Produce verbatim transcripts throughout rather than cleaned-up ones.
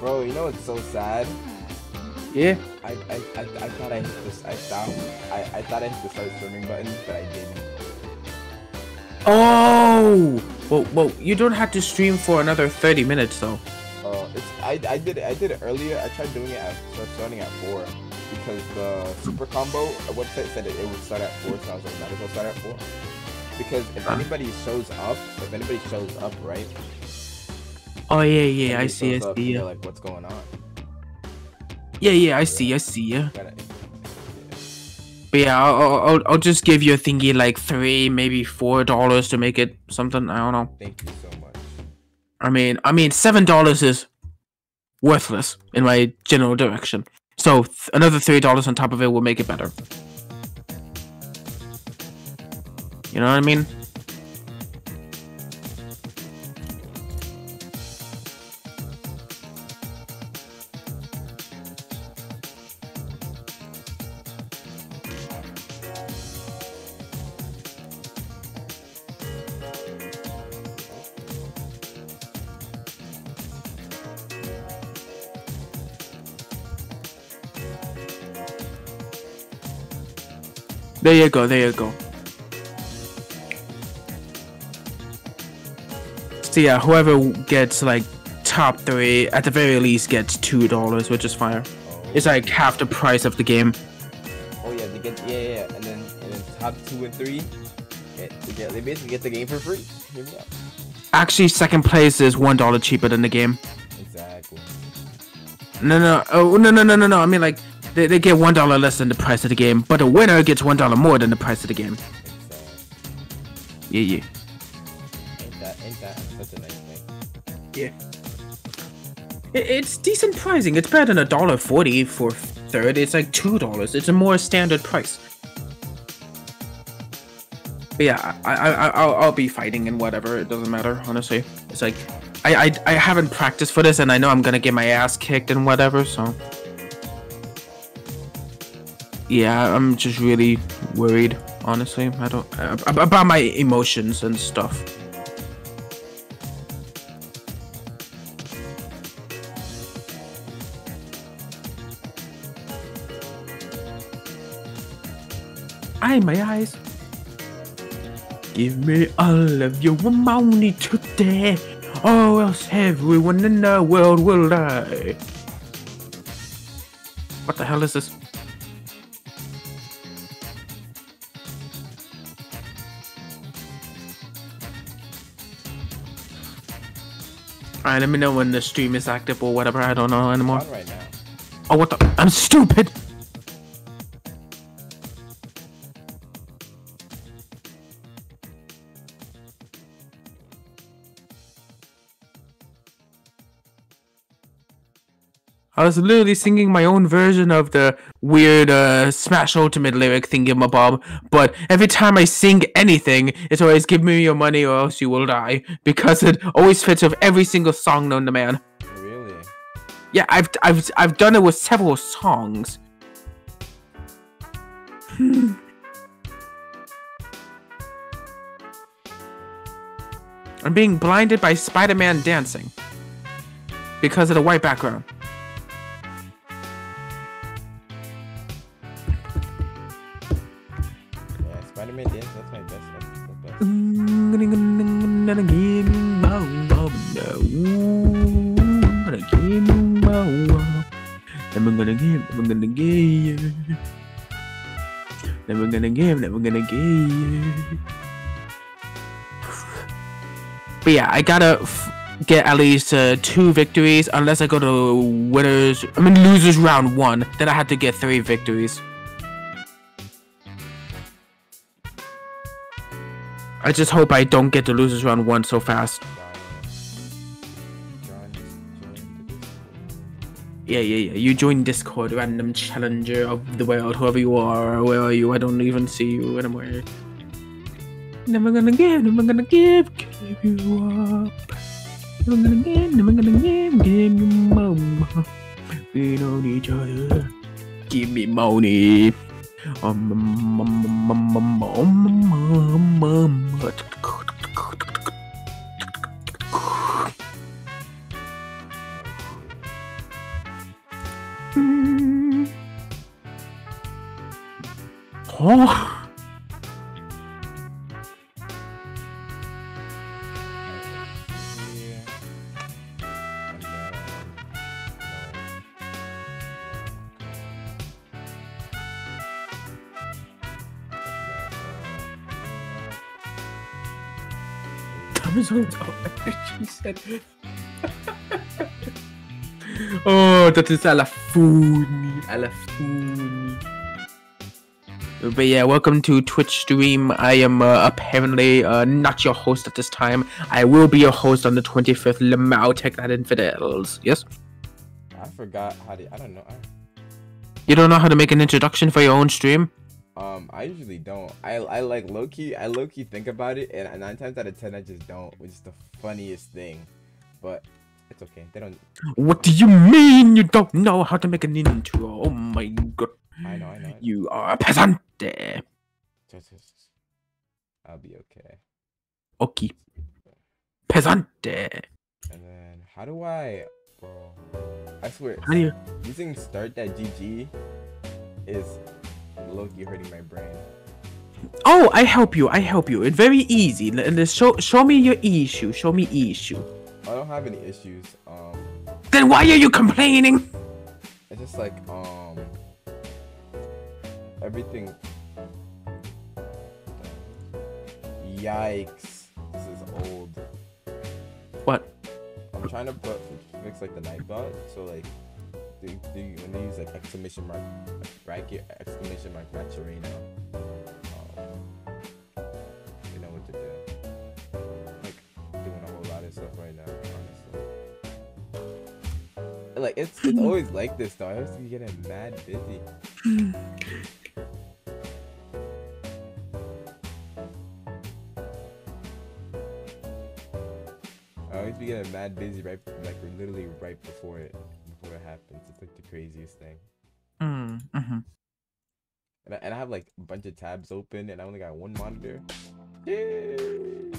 Bro, you know what's so sad? Yeah. I I, I, I thought I hit this. I thought I, I thought I hit the start streaming button, but I didn't. Oh. Well, well, you don't have to stream for another thirty minutes though. Uh, it's I I did it I did it earlier. I tried doing it at starting at four because the super combo website said it, it would start at four, so I was like, might as well start at four. Because if Huh? anybody shows up, if anybody shows up, right? Oh yeah, yeah, I Anybody see, I shows up, see. you're Yeah, like, what's going on? yeah, yeah, I see, I see. Yeah. Gotta- But yeah, I'll, I'll, I'll- I'll just give you a thingy like three, maybe four dollars to make it something. I don't know. Thank you so much. I mean, I mean, seven dollars is worthless in my general direction. So th- another three dollars on top of it will make it better. You know what I mean? There you go. There you go. So yeah, whoever gets like top three, at the very least, gets two dollars, which is fire. Oh, It's like half the price of the game. oh yeah, they get yeah, yeah, yeah. and then and then top two and three, get, they get they basically get the game for free. Hear me out. Actually, second place is one dollar cheaper than the game. Exactly. No, no, oh no, no, no, no, no. I mean like they, they get one dollar less than the price of the game, but the winner gets one dollar more than the price of the game. Exactly. Yeah, yeah, Ain't that ain't that such a nice thing? yeah. It, it's decent pricing. It's better than a dollar forty for third. It's like two dollars. It's a more standard price. But yeah, I, I, I, I'll, I'll be fighting and whatever. It doesn't matter, honestly. It's like, I, I, I haven't practiced for this, and I know I'm gonna get my ass kicked and whatever. So, yeah, I'm just really worried. Honestly, I don't uh, about my emotions and stuff. Eye, my eyes. Give me all of your money today, or else everyone in the world will die. What the hell is this? Alright, let me know when the stream is active or whatever. I don't know anymore. On right now. Oh, what the? I'm stupid! I was literally singing my own version of the weird uh, Smash Ultimate lyric thingamabob, but every time I sing anything, it's always give me your money or else you will die, because it always fits with every single song known to man. Really? Yeah, I've I've I've done it with several songs. I'm being blinded by Spider-Man dancing because of the white background. Yeah, Spider-Man dance. That's my best. That's the best. Never gonna give, never gonna give. Never gonna give, never gonna give. But yeah, I gotta f get at least uh, two victories, unless I go to winners. I mean losers round one. Then I have to get three victories. I just hope I don't get to losers round one so fast. Yeah, yeah, yeah. You join Discord, random challenger of the world, whoever you are. Where are you? I don't even see you anywhere. Never gonna give, never gonna give, give you up. Never gonna give, never gonna give, give you more. We don't each other. Give me money. Um, um, um, um, um, um, um, um, um. Oh. Amazon's she said. Oh, that is Alafuni, Alafuni. But yeah, welcome to Twitch stream. I am uh, apparently uh, not your host at this time. I will be your host on the twenty-fifth. Lamau, take that, infidels. Yes? I forgot how to. I don't know. I... You don't know how to make an introduction for your own stream? Um, I usually don't. I I like low key. I low key think about it, and nine times out of ten, I just don't, which is the funniest thing. But it's okay. They don't. What do you mean you don't know how to make an intro? Oh my god. I know. I know. You are a peasant. Just, just, I'll be okay. Okay. Pesante. And then how do I, bro? I swear, How do you... using start.gg is low-key hurting my brain. Oh, I help you. I help you. It's very easy. L l show, show me your issue. Show me issue. I don't have any issues. Um. Then why are you complaining? It's just like um. Everything. Yikes! This is old. What? I'm trying to put fix like the Nightbot, so like, do, do you, when they use like exclamation mark bracket exclamation mark Maturino, um, you know what to do. Like doing a whole lot of stuff right now, honestly. Like it's it's always like this though. I always be getting mad busy. I always be getting mad busy right, like literally right before it, before it happens. It's like the craziest thing. Mm, mm-hmm. And I, and I have like a bunch of tabs open, and I only got one monitor. Yay!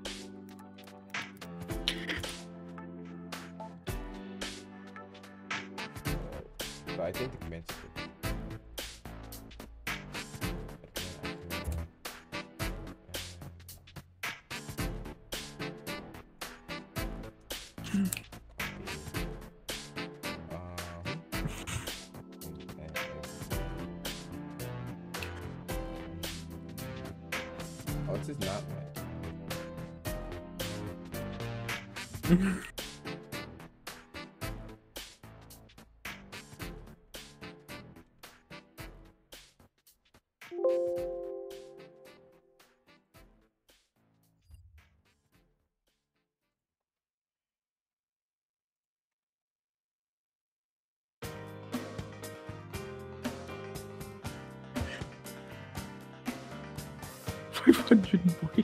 So I think the command should. Oh, this is not right. five hundred boys.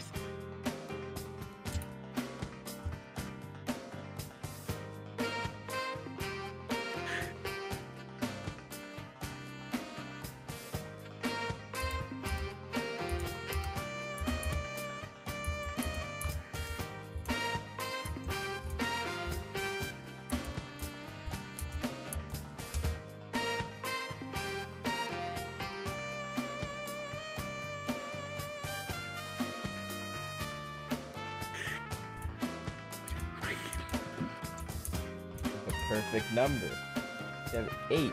Perfect number. You have eight.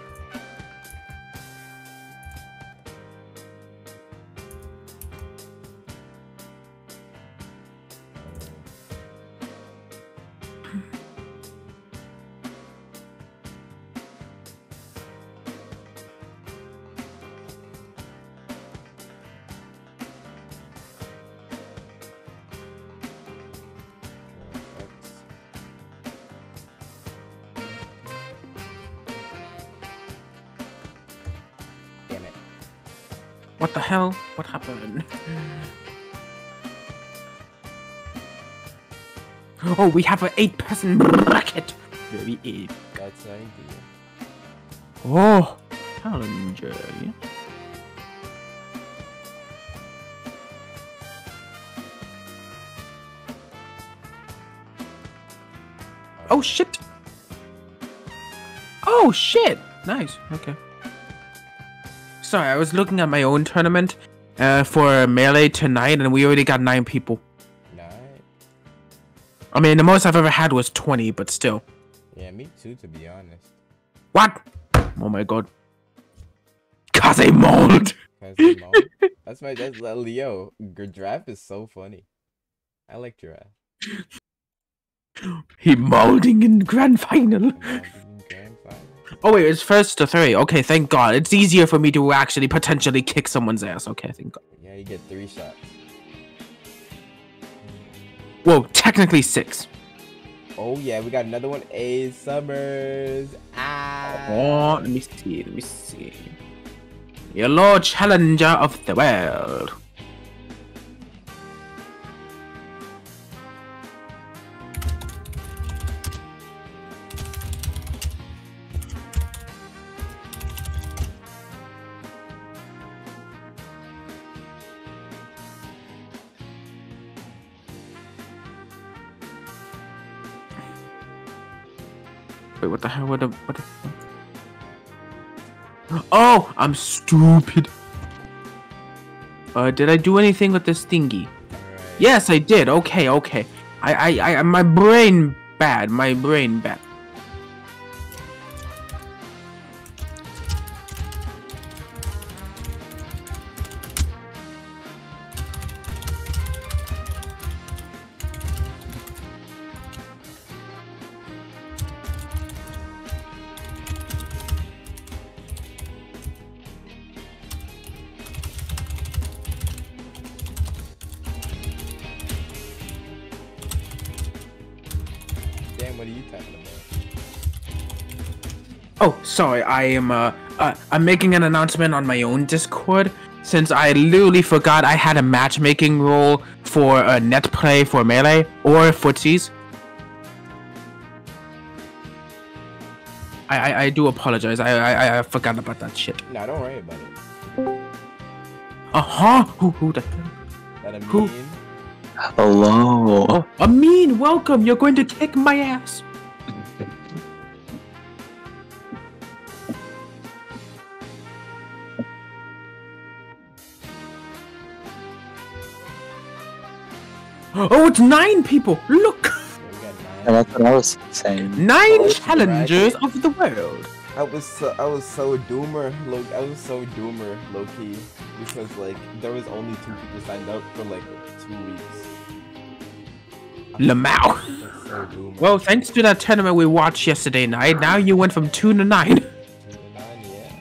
What the hell? What happened? Oh, we have an eight-person bracket. Very eight. That's an idea. Oh, challenger. Yeah. Oh shit! Oh shit! Nice. Okay. Sorry, I was looking at my own tournament uh, for Melee tonight, and we already got nine people. Nine? I mean, the most I've ever had was twenty, but still. Yeah, me too, to be honest. What? Oh my god. Kaze mold! Kaze mold? That's my, that's Leo. Giraffe is so funny. I like Giraffe. He molding in grand final. Molding in grand final. Oh wait, it's first to three. Okay, thank God. It's easier for me to actually potentially kick someone's ass. Okay, thank God. Yeah, you get three shots. Whoa, technically six. Oh yeah, we got another one. A Summers. Ah. Oh, let me see. Let me see. Your Lord Challenger of the world. Wait, what the hell? What the, what the Oh, I'm stupid. Uh, did I do anything with this thingy? Right. Yes, I did. Okay, okay. I, I, I, my brain bad. My brain bad. Damn, what are you talking about? Oh, sorry. I am. Uh, uh, I'm making an announcement on my own Discord since I literally forgot I had a matchmaking role for a uh, net play for Melee or footsies. I, I I do apologize. I I I forgot about that shit. Nah, don't worry about it. Uh huh. Who who the hell? That a Who? mean? Hello. Oh, Amin, welcome. You're going to kick my ass. Oh, it's nine people. Look. Yeah, we got nine. Yeah, that's what I was saying. Nine Oh, challengers bracket. of the world. I was so I was so doomer low I was so doomer low key because like there was only two people signed up for like two weeks. Lamau. That's so doomer. Well, thanks to that tournament we watched yesterday night, now you went from two to nine. Two to nine, yeah.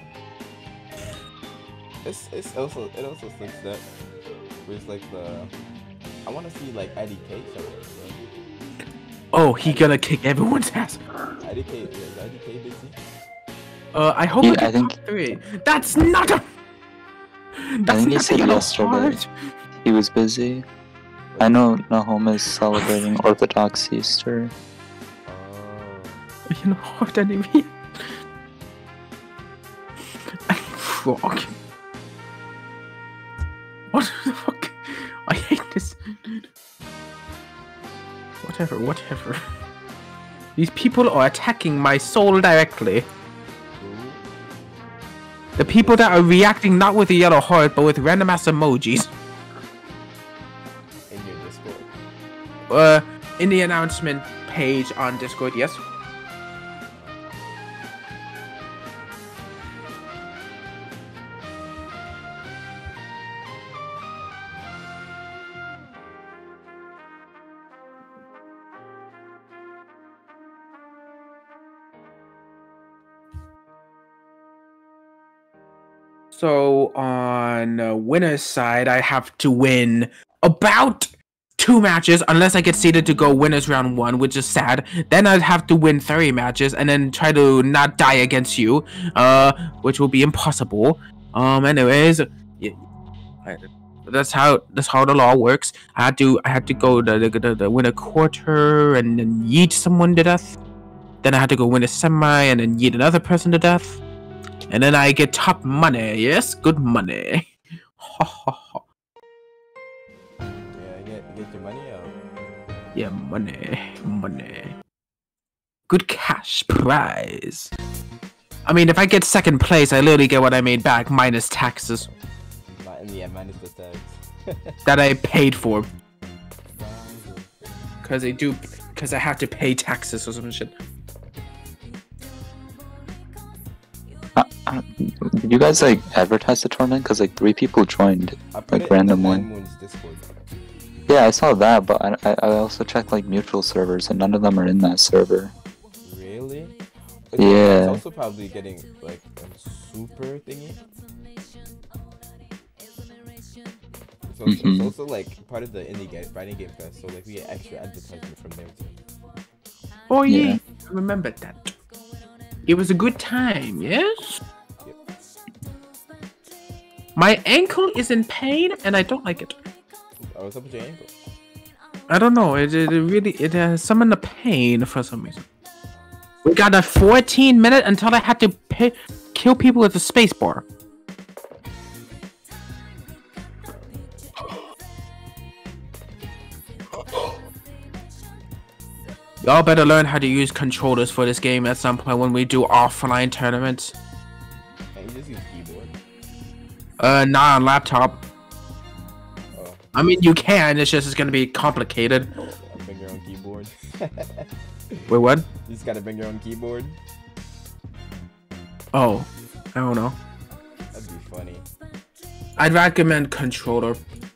It's it's also it also slinks that there's like the I want to see like Eddie K show up, bro. Oh, he gonna kick everyone's ass. Eddie K is Eddie K busy? Uh, I hope Yeah, I get I think- top three. That's not a. I That's think he not said even yesterday hard. he was busy. I know Nahum is celebrating Orthodox Easter. Oh. You know what I mean? Frog. What the fuck? I hate this. Whatever, whatever. These people are attacking my soul directly. The people that are reacting not with a yellow heart, but with random ass emojis. In your Discord. Uh, in the announcement page on Discord, yes. So on uh, winner's side, I have to win about two matches unless I get seeded to go winners round one, which is sad. Then I'd have to win three matches and then try to not die against you, uh, which will be impossible. Um, anyways, yeah, I, that's how that's how the law works. I had to I had to go the the, the, the win a quarter and then yeet someone to death. Then I had to go win a semi and then yeet another person to death. And then I get top money. Yes, good money. Ha ha ha. Yeah, get get your money out. Yeah, money, money. Good cash prize. I mean, if I get second place, I literally get what I made back minus taxes Not in the end, minus the tax. that I paid for. Cause they do, cause I have to pay taxes or some shit. Uh, uh, did you guys like advertise the tournament? Cause like three people joined, I put like it in the randomly. Moon's Discord. Yeah, I saw that, but I, I I also checked like mutual servers, and none of them are in that server. Really? It's Yeah. It's also probably getting like a super thingy. It's also, Mhm. it's also like part of the indie game, Friday Game Fest, so like we get extra advertisement from there too. Oh yeah, Yeah. I remember that. It was a good time, yes? Yep. My ankle is in pain and I don't like it. Oh, what's up with your ankle? I don't know, it, it really, it has summoned the pain for some reason. We got a fourteen minute until I had to pay, kill people with a space bar. Y'all better learn how to use controllers for this game at some point when we do offline tournaments. Can't you just use keyboard? Uh, not on laptop. Oh, I mean, you can, it's just it's gonna be complicated. I'll bring your own keyboard. Wait, what? You just gotta bring your own keyboard. Oh, I don't know. That'd be funny. I'd recommend controller.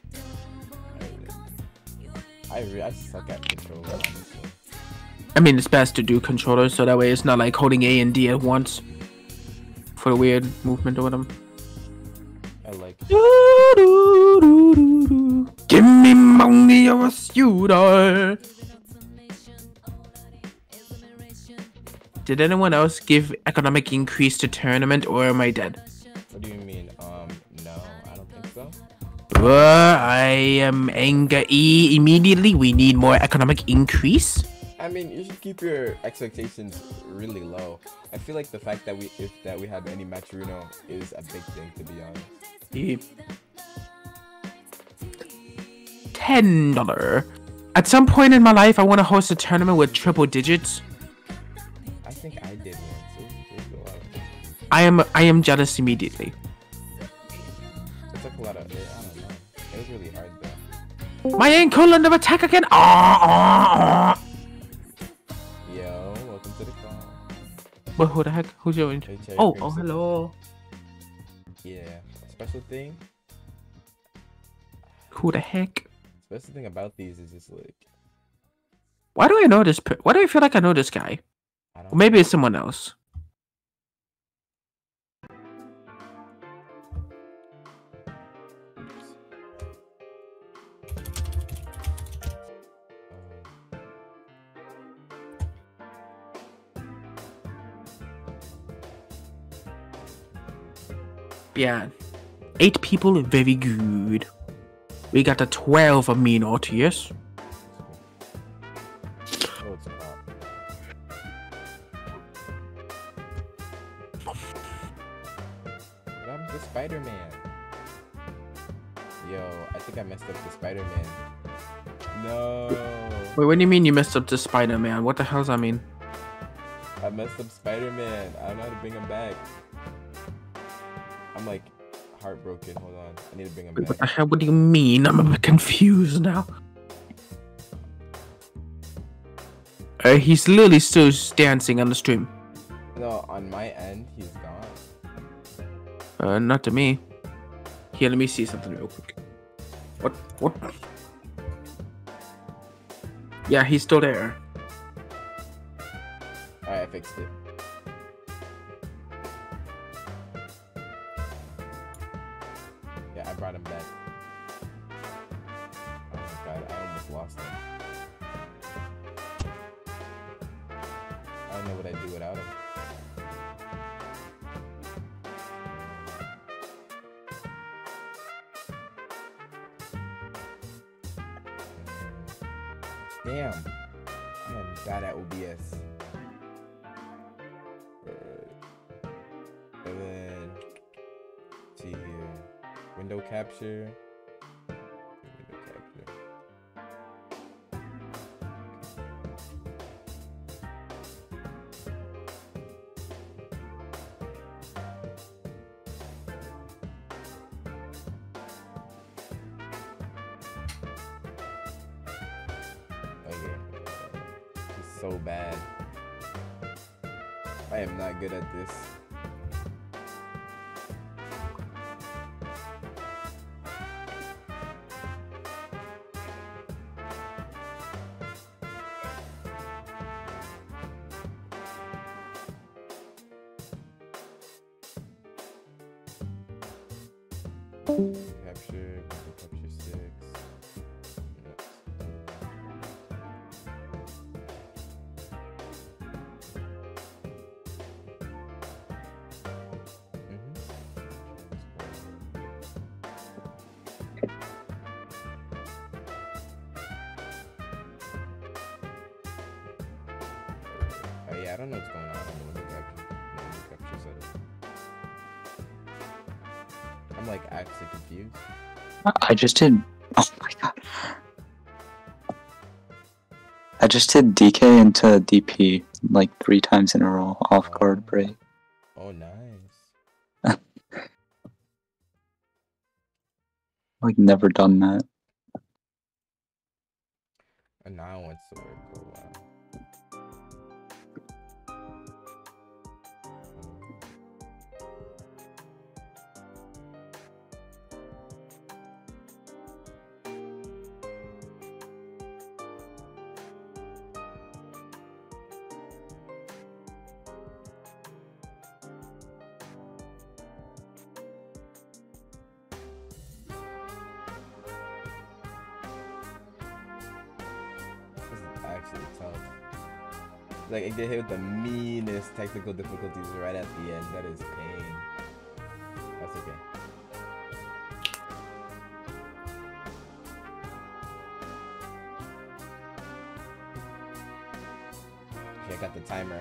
I, re I suck at controller, honestly. I mean, it's best to do controllers so that way it's not like holding A and D at once for the weird movement or whatever. I like Give me money or else you die. Did anyone else give economic increase to tournament or am I dead? What do you mean? Um, no, I don't think so. Uh, I am angry immediately. We need more economic increase. I mean, you should keep your expectations really low. I feel like the fact that we if that we have any Matcherino is a big thing, to be honest. Ten dollar. At some point in my life, I want to host a tournament with triple digits. I think I did once. It was, it was a lot of fun. I am I am jealous immediately. It took a lot of. I don't know. It was really hard though. My ankle under attack again. Ah, ah, ah. Yo, welcome to the call. But who the heck? Who's your? Hey, Cherry Oh, Cream oh, Sickle. hello. Yeah. Special thing. Who the heck? Special thing about these is just like Why do I know this? Per- Why do I feel like I know this guy? I don't. Or maybe it's someone else. Oops. Yeah. Eight people, very good. We got a twelve amino tiers. Oh, it's not. What happened to Spider-Man? Yo, I think I messed up the Spider-Man. No. Wait, what do you mean you messed up the Spider-Man? What the hell does that mean? I messed up Spider-Man. I don't know how to bring him back. I'm like heartbroken. Hold on. I need to bring him Wait, what the back. hell? What do you mean? I'm a bit confused now. Uh, he's literally still dancing on the stream. No, on my end, he's gone. Uh, not to me. Here, let me see something real quick. What? What? Yeah, he's still there. Alright, I fixed it. Yeah, I brought him back. Oh my god, I almost lost him. I don't know what I'd do without him. Damn. I am bad at O B S. Uh, and then, let's see here. Window capture. Window capture. so bad. I am not good at this. Capture, capture six. Oh yeah, I don't know what's going on on the capture, no, capture setup. I'm like actually confused. I just did. Oh my god. I just did D K into D P like three times in a row off guard break. Oh, nice. Like never done that. And now I went to work for a while. Actually tough. Like I get hit with the meanest technical difficulties right at the end. That is pain. That's okay. Okay, I got the timer.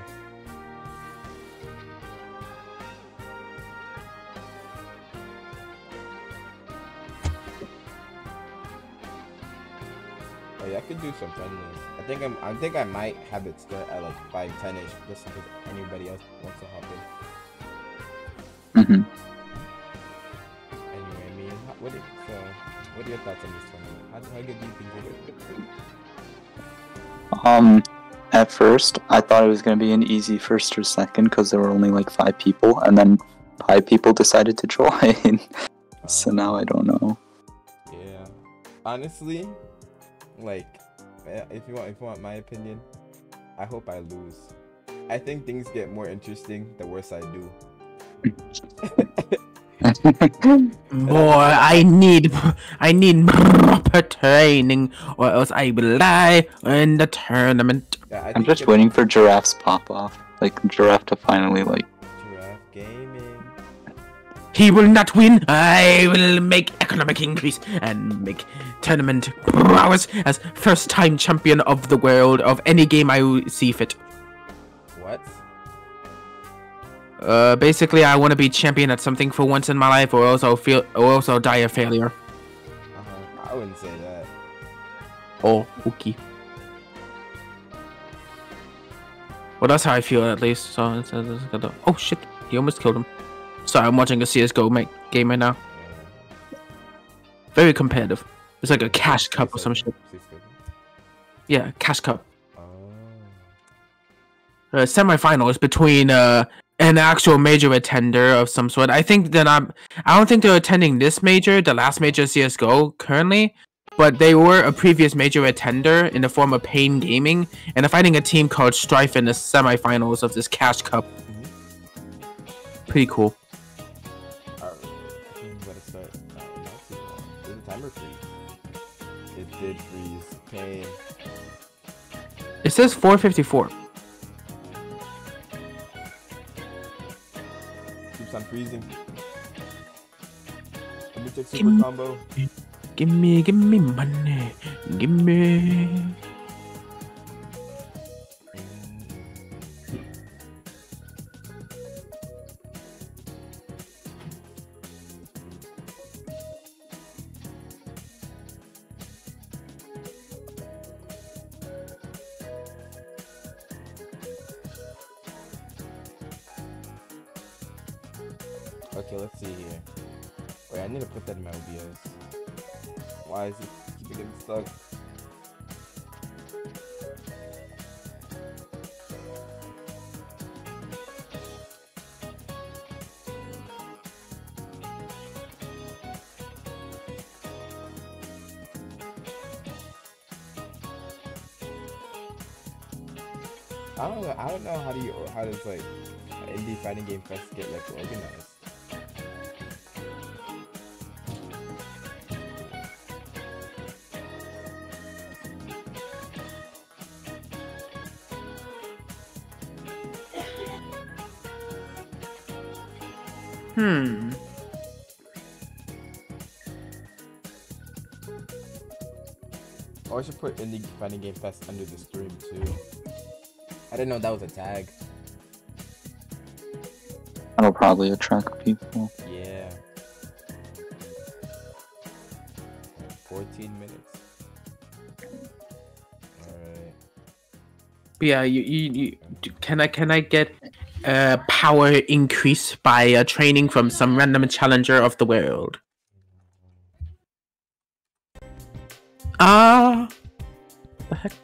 Oh yeah, I could do some friendlies. I think I'm. I think I might have it start at like five ten ish, just in case anybody else wants to hop in. Mm-hmm. Anyway, I mean, how, what? Are, so, what are your thoughts on this tournament? How, how good do you think it is? Um, at first I thought it was gonna be an easy first or second because there were only like five people, and then five people decided to join. So Um, now I don't know. Yeah. Honestly, like, eh, if you want, if you want my opinion, I hope I lose. I think things get more interesting the worse I do. Boy, I need, I need proper training, or else I will die in the tournament. Yeah, I I'm think just if- waiting for Giraffe's pop off. Like Giraffe to finally like. Giraffe Gaming. He will not win. I will make economic increase and make tournament prowess as first time champion of the world of any game I see fit. What? Uh, basically, I want to be champion at something for once in my life, or else I'll feel, or else I'll die a failure. Uh-huh. I wouldn't say that. Oh, okay. Well, that's how I feel at least. So, it's, it's, it's got the- oh shit, he almost killed him. Sorry, I'm watching a C S G O make, game right now. Yeah. Very competitive. It's like a cash cup or some Six shit. seven, six seven. Yeah, cash cup. Oh. Uh, semifinals between uh an actual major attender of some sort. I think that I'm. I don't think they're attending this major, the last major C S G O currently, but they were a previous major attender in the form of Pain Gaming, and they're fighting a team called Strife in the semifinals of this cash cup. Pretty cool. Alright. I think I'm gonna start. Uh, not too long. Did the timer freeze? It did freeze. Pain. It says four fifty-four. Keeps on freezing. Let me check super Gimme- combo. Give me, give me money, give me. Okay, let's see here. Wait, I need to put that in my O B S. Why is it keeping getting stuck? I don't know. I don't know how do you how does like indie fighting game fest get like organized. Hmm. Or I should put indie fighting game fest under the stream too. I didn't know that was a tag. That'll probably attract people. Yeah. fourteen minutes. Alright. Yeah, you, you, you can I can I get uh power increase by uh, training from some random challenger of the world? Ah, uh, the heck?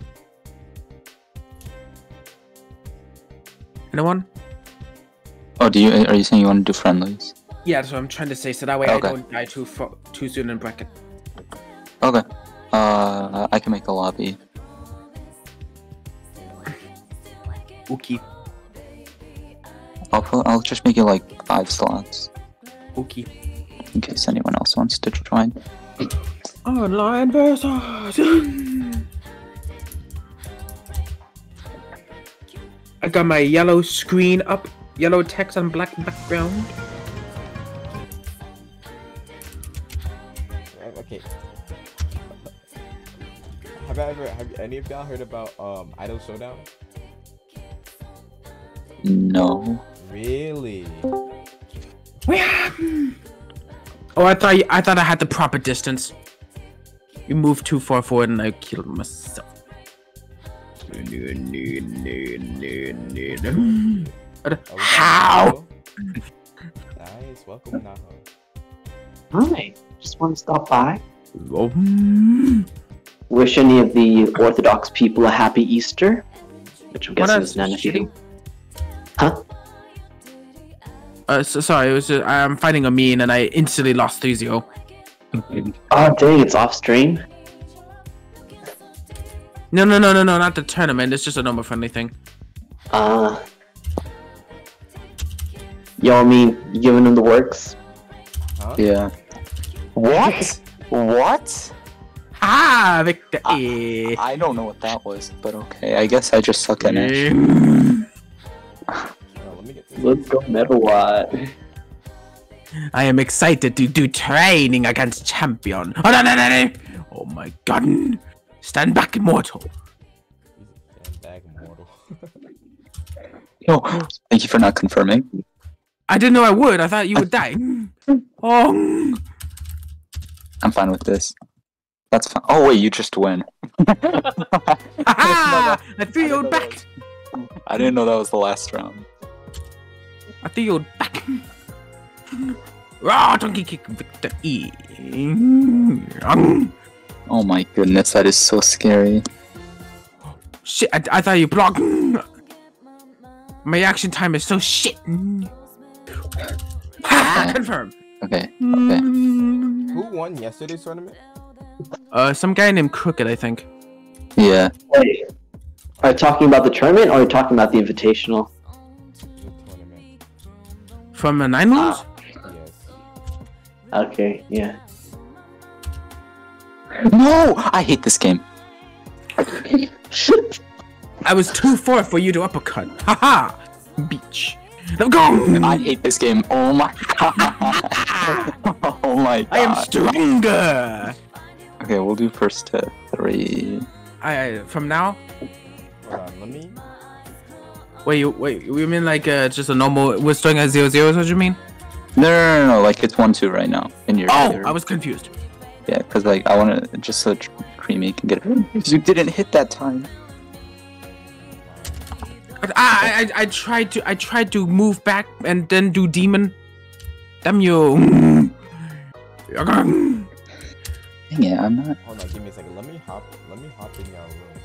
Anyone? Oh, do you are you saying you want to do friendlies? Yeah, that's what I'm trying to say. So that way Okay. I don't die too fo- too soon in bracket. Okay. Uh, I can make a lobby. Okay, I'll put, I'll just make it like five slots okay. in case anyone else wants to join. Online versus. I got my yellow screen up, yellow text on black background. Okay. Have I ever have any of y'all heard about um Idol Showdown? No. Really? Oh, I thought you, I thought I had the proper distance. You moved too far forward and I killed myself. How? Nice, welcome Naho. Hi, just want to stop by. Oh. Wish any of the Orthodox people a happy Easter, which I'm What guessing else? is none of you. Huh? Uh, so, sorry, it was just, I'm fighting a mean and I instantly lost three zero. Oh dang, it's off stream. No, no, no, no, no, not the tournament. It's just a normal friendly thing. Uh, y'all mean giving them the works? Huh? Yeah. What? What? Ah, Victor. I, I don't know what that was, but okay. I guess I just suck at it. Oh, let me get this. Let's go Megawatt. I am excited to do training against champion. Oh, no, no, no, no. Oh my god. Stand back, immortal. Stand back, mortal. Yo, thank you for not confirming. I didn't know I would. I thought you would die. Oh. I'm fine with this. That's fine. Oh wait, you just win. Aha! I threw you back. I didn't know that was the last round. I threw you back. Raw donkey kick, Victor E. Oh my goodness, that is so scary. Shit, I, I thought you blocked. My reaction time is so shit. Ha! Confirm. Okay, okay. Who won yesterday's tournament? Uh, some guy named Crooked, I think. Yeah. Wait, are you talking about the tournament or are you talking about the invitational? The tournament. From a Nine Moves? Ah. Yes. Okay, yeah. No! I hate this game. I was too far for you to uppercut. Haha! Beach. Let's go! I hate this game. Oh my god. Oh my god. I am stronger! Okay, we'll do first to three. I, from now? Hold on, let me. Wait, you, wait, you mean like uh, just a normal, we're starting at zero zero, is what you mean? No, no, no, no, like it's one two right now. In your Oh, your- I was confused. Yeah, because like I want to just so tr- Creamy can get it. Because you didn't hit that time. I, I, I, I tried to, I tried to move back and then do demon. Damn you. Dang it, I'm not. Hold on, give me a second. Let me hop. Let me hop in your room.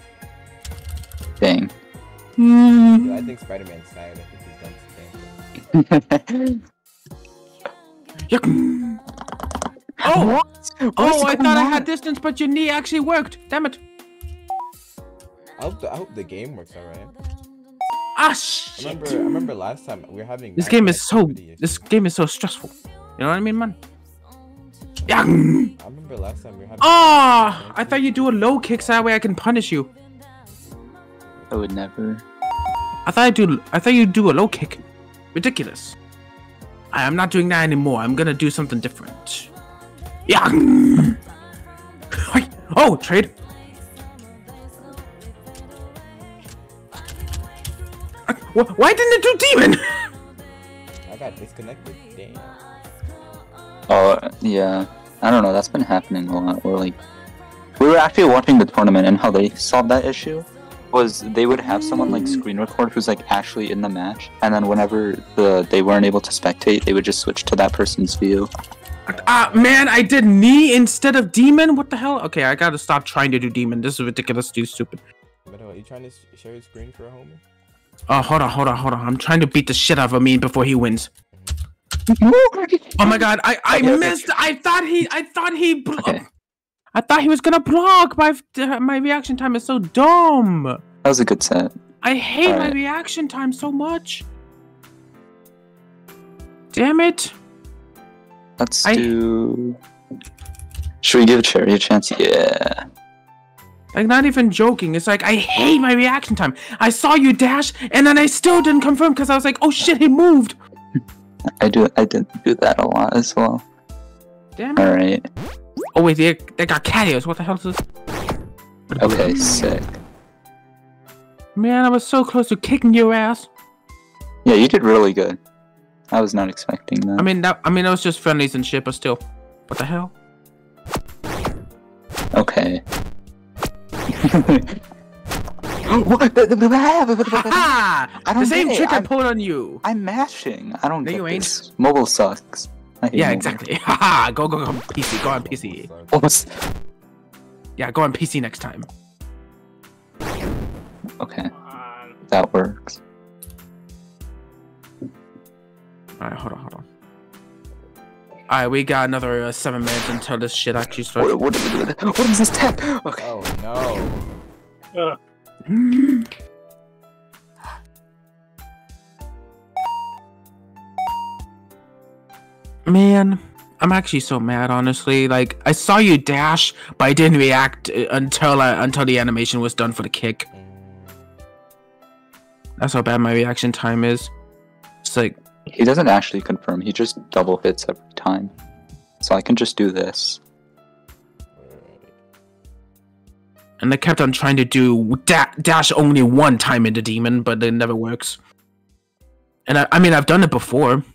Dang. Dude, I think Spider-Man's tired. I think he's done today. Oh, What? oh! What's I going thought I on? had distance, but your knee actually worked. Damn it! I hope the, I hope the game works alright. Ah I shit. remember, I remember last time we were having. This night game is so. activity. This game is so stressful. You know what I mean, man? Yeah. I remember last time we were having. Ah! I thought you'd do a low kick so that way I can punish you. I would never. I thought I'd do. I thought you'd do a low kick. Ridiculous. I am not doing that anymore. I'm gonna do something different. Yeah. Oh, trade. Why didn't it do demon? I got disconnected. Damn. Oh yeah, I don't know. That's been happening a lot. Where like, we were actually watching the tournament, and how they solved that issue was they would have someone like screen record who's like actually in the match, and then whenever the they weren't able to spectate, they would just switch to that person's view. Ah, uh, man, I did knee instead of demon. What the hell? Okay, I gotta stop trying to do demon. This is ridiculously stupid. But are you trying to sh share your screen for a homie? Oh, hold on, hold on, hold on. I'm trying to beat the shit out of Amin before he wins. Oh my god, I I Okay, missed. okay. I thought he I thought he blo- Okay. I thought he was gonna block. My my reaction time is so dumb. That was a good set. I hate my Alright. reaction time so much. Damn it. Let's I- do. Should we give Cherry a chance? Yeah. Like, not even joking. It's like, I hate my reaction time. I saw you dash, and then I still didn't confirm because I was like, oh shit, he moved. I do. I did do that a lot as well. Damn it. All right. Oh, wait, they, they got cat ears. What the hell is this? Okay. Sick. Man, I was so close to kicking your ass. Yeah, you did really good. I was not expecting that. I mean, that, I mean, that was just friendlies and shit, but still. What the hell? Okay. Ha! I don't The same get it. trick I I'm- pulled on you. I'm mashing. I don't No, get you ain't. this. Mobile sucks. I hate Yeah, mobile. exactly. Haha, go, go, go, P C. Go on P C. Almost. Yeah, go on P C next time. Okay. That works. Alright, hold on, hold on. Alright, we got another uh, seven minutes until this shit actually starts. What, what, what, what is this tap? Okay. Oh no. Man, I'm actually so mad, honestly. Like, I saw you dash, but I didn't react uh, until uh, until the animation was done for the kick. Mm, That's how bad my reaction time is. It's like, He doesn't actually confirm. He just double hits every time. So I can just do this. and they kept on trying to do da dash only one time into demon, but it never works. And I, I mean, I've done it before.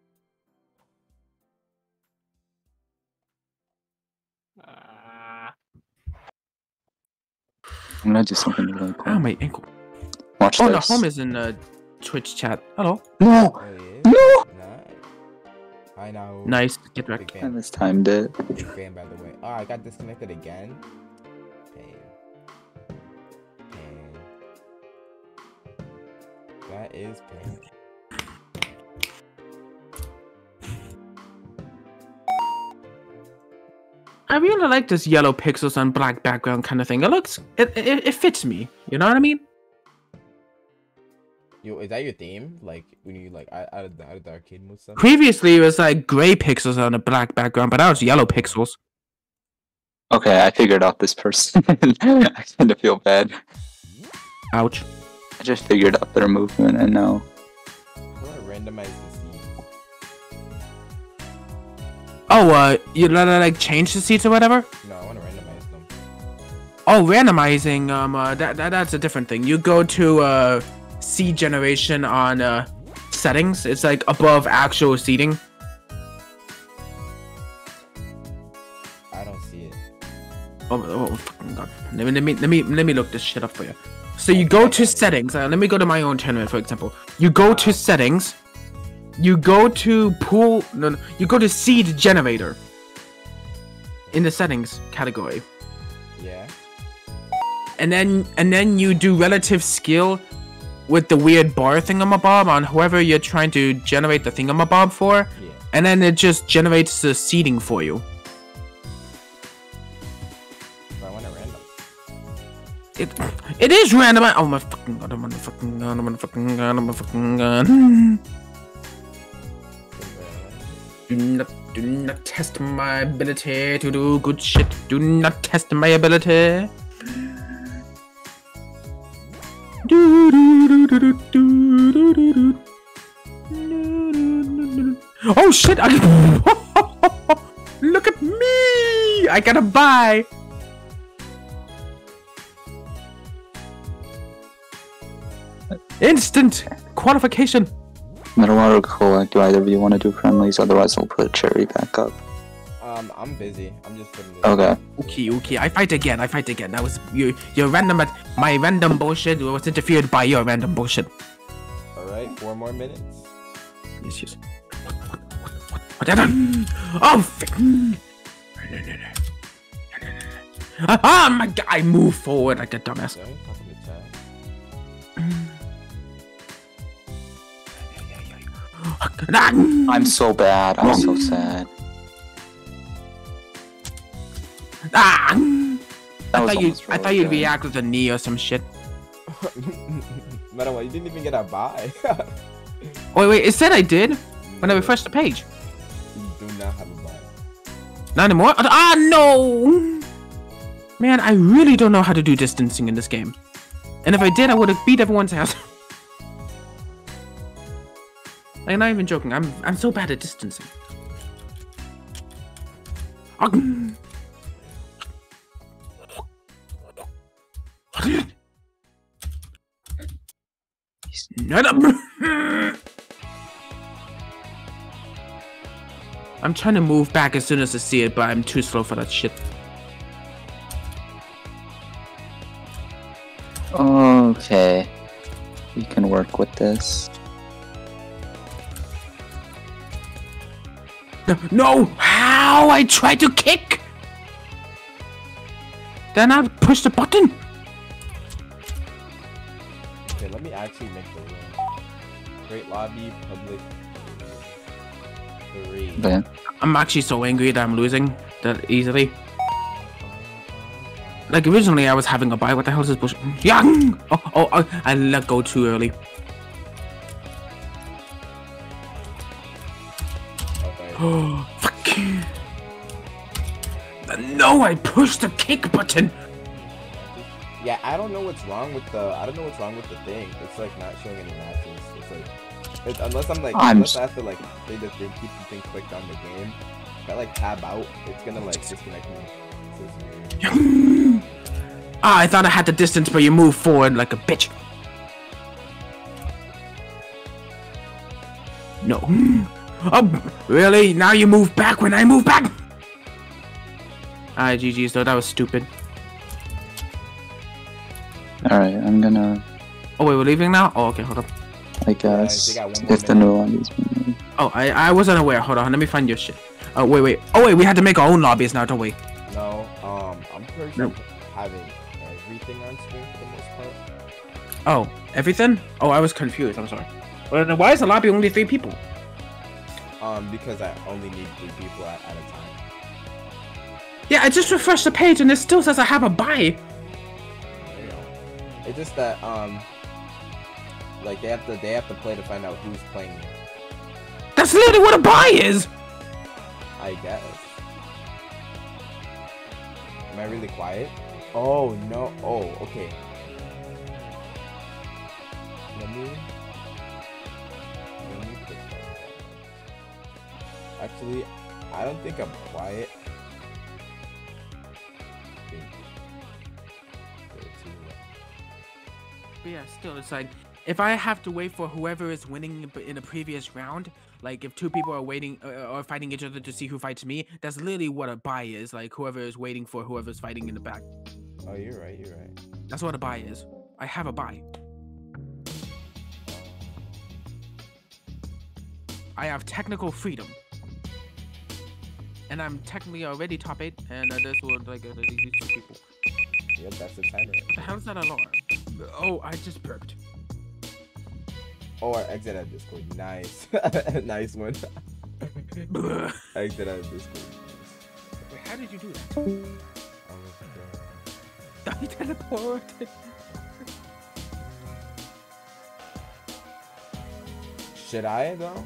I'm gonna do something really cool. Oh, my ankle. Watch Oh, no, this. home is in uh, Twitch chat. Hello. No! Oh, yeah? No! Nice. I know. Nice. Get Big wrecked. I fan. mistimed it. Big fan, by the way. Oh, I got disconnected again. Pain. Pain. That is pain. I really like this yellow pixels on black background kind of thing. It looks, it, it, it fits me. You know what I mean? Yo, is that your theme? Like when you like out out of the, out of the arcade mode stuff? Previously, it was like gray pixels on a black background, but now it's yellow pixels. Okay, I figured out this person. I kind of feel bad. Ouch. I just figured out their movement and now. I want to randomize the scene. Oh, uh, you let it like change the seats or whatever? No, I want to randomize them. Oh, randomizing. Um, uh, that, that that's a different thing. You go to uh, seed generation on uh settings. It's like above actual seating. I don't see it. Oh, oh fucking god. Let me let me let me let me look this shit up for you. So you go to settings. Uh, let me go to my own tournament, for example. You go to settings. You go to pool. No, no. You go to seed generator. In the settings category, Yeah. and then and then you do relative skill with the weird bar thingamabob on whoever you're trying to generate the thingamabob for, Yeah. and then it just generates the seeding for you. But I want to random. It it is random. Oh my fucking god! I'm on the fucking gun. I'm on the fucking gun. I'm on the fucking gun. Do not do not test my ability to do good shit. Do not test my ability. Do do do do do do do do. Oh shit! I look at me! I gotta buy. Instant qualification. Metal or Kolak, do either of you want to do friendlies? Otherwise, I'll put Cherry back up. Um, I'm busy. I'm just putting it. Okay. Okay, okay. I fight again. I fight again. That was your your random. My random bullshit was interfered by your random bullshit. All right, four more minutes. Yes, yes. Oh, fuck. No, no, no. Ah, my guy, move forward like a dumbass. Okay, talking to chat. I'm so bad. I'm so sad. Ah! That I was thought you. almost I really thought you'd good. react with a knee or some shit. Matter what, you didn't even get a buy. Wait, wait. It said I did when I refreshed the page. You do not have a buy. Not anymore. Ah, no. Man, I really don't know how to do distancing in this game. And if I did, I would have beat everyone's ass. I'm not even joking. I'm I'm so bad at distancing. Ah. I'm trying to move back as soon as I see it, but I'm too slow for that shit. Okay. We can work with this. No! How? I tried to kick! Then I pushed the button! Okay, let me actually make the room. Great lobby, public. Three. Okay. I'm actually so angry that I'm losing that easily. Like, originally I was having a buy. What the hell is this bullshit? Yeah! Oh, oh, oh, I let go too early. Okay. Oh, fuck. No, I pushed the kick button! Yeah, I don't know what's wrong with the. I don't know what's wrong with the thing. It's like not showing any matches. It's like, it's, unless I'm like, I'm unless I have to like, say the thing, keep the thing clicked on the game. If I like tab out, it's gonna like disconnect me. So it's weird. Ah, I thought I had the distance, but you move forward like a bitch. No. Oh, really? Now you move back when I move back? Ah, G G's though, that was stupid. Alright, I'm gonna, Oh wait, we're leaving now? Oh, okay, hold up. I guess, they got one more if the minute. new lobby's been made. Oh, I I wasn't aware. Hold on, let me find your shit. Oh wait, wait. Oh wait, we had to make our own lobbies now, don't we? No, um, I'm pretty sure Nope. having everything on screen for the most part. Oh, everything? Oh, I was confused. I'm sorry. Well, then why is the lobby only three people? Um, because I only need three people at, at a time. Yeah, I just refreshed the page and it still says I have a buy. There you go. It's just that um, like they have to they have to play to find out who's playing. That's literally what a buy is. I guess. Am I really quiet? Oh no! Oh, okay. Let me. Let me put that down. Actually, I don't think I'm quiet. I think they're too loud. But yeah, still, it's like, if I have to wait for whoever is winning in a previous round, like if two people are waiting uh, or fighting each other to see who fights me, that's literally what a buy is. Like whoever is waiting for whoever's fighting in the back. Oh, you're right. You're right. That's what a buy is. I have a buy. I have technical freedom. And I'm technically already top eight, and uh, this will like uh, these two people. Yep, that's the timer. The hell is that alarm? Oh, I just burped. Or exit out of Discord. Nice. Nice one. Exit out of Discord. Wait, how did you do that? I was, uh, thought you teleported. Should I though?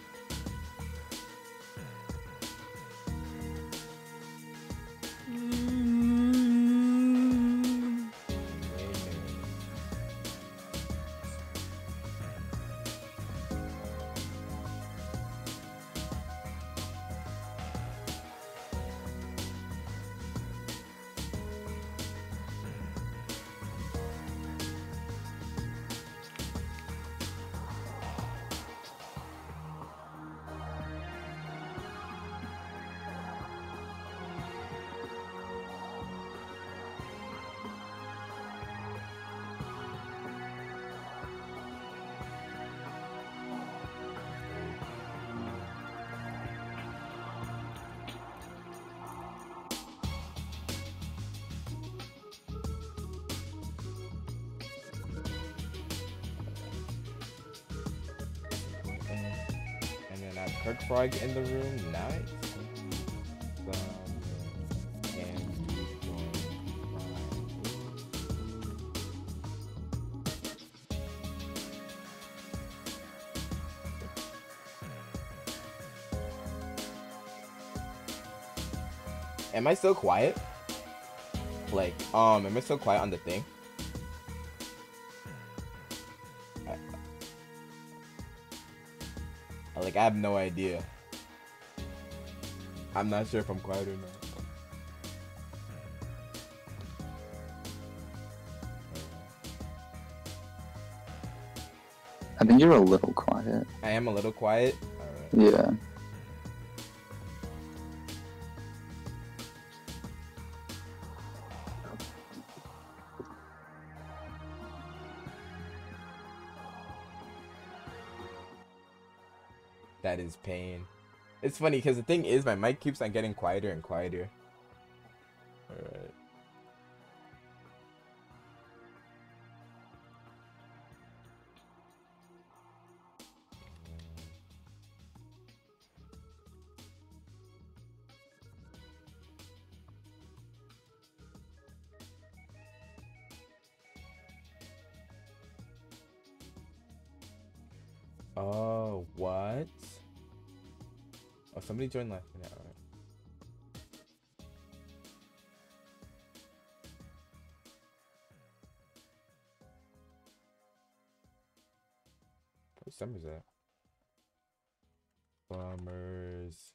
Kirk Frog in the room, nice. Um, and am I still quiet? Like, um, am I still quiet on the thing? Like, I have no idea. I'm not sure if I'm quiet or not. I think you're a little quiet. I am a little quiet? Alright. Yeah. That is pain. It's funny because the thing is my mic keeps on getting quieter and quieter. Alright. Oh, what? Oh, somebody joined last minute. Alright. What summer is that? Bombers.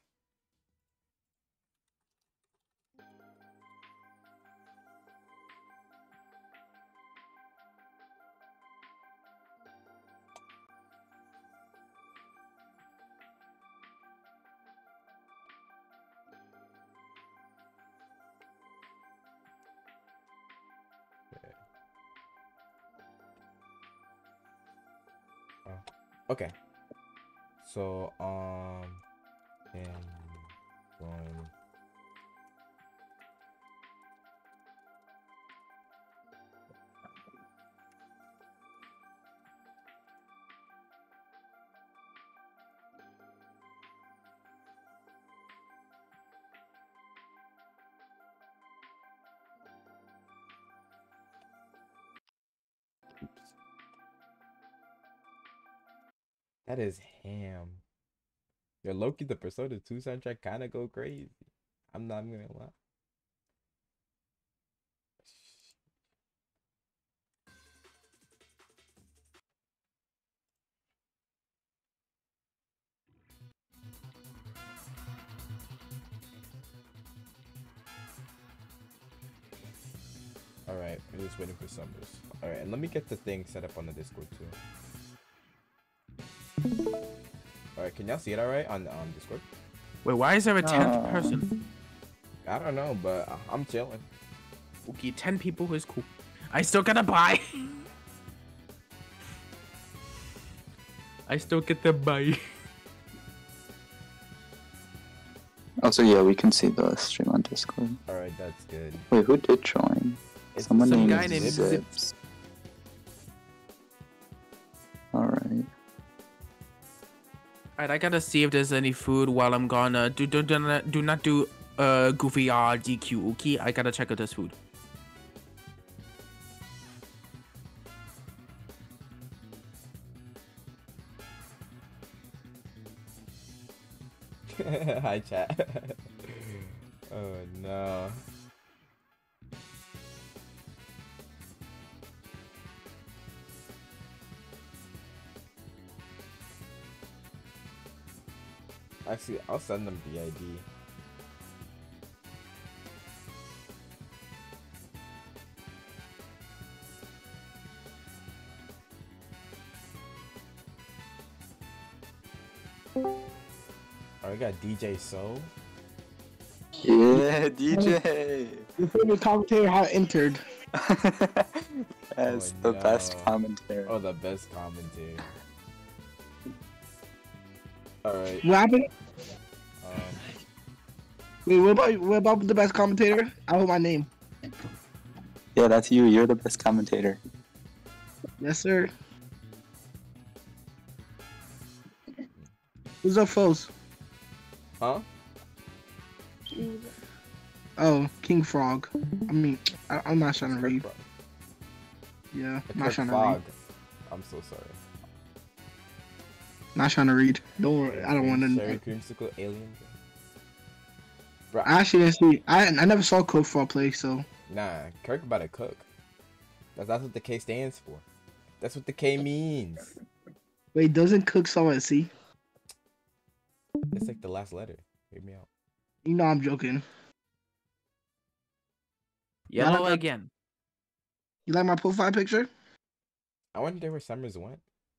Okay, so um, and going. Oops. That is ham. Your Loki, the Persona two soundtrack kind of go crazy. I'm not gonna lie. Alright, we're just waiting for Summers. Alright, and let me get the thing set up on the Discord too. Alright, can y'all see it alright on um, Discord? Wait, why is there a tenth Uh. person? I don't know, but I'm chilling. Okay, ten people is cool. I still gotta buy. I still get the buy. Also, yeah, we can see the stream on Discord. Alright, that's good. Wait, who did join? It's Someone some named guy named Zips. Zips. Alright. Alright, I gotta see if there's any food while I'm gone. Uh, do, do, do, not, do not do uh, Goofy R D Q, okay? I gotta check if there's food. Hi, chat. Oh no. Actually, I'll send them the I D. Oh, we got D J Soul. Yeah, D J. Your favorite commentator has entered. That's Oh, the best no. commentary. Oh, the best commentator. Alright. What happened? Um, Wait, what about what about the best commentator? I hold my name. Yeah, that's you. You're the best commentator. Yes, sir. Who's up, foes? huh? Oh, King Frog. I mean, I, I'm not trying to read. Kirk Yeah, Fog. I'm not Kirk trying to Fog. read. I'm so sorry. Not trying to read. Don't worry. I don't want Cherry to. creamsicle alien. Bro, I actually didn't see. I I never saw Coke Frog play, so nah, Kirk about to cook. That's that's what the K stands for. That's what the K means. wait, doesn't Cook someone see? It's like the last letter. Hear me out. You know I'm joking. Yellow like- again. You like my profile picture? I wonder where Summers went.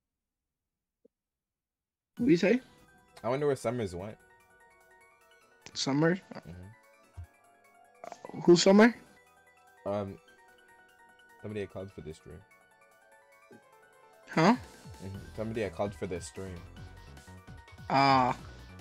What you say? I wonder where Summers went. Summer? Mhm. Who's Summer? Um, somebody had called for this stream. Huh? Mhm. Somebody had called for this stream. Ah.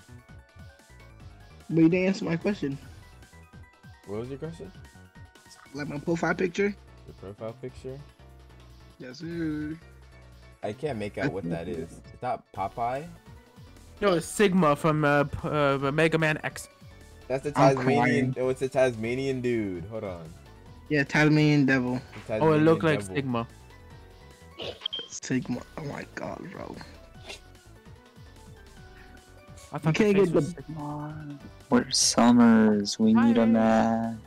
But you didn't answer my question. What was your question? Like my profile picture? Your profile picture? Yes, sir. I can't make out what that is. Is that Popeye? No, it's Sigma from uh, P- uh, Mega Man X. That's the I'm Tasmanian. crying. Oh, it's the Tasmanian dude. Hold on. Yeah, Tasmanian Devil. The Oh, it Tasmanian looked like devil. Sigma. Sigma. Oh my god, bro. I thought can't the face get was the- Sigma. Where's Summers? We need a Hi. match.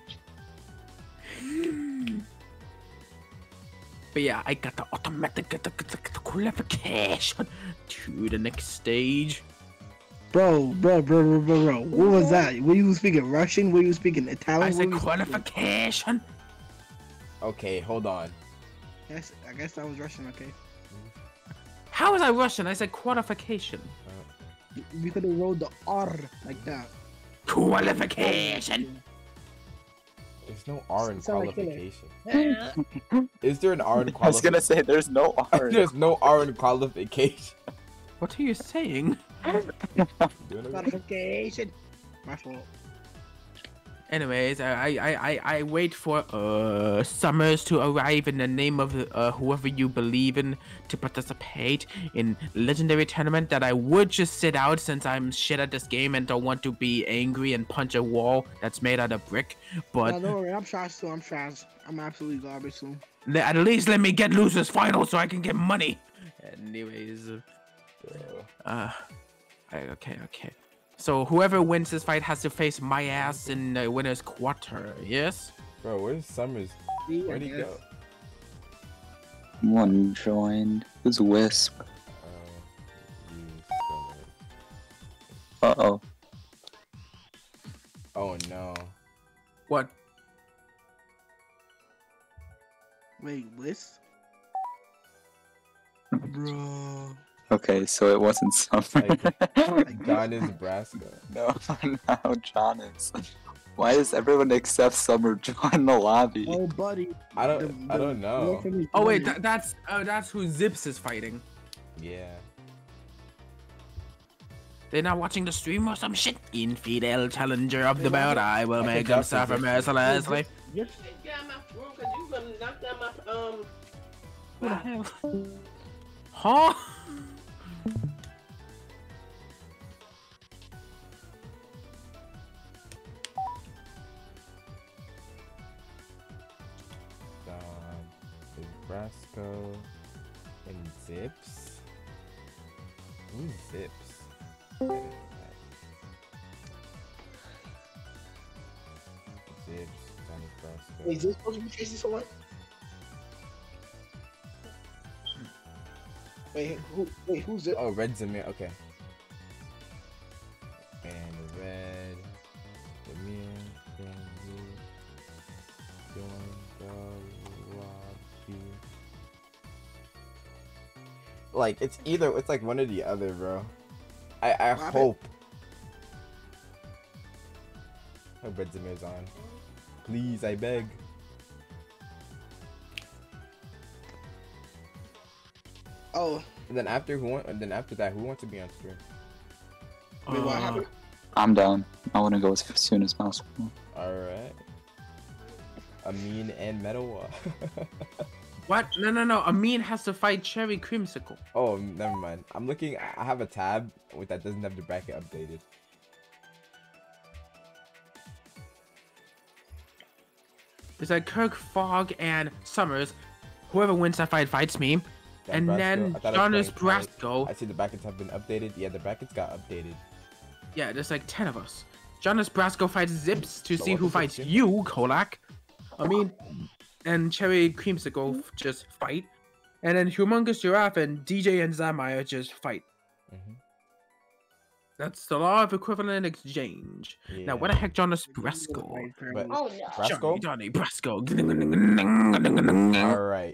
But yeah, I got the automatic the, the, the qualification to the next stage. Bro, bro, bro, bro, bro, bro. What was that? Were you speaking Russian? Were you speaking Italian? I What said were you qualification. Okay, hold on. speaking? Yes, I guess that was Russian, okay. How was I Russian? I said qualification. Uh, We could have rolled the R like that. Qualification. There's no R in Sound like killer. qualification. Is there an R in I was gonna qualification? say there's no R. There's no R in qualification. What are you saying? Doing okay? Qualification. My fault. Anyways, I I, I, I wait for uh Summers to arrive in the name of uh, whoever you believe in to participate in legendary tournament that I would just sit out since I'm shit at this game and don't want to be angry and punch a wall that's made out of brick. But No, don't worry. I'm trash too. I'm trash. I'm absolutely garbage too. le- at least let me get losers final so I can get money. Anyways, uh, uh I- okay, okay. So whoever wins this fight has to face my ass in the winner's quarter. Yes. Bro, where's Summers? Where'd he go? One joined. Who's Wisp? Uh, you Summers. Uh oh. Oh no. What? Wait, Liz? Bro. Okay, so it wasn't Summer. Like, John is Nebraska. No, now John is. Why does everyone except Summer join the lobby? Oh, buddy. I don't. I don't know. Oh wait, tha- that's uh, that's who Zips is fighting. Yeah. They're not watching the stream or some shit. Infidel challenger of the belt, I will I make think them that's suffer the- mercilessly. Just Get out my room because you gonna knock down my um. Who the hell? Huh? John, Nebraska, and Zips. Who's Zips? Dibs, Johnny Brasco. Wait, is this supposed to be Tracy Someone? Wait, who? Wait, who's it? Oh, Red Zamir. Okay. And Red Zamir, can you join the lobby? Like it's either it's like one or the other, bro. I I What happened? hope. Hope Red Zamir's on. Please, I beg. Oh, And then after who want, and then after that, who wants to be on stream? wait, what Uh, happened? I'm down. I want to go as soon as possible. All right. Amin and Metal. What? No, no, no. Amin has to fight Cherry Creamsicle. Oh, never mind. I'm looking. I have a tab with that doesn't have the bracket updated. It's like Kirk, Fogg, and Summers. Whoever wins that fight fights me. Yeah, And Brasco. then I thought I was Jonas playing Fight. Brasco. I see the brackets have been updated. Yeah, the brackets got updated. Yeah, there's like ten of us. Jonas Brasco fights Zips to So see what who the fights fuck? you, Kolak. I mean, and Cherry Creamsicle f- just fight. And then Humongous Giraffe and D J and Zamire just fight. Mhm. That's the law of equivalent exchange. Yeah. Now, what the heck, Jonas Brasco? But Oh no. Brasco. Johnny, Johnny Brasco. All right.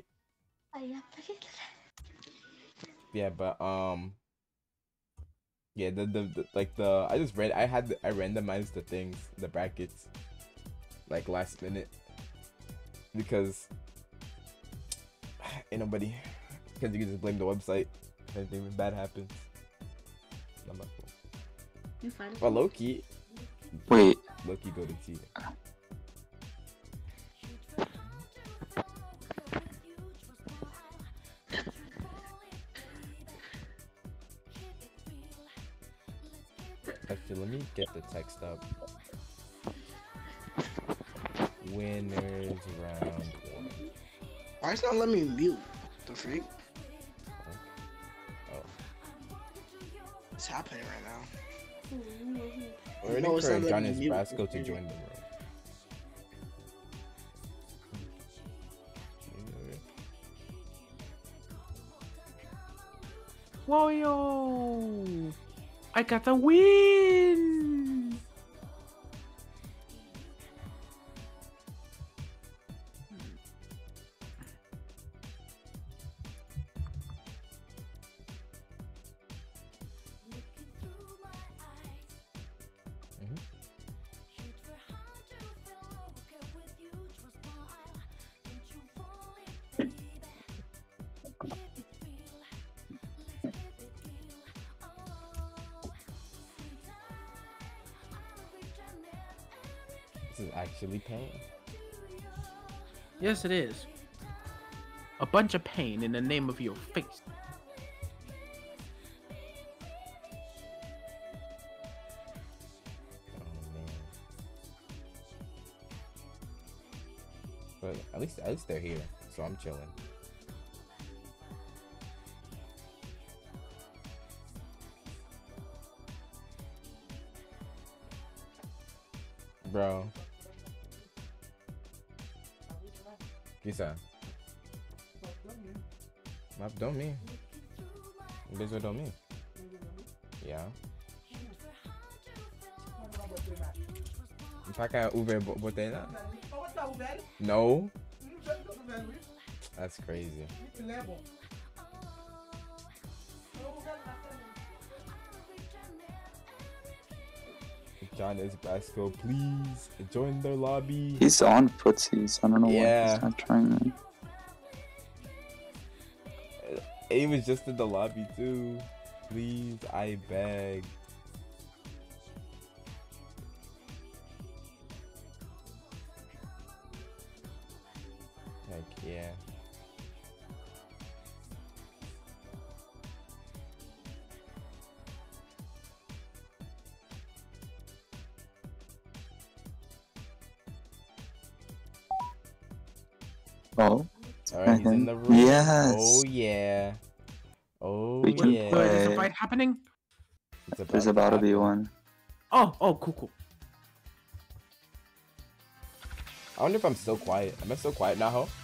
Yeah, but um. Yeah, the, the the like the I just read I had the, I randomized the things the brackets, like last minute, because ain't nobody, because you can just blame the website if anything bad happens. I'm not cool. You find Well, Loki, Wait, Loki go to T. Actually, let me get the text up. Winners round one. Why is not letting me mute? The freak? Oh, What's happening right now? we're waiting No, it's for not letting Jonas me mute. Brasco to join the room. Whoa, yo! I got the win! Mhm. This is actually pain. Yes, it is. A bunch of pain in the name of your face. Oh man. But at least at least they're here, so I'm chilling. Bro. Kisa. Map don't me. Bezo don't me. Yeah. Mpaka Uber bo- botella? No. That's crazy. Jonas Brasco, please join the lobby. he's on footsies. I don't know why Yeah. he's not trying. He was just in the lobby too. Please, I beg. Heck yeah. Oh, Alright, he's in the room. Yes. Oh yeah. Oh We can yeah. Wait, there's a play. fight happening? It's there's about to be happen. one. Oh, oh, cool, cool. I wonder if I'm still quiet. Am I still quiet now, ho?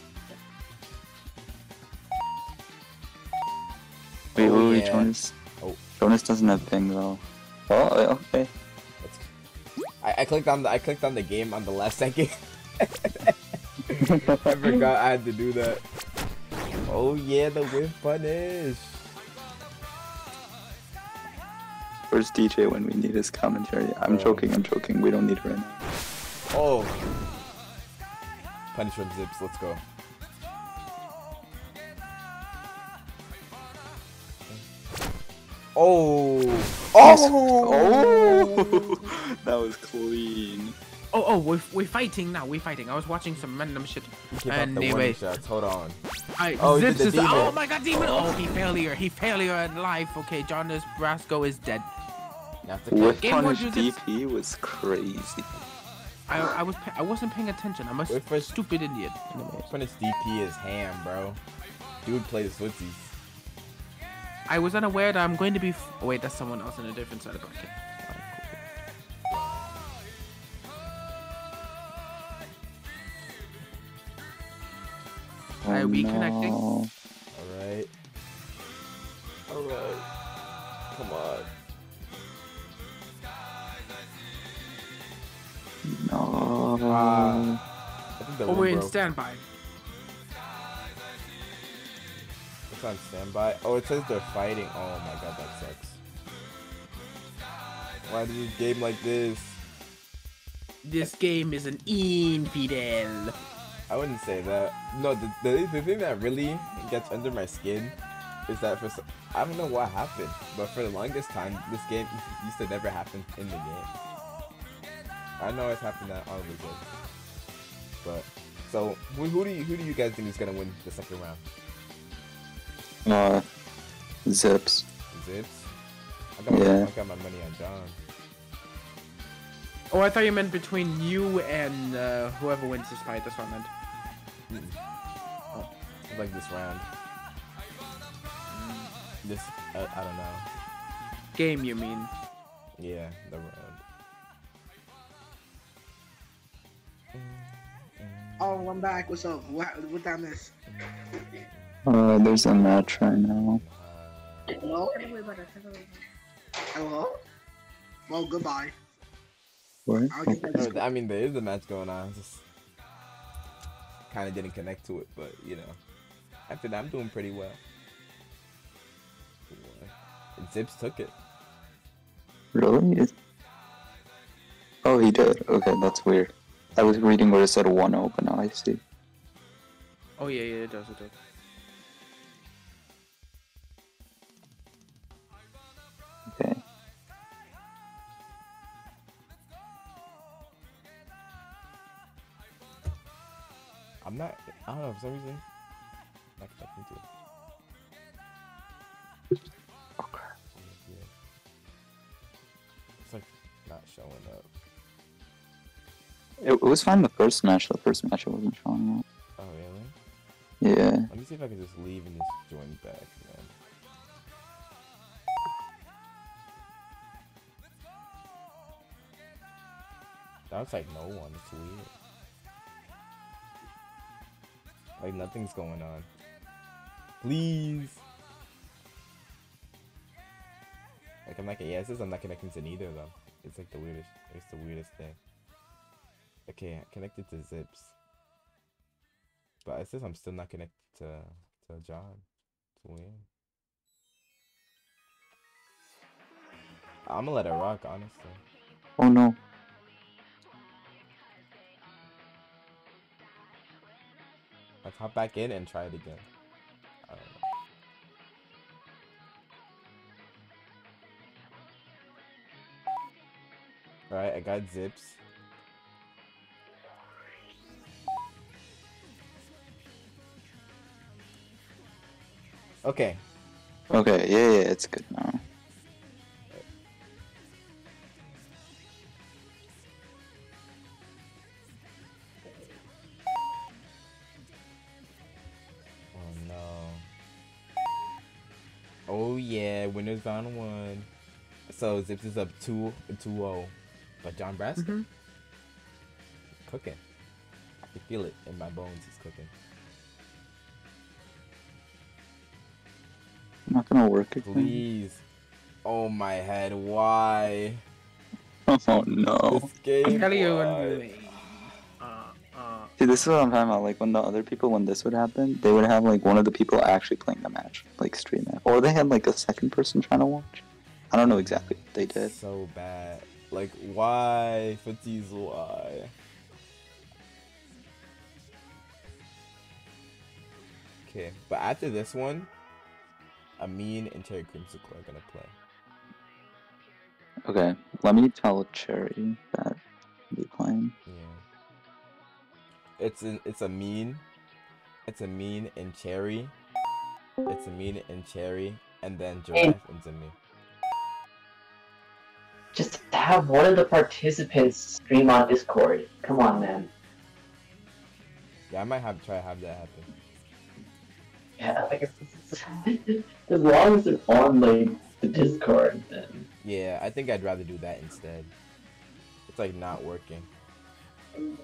Wait, Oh, wait, wait, yeah. Jonas. Oh. Jonas doesn't have ping though. Oh, okay. That's... I, I clicked on the I clicked on the game on the last second. I forgot I had to do that. Oh yeah, the whip punish. Where's D J when we need his commentary? I'm Bro. joking, I'm joking. We don't need it right now. Oh. Punish from Zips, let's go. Oh. Oh. Oh! That was clean. Oh, oh, we're, we're fighting now. We're fighting. I was watching some random shit. Keep up the warning Anyway, shots. Hold on. I, Oh, he did Zips the is. demon. Oh my god, demon! Oh, he failure. He failure in life. Okay, Jonas Brasco is dead. Now to Whip Game punish one, D Zips. P was crazy. I, I was pa- I wasn't paying attention. I'm a Wait for- stupid idiot. Anyways, Punish D P is ham, bro. Dude plays footsies. I was unaware that I'm going to be. F- oh, wait, that's someone else on a different side of the bracket. Oh, Are we connecting? no. Alright. Alright. Come on. No. Uh, I think the Oh, room we're in broke. standby. It's on standby. Oh, it says they're fighting. Oh my god, that sucks. Why did you game like this? This game is an infidel. I wouldn't say that. No, the, the, the thing that really gets under my skin is that for some, I don't know what happened, but for the longest time, this game used to never happen in the game. I know it's happened that on the game, but so who, who do you who do you guys think is gonna win the second round? Uh, Zips. Zips. I got, my, Yeah. I got my money on John. Oh, I thought you meant between you and uh, whoever wins this fight. That's what I meant. Oh, I like this round. This I, I don't know. Game, you mean? Yeah, the round. Oh, I'm back. What's up? What what did I miss? Uh, there's a match right now. Hello? Hello? Well, goodbye. Where? I'll get Okay. back. I mean, there is a match going on. Just kind of didn't connect to it, but you know, after that, I'm doing pretty well. And Zips took it. Really? It... Oh, he did. Okay, that's weird. I was reading where it said one oh, but now I see. Oh yeah, yeah, it does, it does. Okay. I'm not. I don't know for some reason. Not connecting to it. Oh crap. Yeah. It's like not showing up. It, it was fine the first match. The first match it wasn't showing up. Oh really? Yeah. Let me see if I can just leave and just join back, man. Now it's like no one. It's weird. Like nothing's going on. Please. Like I'm like, yeah, it says I'm not connecting to neither of them. It's like the weirdest. It's the weirdest thing. Okay, connected to Zips. But it says I'm still not connected to to John. It's weird. I'm gonna let it rock, honestly. Oh no. Let's hop back in and try it again. I don't know. Alright, I got Zips. Okay. Okay, yeah, yeah, it's good now. Oh no. Oh yeah, winners on one. So Zips is up two two oh. But John Brasco Mhm. cooking. I feel it in my bones. It's cooking. Not gonna work again. Please. Oh my head. Why? Oh no. This game. Tell you why? uh, uh, See, this is what I'm talking about. Like when the other people, when this would happen, they would have like one of the people actually playing the match, like stream it, or they had like a second person trying to watch. I don't know exactly what they did. So bad. Like why? Footies, why? Okay, but after this one, Amin and Cherry Creamsicle are gonna play. Okay, let me tell Cherry that we'll be playing. Yeah. It's an it's a mean. It's a mean and Cherry. It's a mean and Cherry, and then Giraffe and Zimmy. Just have one of the participants stream on Discord. Come on, man. Yeah, I might have try to have that happen. Yeah, like as long as they're on like the Discord, then Yeah, I think I'd rather do that instead. It's like not working. and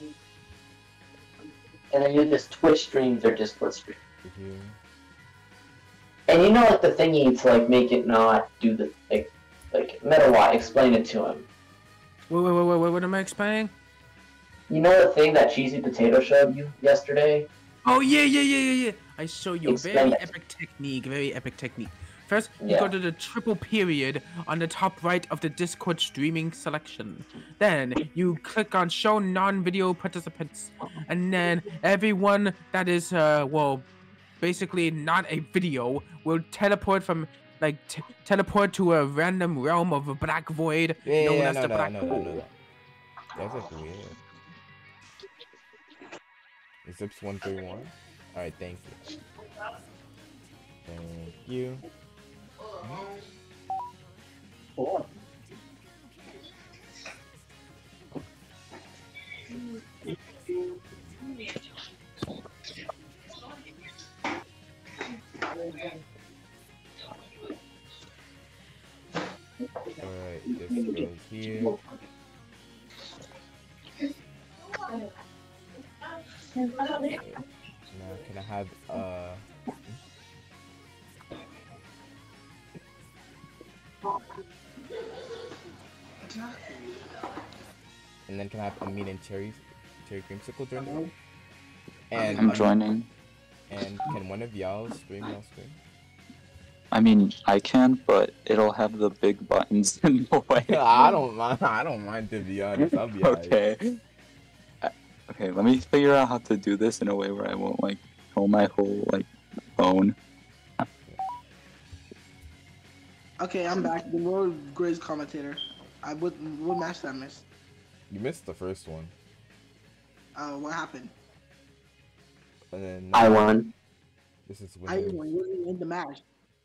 then you just Twitch streams or Discord streams. Mhm. And you know, like the thingy to like make it not do the like, like Meta Y. Explain it to him. wait, wait, wait, wait, wait, what am I explaining? You know the thing that Cheesy Potato showed you yesterday? Oh yeah, yeah, yeah, yeah, yeah. I show you a Explain very it. epic technique, very epic technique. First, you Yeah. go to the triple period on the top right of the Discord streaming selection. Then you click on show non-video participants, and then everyone that is uh well, basically not a video will teleport from like t teleport to a random realm of a black void Yeah, yeah, known yeah, as no, the no, black no, no, hole. no, no. That's like weird. Zips one three one. All right, thank you. Thank you. Cool. Alright, this goes here. Okay. Now, can I have, uh... And then can I have Amin and Cherry, Cherry Creamsicle join me? And, I'm um, joining. And can one of y'all stream y'all stream? I mean, I can, but it'll have the big buttons in the way. I don't mind. I don't mind, to be honest. I'll be alright. Okay. I- Okay, let me figure out how to do this in a way where I won't like show my whole like phone. Okay, I'm back. The World Grizz commentator. I what what match did I miss? You missed the first one. Uh, what happened? And then I won. this is I winning. wasn't in the match.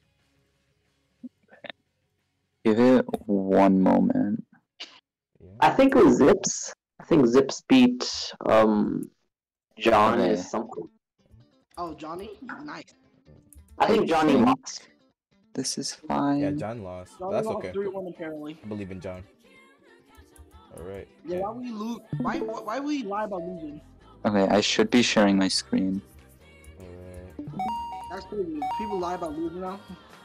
Give it one moment. Yeah. I think it was Zips. I think Zips beat um John Okay. is something. Oh, Johnny, nice. I think Johnny lost. This is fine. Yeah, John lost. But Johnny that's lost okay. three one apparently. I believe in John. Alright. Yeah, why would you lose? Why why why would you lie about losing? Okay, I should be sharing my screen. Alright. That's crazy. People lie about losing now.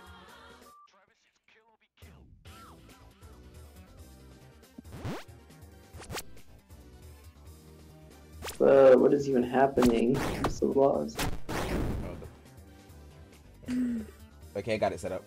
Uh, what is even happening? I'm so lost. Oh, the... Okay, I got it set up.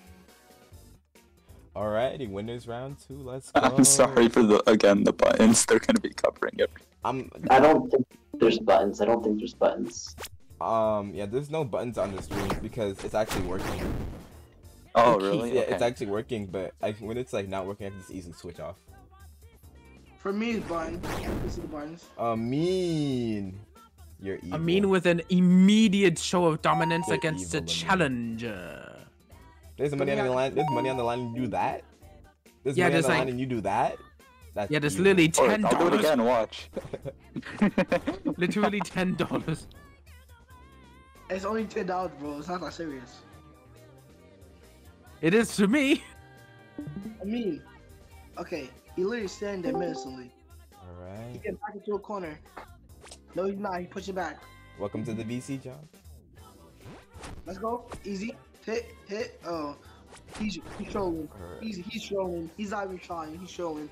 Alrighty, winners round two. Let's go. I'm sorry for the again the buttons. They're gonna be covering it. I'm I don't think there's buttons. I don't think there's buttons. um yeah. There's no buttons on the screen because it's actually working. Oh The key- really? Yeah, Okay. it's actually working, but I, when it's like not working, I can just easily switch off. For me, it's button. This is the buttons. Amin, you're evil. Amin with an immediate show of dominance You're against the evil, Amin. challenger. There's money on the line. There's money on the line. And you do that. There's Yeah, money on there's the line like- and you do that. That's Yeah, there's evil. literally Alright, ten I'll do it dollars. again. Watch. Literally ten dollars. It's only ten dollars, bro. It's not that serious. It is to me. I mean, okay, he literally standing there menacingly. He Alright. get back into a corner. No, he's not. He pushed it back. Welcome to the V C, John. Let's go. Easy. Hit. Hit. Oh. He's he's trolling. He's he's trolling. He's not even trying. He's trolling.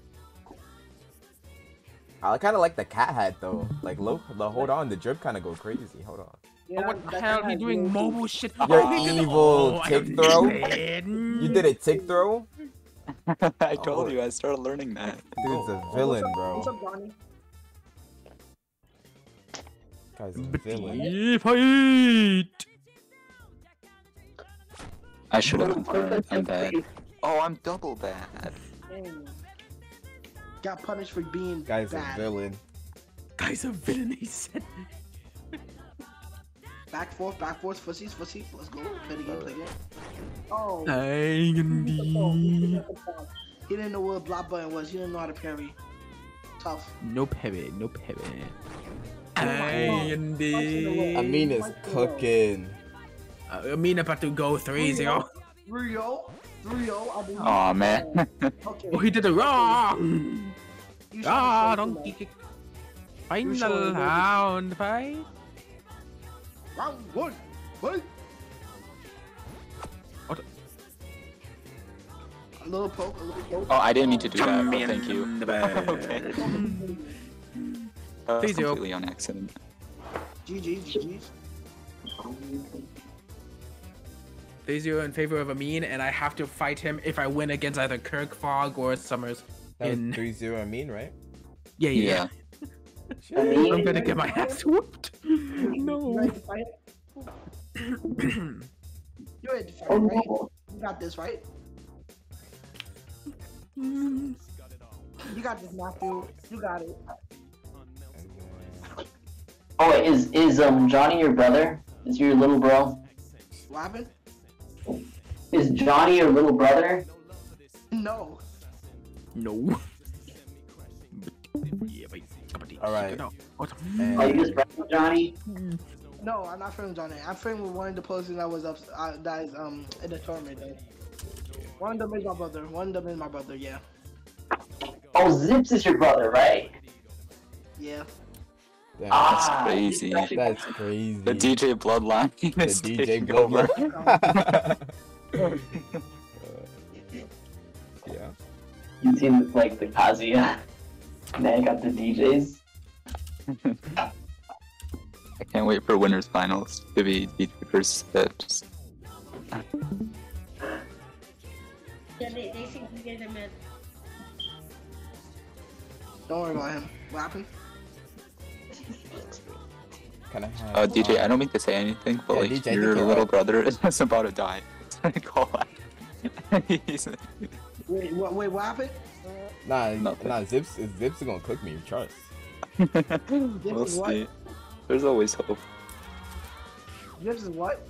I kind of like the cat hat though. Like, look, the hold on, the drip kind of go crazy. Hold on. Yeah, Oh, what the that hell? guy He has doing no- mobile shit. Your Oh, he did- evil oh, I tick throw? understand. You did a tick throw? I told Oh. you I started learning that. Dude's a Oh, villain, what's up, bro. What's up, Johnny? Guy's a villain. Betty fight. I should have learned. I'm bad. Oh, I'm double bad. Dang. Got punished for being Guy's a bad. villain. Guy's a villain, he said. Back forth, back forth, fussies, fussies. Let's go. Play the game, play the game. Oh. I can be. He didn't know what a block button was. He didn't know how to parry. Tough. No parry, no parry. Oh my I God. can be. I mean, it's cooking. Uh, I mean, about to go three zero. three oh. three oh. I believe. Aw, man. Okay. Oh, he did it wrong. You Ah, should've don't said kick it. You Final should've- round fight. that. Round one. One. What? A little poke, a little poke. Oh, I didn't mean to do that. But thank you. Okay. Okay. Uh, Three zero. completely on accident. G G's, G G's. three zero in favor of Amin, and I have to fight him if I win against either Kirk, Fogg, or Summers. That was In three zero, I mean, right? yeah, yeah. Yeah. yeah. I'm gonna get my ass whooped. You No. ready to fight? You ready to fight, Oh right? no. You got this, right? Mm. You got this, Matthew. You got it. Oh wait, is is um Johnny your brother? Is your little bro? What happened? Is Johnny your little brother? No. No. All right. Are you just friends with Johnny? No, I'm not friends with Johnny. I'm friends with one of the players that was up uh, that is um in the tournament though. One of them is my brother. One of them is my brother, yeah. Oh, Zips is your brother, right? Yeah. Damn, That's Ah, crazy. Zips actually- that's crazy. The D J bloodline The is D J taking over. Bloodline. Uh, yeah. You seem like the Kazuya. Now you got the D Js. I can't wait for winners finals to be D J versus Steps. Yeah, they, they think you guys are mad. Don't worry about him. What happened? Can I have? Uh, D J, I um, don't mean to say anything, but Yeah, like D J, I your think you're little right. brother is about to die. Call out. He's- Wait, what? Wait, what happened? Nah, Nothing. nah. Zips, is Zips is gonna cook me. Trust. we'll is what? see. There's always hope. This is what?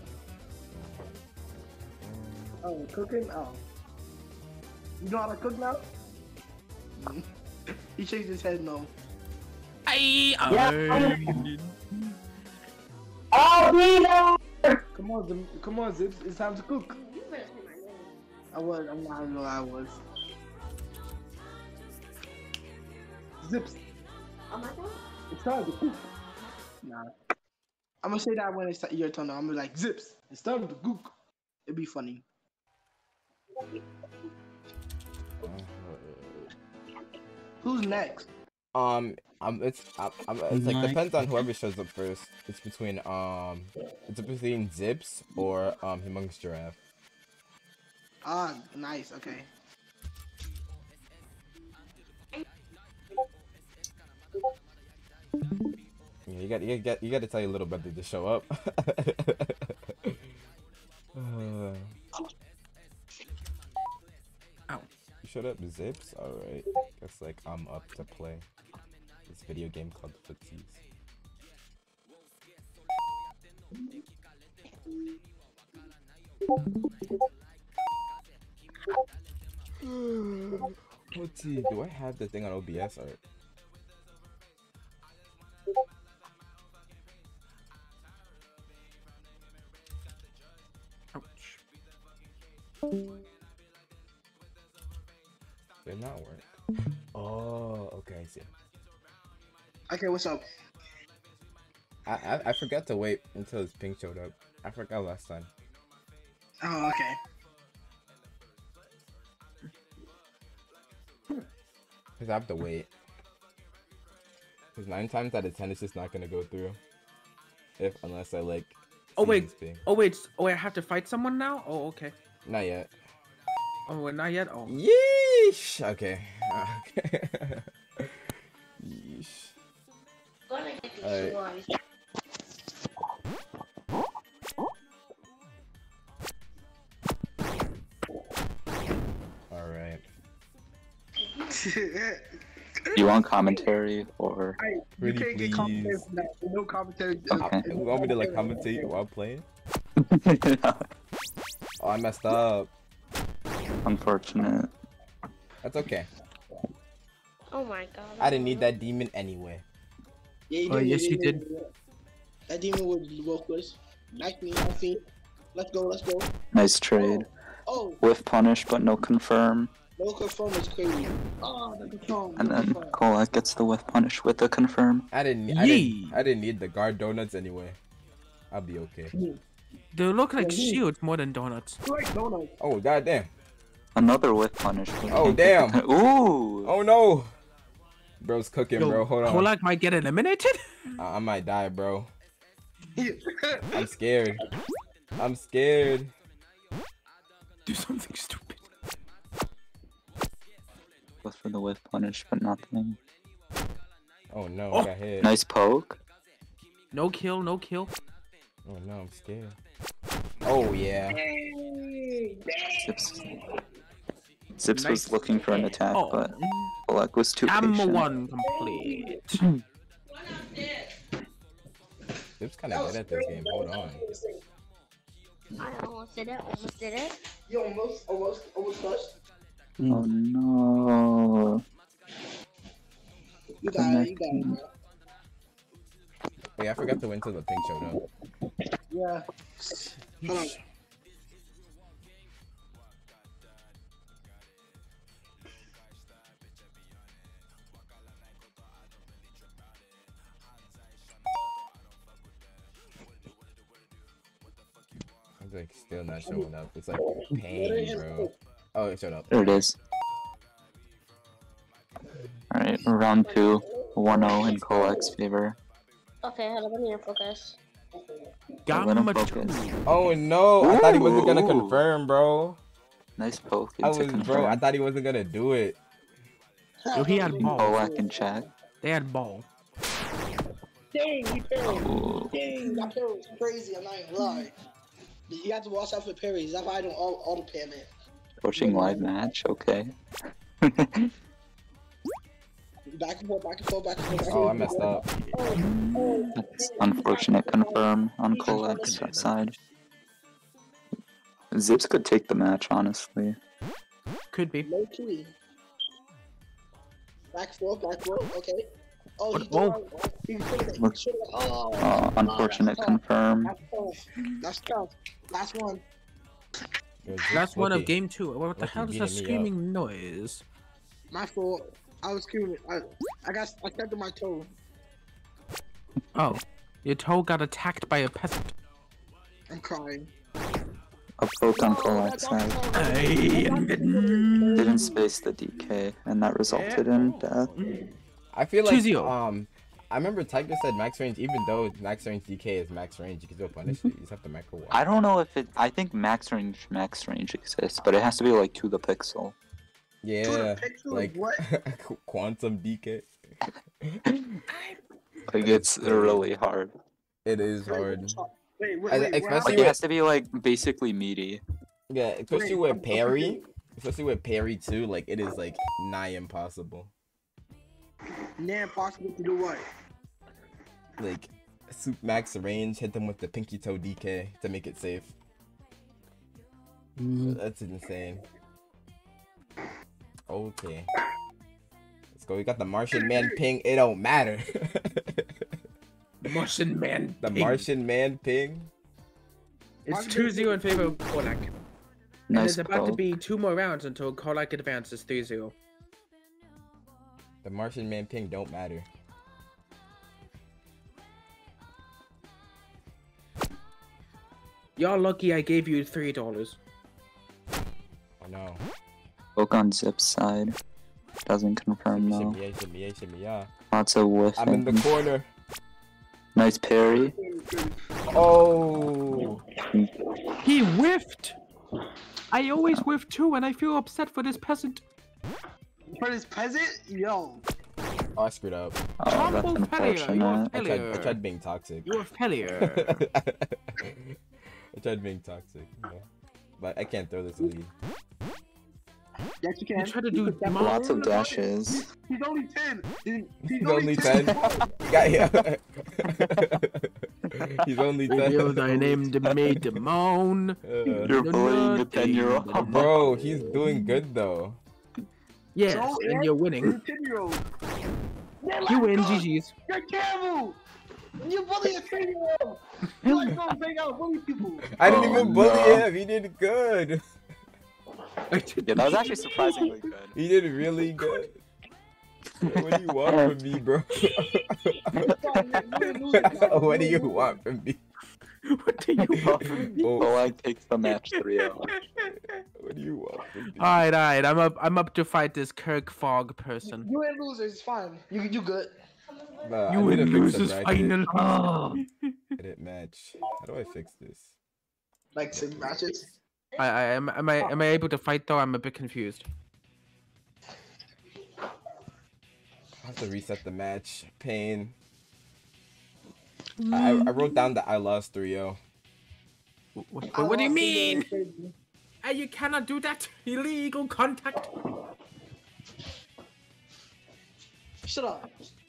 Oh, cooking? Oh. You know how to cook now? He shakes his head no. I, Yeah. I'll be there! Come on, Zim- come on, Zips. It's time to cook. You better say my name. I was. I'm not gonna lie. I was. Zips. Oh my god. It's time to cook. Nah. I'm gonna say that when it's your turn. I'm gonna be like, Zips. It's time to cook. It'd be funny. Who's next? Um, um, it's um, um, it's like depends on whoever shows up first. It's between um, it's between Zips or um, Humongous Giraffe. Ah, nice. Okay. Yeah, you got you got you got to tell your little brother to show up. Uh, Ow. you showed up, Zips. All right. Guess like I'm up to play this video game called Footsies. Let's see. Do I have the thing on O B S or? ouch. Did not work. Oh, okay. I see. Okay, what's up? I, I I forgot to wait until his ping showed up. I forgot last time. Oh, okay. Cause I have to wait. Cause nine times out of ten, it's just not gonna go through. If unless I like. Oh see wait. his ping. Oh wait. Oh wait. I have to fight someone now. Oh okay. Not yet. Oh wait, not yet. Oh. Yeesh. Okay. Okay. Yeesh. Gonna get these Alright. ones. All right. You want commentary or? I, you Pretty can't get please. commentary from that. No commentary. Okay. You want me to like commentate while playing? Oh, I messed up. Unfortunate. That's okay. Oh my god. I didn't need that demon anyway. Yeah, you Oh, did, yes, you did. did. That demon would go first. Like me, I see. Let's go, let's go. Nice trade. Oh, With punish, but no confirm. no confirm is crazy. Oh, the confirm. And no then confirm. Kolak gets the with punish with the confirm. I didn't. I didn't. Yee. I didn't need the guard donuts anyway. I'll be okay. They look like Yeah, he- shields more than donuts. You like donuts. Oh goddamn. Another with punish. but Oh, can't get the damn. con- Ooh. Oh no. Bro's cooking, Yo, bro. Hold on. Kolak might get eliminated. I, I might die, bro. I'm scared. I'm scared. Do something stupid. Goes for the with punish, but nothing. Oh no, Oh. I got hit. Nice poke. No kill. No kill. Oh no, I'm scared. Oh yeah. Zips. Zips Nice. was looking for an attack, Oh. but Kolak was too Ammo patient. one complete. It's kind of good at this game. Hold on. I almost did it. Almost did it. You almost, almost, almost touched. Oh no. You got it, you got it. bro. Wait, I forgot to wait until the ping showed up. Yeah. Hold on. It's like still not showing up. It's like pain, bro. Oh, it showed up. There it is. Alright, round two. one oh in Kolak's favor. Okay, hold on. Let me focus. Let him Gamma focus. two. Oh no! I thought he wasn't gonna Ooh. confirm, bro. Nice poke I into was, confirm. bro. I thought he wasn't gonna do it. Yo, he had balls. Kolak in chat. They had ball. Dang, he parried. Ooh. Dang, that parry was crazy. I'm not even lying. You have to watch out for parries. That's why I don't all auto pam it. Coaching live match, okay. Back and forth, back and forth, back and forth. back and Oh, I forth. messed up. That's unfortunate confirm on Kolak's side. Zips could take the match, honestly. Could be. Low key. Back and forth, back and forth. Okay. Oh, he Oh. he should have. Look. He should have. Oh, Uh, unfortunate that's tough. confirm. That's tough. That's tough. Last one. Yo, Last one of Wookie. game two. What the Wookie hell is beating that me up. screaming noise? My fault. I was screaming. I, I got. I stepped on my toe. Oh, your toe got attacked by a peasant. I'm crying. A poke on Oh, Kolak's that's side. awesome. Hey, Didn't space the D K, and that resulted in death. I feel like two zero. um, I remember Tiger said max range. Even though max range D K is max range, you can still punish it. You just have to micro walk. I don't know if it. I think max range, max range exists, but it has to be like to the pixel. Yeah, Dude, picture of like what? quantum D K. Like it's really hard. It is hard. Wait, wait, I- wait. especially what Like happened? it has to be like basically meaty. Yeah, especially Wait, I'm- with I'm parry. confused. Especially with parry too. Like it is like nigh impossible. Nah, impossible to do what? Like soup max range, hit them with the pinky toe D K to make it safe. That's insane. Okay. Let's go. We got the Martian man ping. It don't matter. Martian man. The ping. Martian man ping. It's two zero in favor of Kolak. And Nice there's about to poke. be two more rounds until Kolak advances three zero. The Martian man ping don't matter. You're lucky I gave you three dollars. I know. Poke on Zip's side. Doesn't confirm though. Shimmy, yeah, shimmy, yeah, shimmy, yeah. Lots of whiff. I'm in the corner. Nice parry. Oh. He whiffed. I always whiff too, and I feel upset for this peasant. For this peasant, yo. Oh, I screwed up. Oh, that's Trumbo failure. You're a unfortunate. I tried, I failure. tried being toxic. You're a failure. I tried being toxic, you know. But I can't throw this lead. Yes, you can. You try to do can demon- Lots of dashes. He's only ten. He's, he's He's only ten. Got him. He's only Reveal ten. thy name to me, Demon. Uh, You're bullying a ten-year-old. bro, he's doing good though. Yes, So, and Ed, you're winning. ten-year-old. You win, G G's. You're terrible. You bully a ten-year-old. You like go bang out bully people. I didn't Oh, even bully no. him. He did good. Yeah, that was actually surprisingly good. He did really good. What do you want from me, bro? What do you want from me? What do you want from me? Oh, Bolag takes the match three oh. what do you want from me? Alright, alright, I'm up I'm up to fight this Kirk Fog person. You ain't losers. It's fine. You you good. Nah, You I need to and fix the losers bracket. final. Oh. Edit match. How do I fix this? Like six matches. I, I am am I am I able to fight though? I'm a bit confused. I have to reset the match. Pain. I, I wrote down that I lost three oh. What, what, what do you mean? Hey, you cannot do that. Illegal contact. Shut up.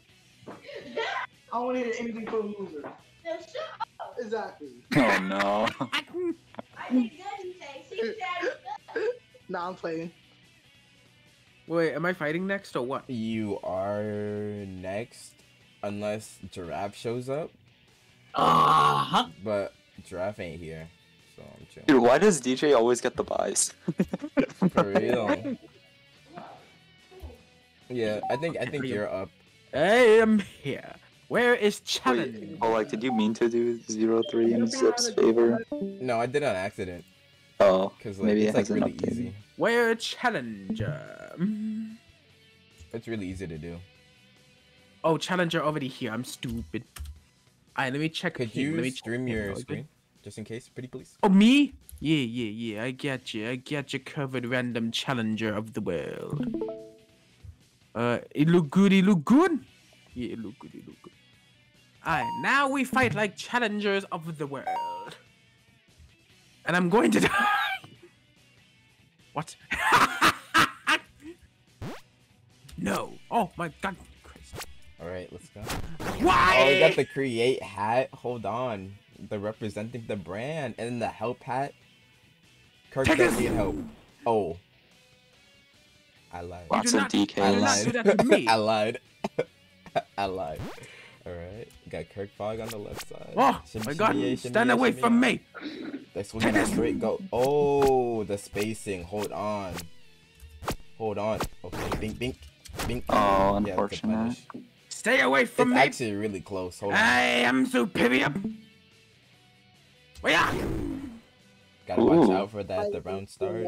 I want to hear anything from a loser. Exactly. Oh no. Nah, I'm playing. Wait, am I fighting next or what? You are next, unless Giraffe shows up. Uh-huh. But Giraffe ain't here, so I'm chilling. Dude, why does D J always get the buys? For real. Yeah, I think I think you're up. I am here. Where is challenge? Wait, oh, like, did you mean to do zero three in Zip's favor? No, I did it on accident. Oh, Cause like, maybe it's it like hasn't really updated. easy. Where challenger? Mm. It's really easy to do. Oh, challenger already here. I'm stupid. Alright, let me check. Could here. you Let me check stream here. your Okay. screen, just in case, pretty please? Oh, me? Yeah, yeah, yeah. I got you. I got you covered, random challenger of the world. Uh, it look good. It look good. Yeah, it look good. It look good. Alright, now we fight like challengers of the world. And I'm going to die. What? No. Oh my God. Christ. All right, let's go. Why? Oh, we got the create hat. Hold on, the representing the brand, and then the help hat. Kirk Take doesn't it. need help. Oh, I lied. Lots do of not- D I do not Ks. do lied. that to me. I lied. I lied. All right, got Kirk Fog on the left side. Oh Shimmy, my shimmy, God. yeah, shimmy, Stand yeah, away shimmy, from yeah. me. They're swinging a straight go. Oh, the spacing. Hold on. Hold on. Okay, bink, bink, bink. Oh, Yeah, that's a unfortunate. punish. Stay away from It's me. actually really close. Hold on. I am superior. Where? Gotta watch Ooh. out for that. The round start.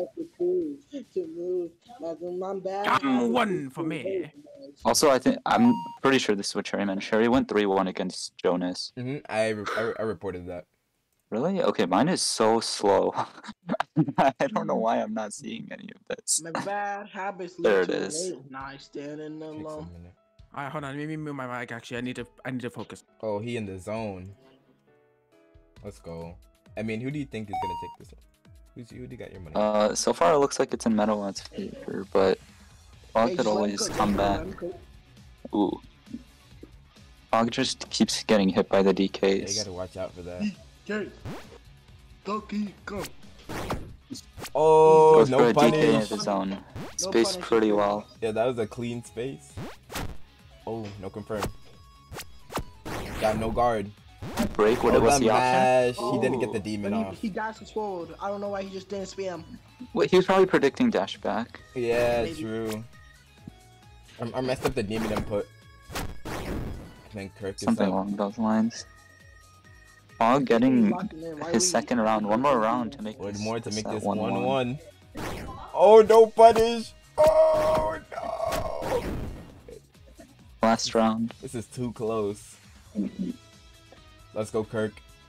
Come one for me. Also, I think I'm pretty sure this is what Sherry meant. Sherry went three one against Jonas. hmm I, re- I, re- I reported that. Really? Okay, mine is so slow. I don't know why I'm not seeing any of this. My bad habits. There lead it to is. late night standing Takes a alone. minute. Alright, hold on. Let me move my mic. Actually, I need to. I need to focus. Oh, he in the zone. Let's go. I mean, who do you think is gonna take this one? Who's who do you got your money? on? Uh, so far it looks like it's in Meadowlands' favor, but Fog Hey, could just let him always cook, come just back. let him cook. Ooh. Fog just keeps getting hit by the Yeah, you D Ks. gotta watch out for that. Okay. Donkey Kong. Oh, Goes no for a D K in punish. the zone. No Spaced punish. pretty well. Yeah, that was a clean space. Oh, no confirm. Got no guard. Break, what Oh, was the the option? mash. He didn't get the But demon he, off. he dashed his forward. I don't know why he just didn't spam. Wait, he was probably predicting dash back. Yeah, Maybe. true. I, I messed up the demon input. I think Kirk is Something up. along those lines. Paul getting Locking in. Why his we- second round. One more round to make One this, more to make at this one one one. one. Oh, no punish! Oh no! Last round. This is too close. Let's go, Kirk.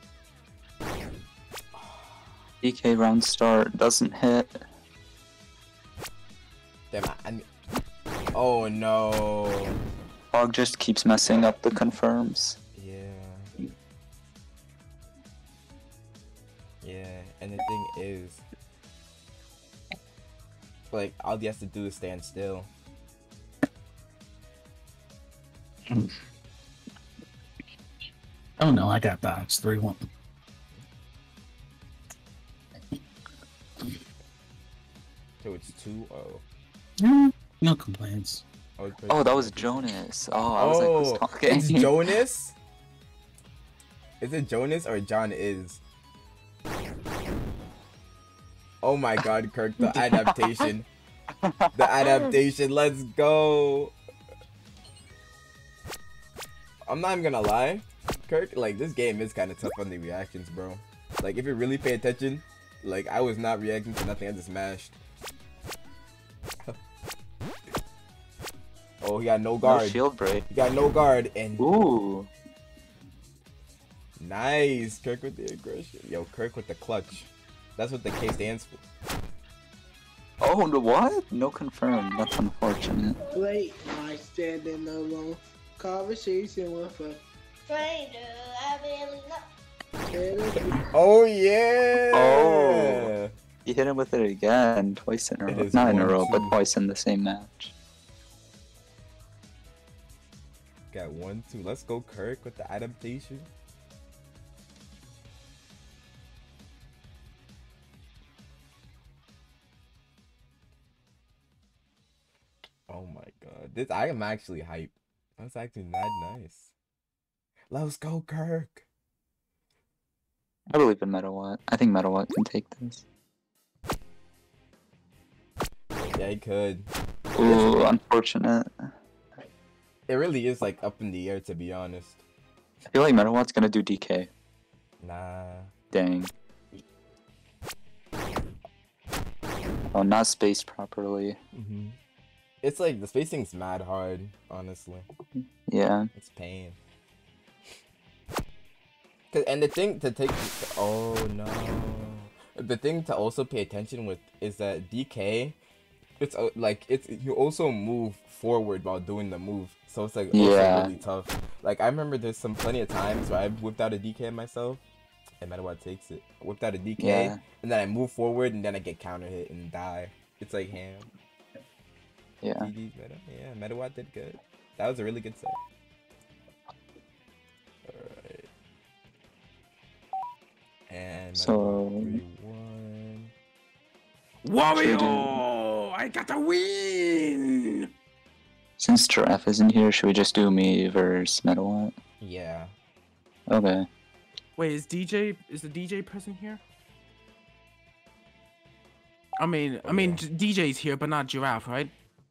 D K round start doesn't hit. Damn, I, I, oh no! Paul just keeps messing up the confirms. Yeah. Yeah, and the thing is, like, all he has to do is stand still. Oh no, I got bounced. three one. So it's two oh. Yeah, no complaints. Oh, it's Oh, that was Jonas. Oh, I was like, Oh, who's talking? it's Jonas? Is it Jonas or John is? Oh my god, Kirk, the adaptation. The adaptation, let's go. I'm not even gonna lie, Kirk, like, this game is kind of tough on the reactions, bro. Like, if you really pay attention, like, I was not reacting to nothing, I just mashed. Oh, he got no No guard. shield break. He got no guard, and Ooh. nice, Kirk with the aggression. Yo, Kirk with the clutch. That's what the K stands for. Oh, no, what? No confirm. That's unfortunate. Late night standing alone. Conversation with a Stranger, I really know. Oh yeah. Oh. He hit him with it again, twice in a It row. is Not in a one, row, but two. twice in the same match. Got one, two. Let's go, Kirk, with the adaptation. Oh my god. This I am actually hyped. That's actually not nice. Let's go, Kirk. I believe in Metawatt. I think Metawatt can take this. Yeah, he could. Ooh, unfortunate. It really is like up in the air, to be honest. I feel like Metawatt's gonna do D K. Nah. Dang. Oh, not spaced properly. Mm-hmm. It's like the spacing's mad hard, honestly. Yeah. It's pain. Cause, and the thing to take, oh no, the thing to also pay attention with is that D K, it's uh, like it's you also move forward while doing the move, so it's like also Yeah. really tough. Like I remember there's some plenty of times where I whipped out a D K myself, no matter what takes it, I whipped out a D K, Yeah. and then I move forward and then I get counter hit and die. It's like ham. Yeah. G G's Meta, yeah, Metawatt did good. That was a really good set. Alright. And So- three, one. Wario! I got the win! Since Giraffe isn't here, should we just do me versus Metawatt? Yeah. Okay. Wait, is D J is the D J present here? I mean, I mean, Yeah. D J's here, but not Giraffe, right?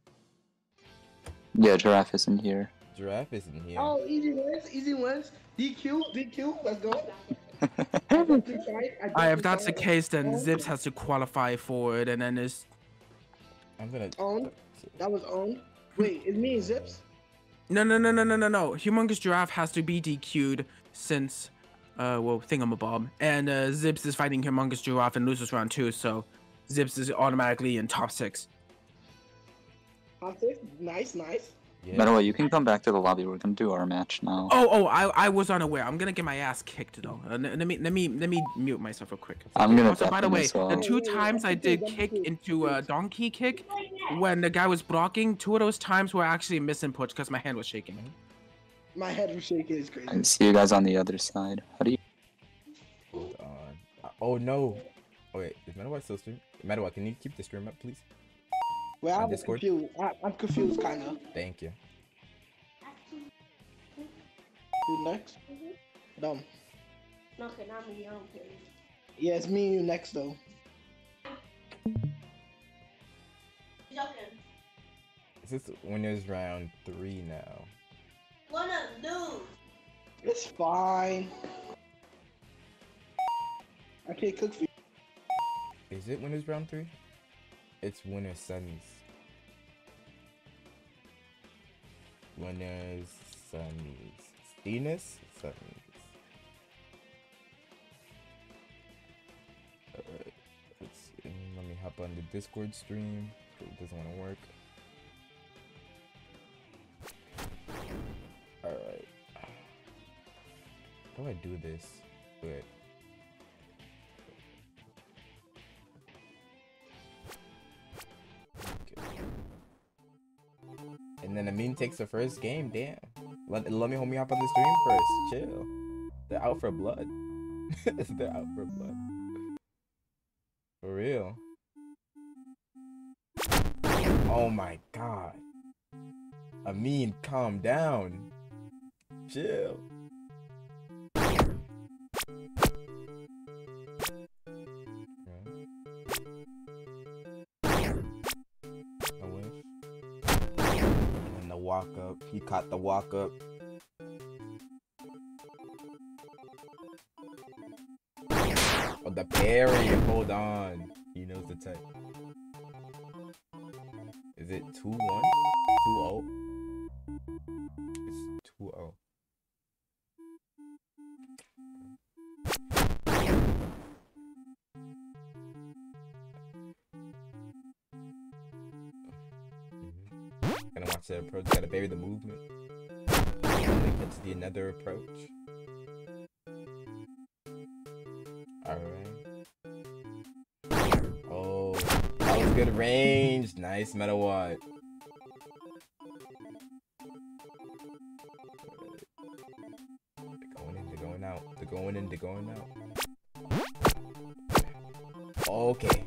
Yeah, Giraffe isn't here. Giraffe isn't here. Oh, easy wins, easy wins. D Q, D Q, let's go. Alright, if that's the case, then Zips has to qualify for it, and then it's I'm gonna. Owned. That was owned. Wait, it's me and Zips? no, no, no, no, no, no, no. Humongous Giraffe has to be D Q'd since, uh, well, thingamabob, and uh, Zips is fighting Humongous Giraffe and loses round two, so Zips is automatically in top six. Okay, nice, nice. Yeah. Metawatt, you can come back to the lobby. We're gonna do our match now. Oh, oh, I, I was unaware. I'm gonna get my ass kicked though. Uh, let me, let me, let me mute myself real quick. I'm gonna Also, by the deafen way, as well. the two times I did kick into a donkey kick, when the guy was blocking, two of those times were actually misinputs because my hand was shaking. My head was shaking, it's crazy. I see you guys on the other side. How do you? Hold on. Uh, Oh no. Oh wait, is Metawatt still streaming? Metawatt, can you keep the stream up, please? Well, On I'm Discord? confused. I, I'm confused, kinda. Thank you. Who next? Dumb. No, que not me, I'm kidding. Yeah, it's me and you next, though. Joking. Is this winners round three now? Wanna lose. It's fine. I can't cook for you. Is it winners round three? It's winners semis. Winners semis. Venus semis. Alright. Let's see. Let me hop on the Discord stream. It doesn't want to work. Alright. How do I do this? Good. And then Amin takes the first game. Damn. Let, let me homie hop on the stream first. Chill. They're out for blood. They're out for blood. For real. Oh my god. Amin, calm down. Chill. Walk up. He caught the walk up. Oh, the parry. Hold on. He knows the type. Is it two one? two oh? It's two oh. Gonna watch the approach, gotta bury the movement. I think that's the another approach. Alright. Oh, that was good range. Nice meta watt. They're going in, they're going out. They're going in, they're going out. Okay.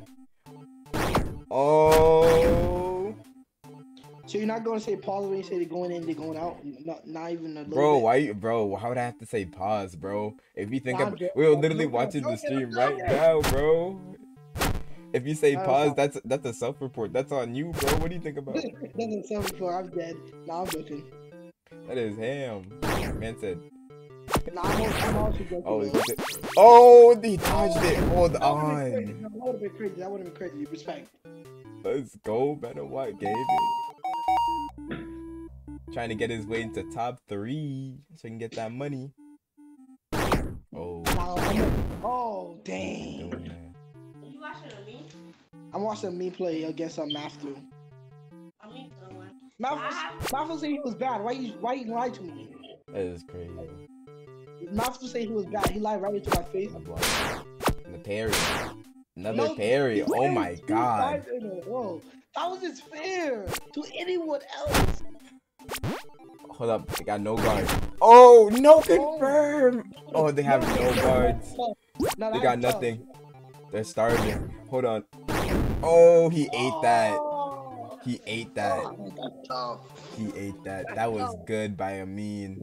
Oh. So you're not gonna say pause when you say they're going in, they're going out, not not even a little Bro, bit? why you, bro? How would I have to say pause, bro? If you think Nah, I'm, I'm joking. we were I'm literally joking. watching I'm the joking. stream I'm right joking. now, bro. If you say Nah, pause, I'm that's that's a self-report. That's on you, bro. What do you think about? Doesn't sound before I'm dead. Nah, I'm joking. That is ham. Man said. Nah, I'm, also, I'm also joking. Oh, though. is it- oh, he dodged it. Hold That would've been crazy. on. No, that would've been crazy. That would've been crazy. Respect. Let's go, better what gaming. Trying to get his way into top three so he can get that money. Oh. Nah, I'm like, oh, dang. Doing that. You watching me? I'm watching me play against a um, Matthew. I mean, Matthew, Matthew said he was bad. Why you why you lied to me? That is crazy. Matthew said he was bad. He lied right into my face. I blocked. And the parry. Another No, parry. he Oh went my two god. times in a row. That was just fair to anyone else. Hold up. They got no guards. Oh, no confirm. Oh, they have no guards. No, no, They that's got tough. nothing. They're starving. Hold on. Oh, he ate that. Oh, He ate that. oh, that's tough. He ate that. That was good by Amin.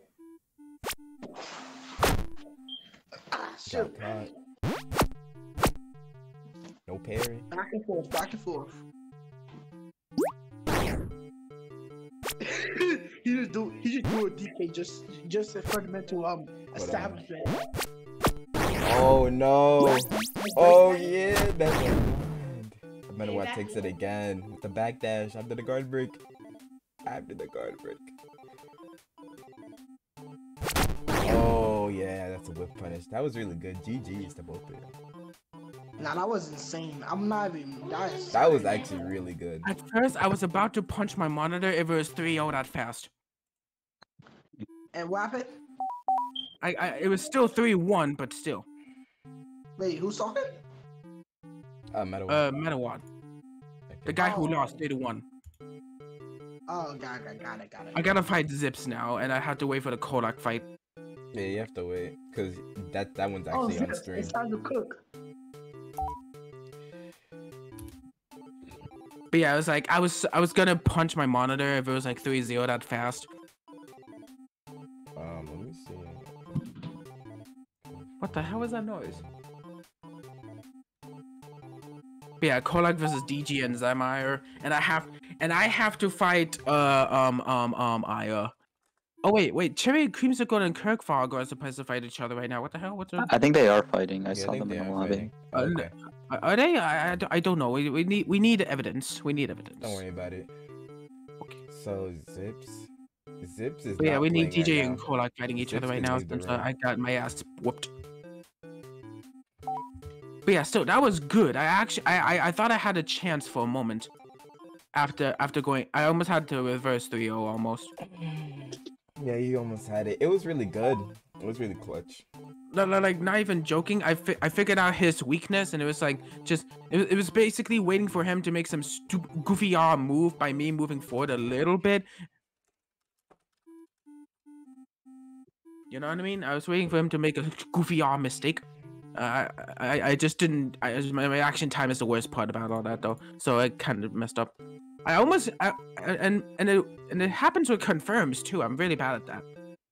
Ah, Got shit. caught. No parry. Back and forth, back and forth. he just do he just do a D K just just a fundamental um establishment. Oh no. Oh yeah. That's a good. Matter what takes it again with the backdash after the guard break. After the guard break. Oh yeah, that's a whip punish. That was really good. G G's to both of you. Nah, that was insane. I'm not even. That, is That was actually really good. At first, I was about to punch my monitor if it was three oh that fast. And what happened? I, I it was still three one, but still. Wait, who's talking? Uh, Metal. Uh, Metawad. The guy who Oh. lost did one. Oh, got it, got it, got it. I gotta fight Zips now, and I have to wait for the Kodak fight. Yeah, you have to wait because that that one's Oh, actually on it's, stream. it's time to cook. But yeah, I was like, I was I was gonna punch my monitor if it was like three zero that fast. Um, let me see. What the hell was that noise? But yeah, Kolak versus D G and Zameyer, and I have and I have to fight uh um um um Aya. Oh wait, wait. Cherry Creamsicle and Kirkfog are supposed to fight each other right now. What the hell? What's up? I think they are fighting. I Yeah, saw think them they in the are lobby. fighting. Oh, Uh, n- okay. Are are they? I, I, d- I don't know. We, we need we need evidence. We need evidence. Don't worry about it. So Zips, Zips is But yeah, not we need playing D J right and now. Kolak fighting each Zips other right can now leave the since uh, room. I got my ass whooped. But yeah, still that was good. I actually I, I I thought I had a chance for a moment. After after going, I almost had to reverse three oh almost. Yeah, you almost had it. It was really good. It was really clutch. Like, like- like, not even joking. I fi- I figured out his weakness, and it was like just it, it was basically waiting for him to make some stupid goofy arm move by me moving forward a little bit. You know what I mean? I was waiting for him to make a goofy arm mistake. Uh, I I just didn't. I just- my reaction time is the worst part about all that though. So I kind of messed up. I almost I, I- and and it and it happens with confirms too. I'm really bad at that.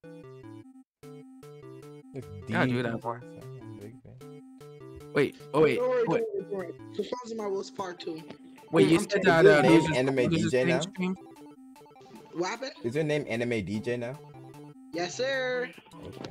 Gotta do that more. Wait, oh wait, Don't worry, wait, don't worry, don't worry. Fulfills my will's part two. wait. You I'm said telling that you. uh, Is his losers, name Anime losers D J getting now? streamed? What happened? Is your name Anime D J now? Yes, sir. Okay.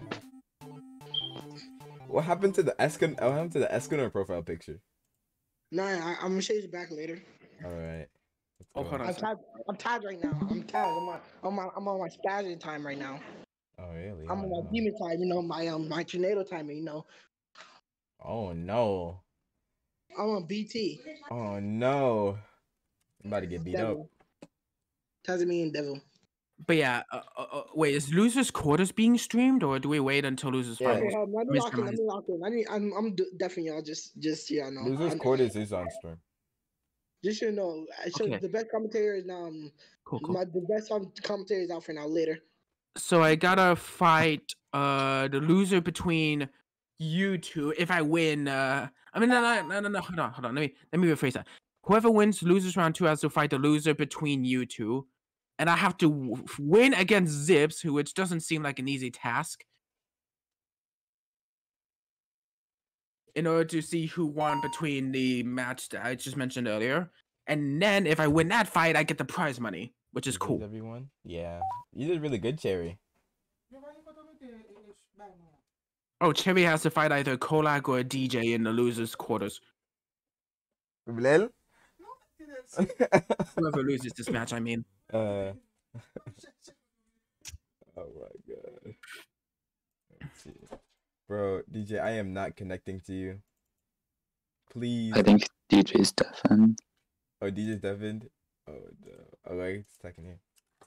What happened to the Eskon? What happened to the Escanor profile picture? No, I, I'm gonna show you back later. All right. Let's Oh, go. hold on. I'm tagged. I'm tagged right now. I'm tagged. I'm on. I'm on, I'm on my spazzing time right now. Oh really? I'm Oh, on my no. demon time. You know my um my tornado time. You know Oh no. I'm on B T. Oh no. I'm about to get beat up. Devil. Tasmanian devil. But yeah, uh, uh, uh, wait. Is losers quarters being streamed, or do we wait until losers Yeah. Okay, finals? hold on, let me Mister lock in. Let Mice. me lock in. I need. I'm. I'm d- definitely y'all. Just. Just yeah. No. Losers I'm- quarters is on stream. Just so you know, I show Okay. the best commentator is now. Um, Cool, cool. my the best um, commentator is out for now later. So I gotta fight uh the loser between you two. If I win, uh, I mean no no no no no hold on hold on. Let me let me rephrase that. Whoever wins losers round two has to fight the loser between you two, and I have to w- win against Zips, who which doesn't seem like an easy task. In order to see who won between the match that I just mentioned earlier, and then if I win that fight, I get the prize money, which is You cool. beat Everyone. Yeah. You did really good, Cherry. Oh, Cherry has to fight either Kolak or a D J in the losers' quarters. Bilal? Whoever loses this match, I mean. Uh. Oh my god. Let's see. Bro, D J, I am not connecting to you. Please. I think D J's deafened. Oh, D J's deafened? Oh, no. Oh, wait a second here.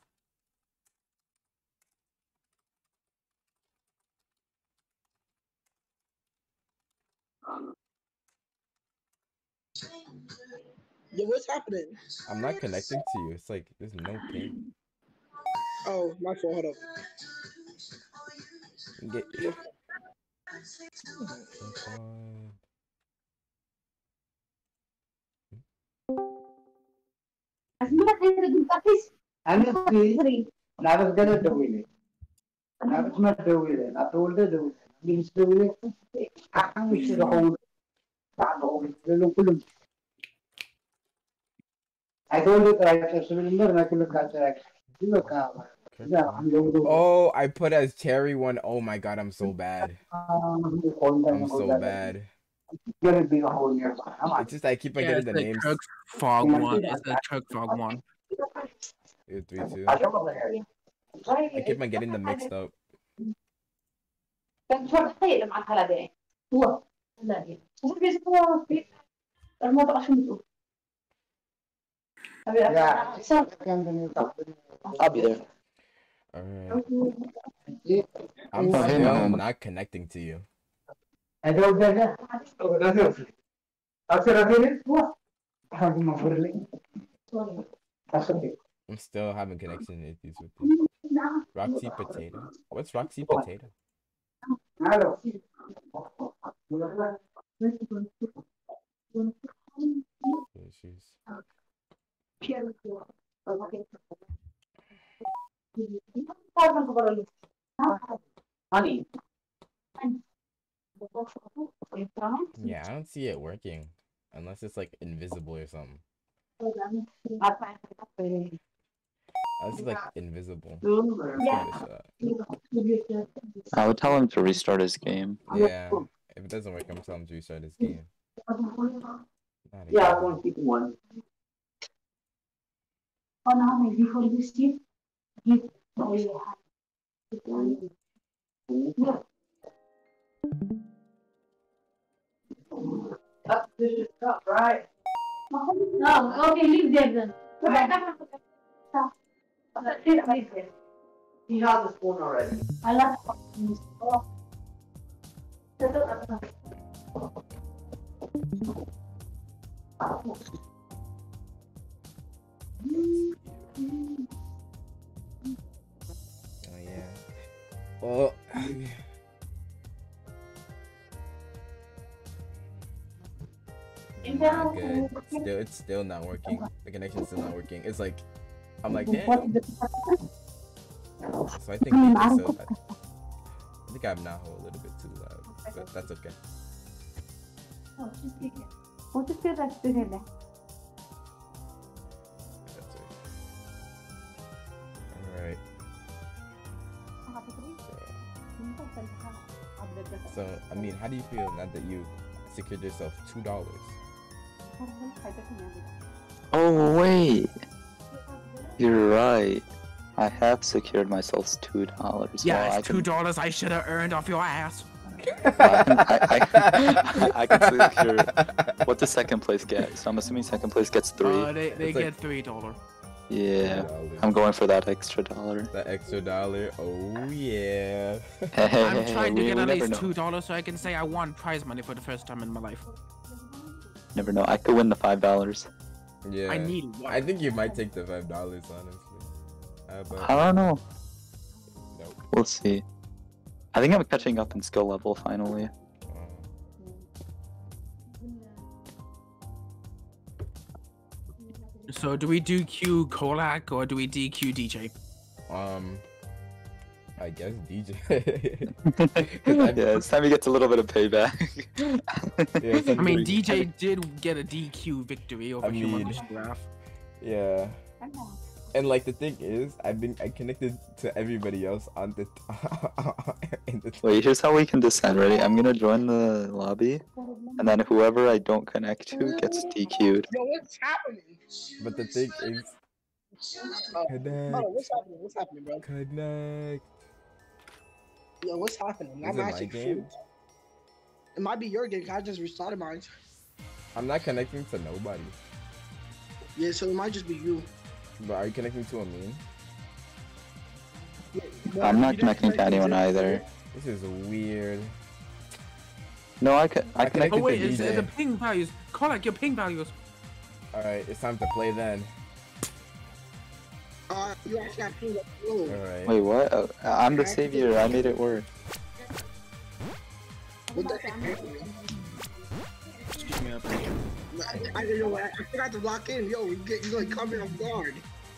Yo, what's happening? I'm not connecting to you. It's like, there's no ping. Oh, my fault. Hold up. Get... Yeah. I'm free. And I was gonna do it. And I was not doing it. I told her to please do it. I wish the whole I told you that I should remember and I could have got Oh, I put as Cherry one. Oh my god, I'm so bad. I'm so bad. It's just I keep on Yeah, getting it's the the names. Kirk Fog one. It's the Kirk Fog one. Two, three, two. I keep on getting them mixed up. Yeah. I'll be there. Alright. I'm Oh, hey, still Mahoma. not connecting to you. I told her. I'm still having connection issues with you. Roxy Potato? What's Roxy Potato? Issues. Honey. Yeah, I don't see it working. Unless it's like invisible or something. I It's like invisible. Yeah. I would tell him to restart his game. Yeah. If it doesn't work, I'm telling him to restart his game. Not Yeah, I'm again. going to keep one. Oh, no, maybe for this tip. Give. Oh, yeah. That's this is tough, right? No, okay, leave them then. He has a spoon already. I love oh. Oh yeah. Well. Not good. Still, it's still not working. The connection's still not working. It's like, I'm like, damn. So I think they just, so, I, I think I'm now a little bit too loud, but that's okay. That's it. All right. So, I mean, how do you feel now that you secured yourself two dollars? Oh wait, you're right. I have secured myself two dollars. Yeah, well, it's I two dollars I should have earned off your ass. Can, I, I, I, I can secure. What does second place get? So I'm assuming second place gets three. Uh, they they It's get like- three dollar. Yeah, $3. I'm going for that extra dollar. That extra dollar. Oh yeah. Hey, I'm trying to we, get we at never least know. two dollars so I can say I won prize money for the first time in my life. Never know. I could win the five dollars. Yeah. I need one. I think you might take the five dollars honestly. How about I don't know. Nope. We'll see. I think I'm catching up in skill level finally. So do we do Q Kolak or do we D Q D J? Um, I guess D J. Yeah, it's time he gets a little bit of payback. Yeah, it's I like mean, doing- D J did get a D Q victory over I mean- Humongous Giraffe. Yeah. And like the thing is, I've been I connected to everybody else on the in the Wait, here's how we can descend. Ready? I'm gonna join the lobby, and then whoever I don't connect to gets D Q'd. Yo, what's happening? But the thing is, Uh, connect, bro, what's happening? What's happening, bro? connect. Yo, what's happening? Is I'm it my actually game? confused. It might be your game. 'Cause I just restarted mine. I'm not connecting to nobody. Yeah, so it might just be you. But are you connecting to a meme? But I'm you not didn't connecting to connect anyone Jim. either. This is weird. No, I could. I I connected Oh connected wait, to it's, D it's J. the ping values. Kolak, your ping values. All right, it's time to play then. Uh, you actually have to All go. right. Wait, what? Uh, I'm the savior. I made it work. What the heck happened? Excuse me, I, I, yo, I, I forgot to lock in. Yo, you get you like coming off guard.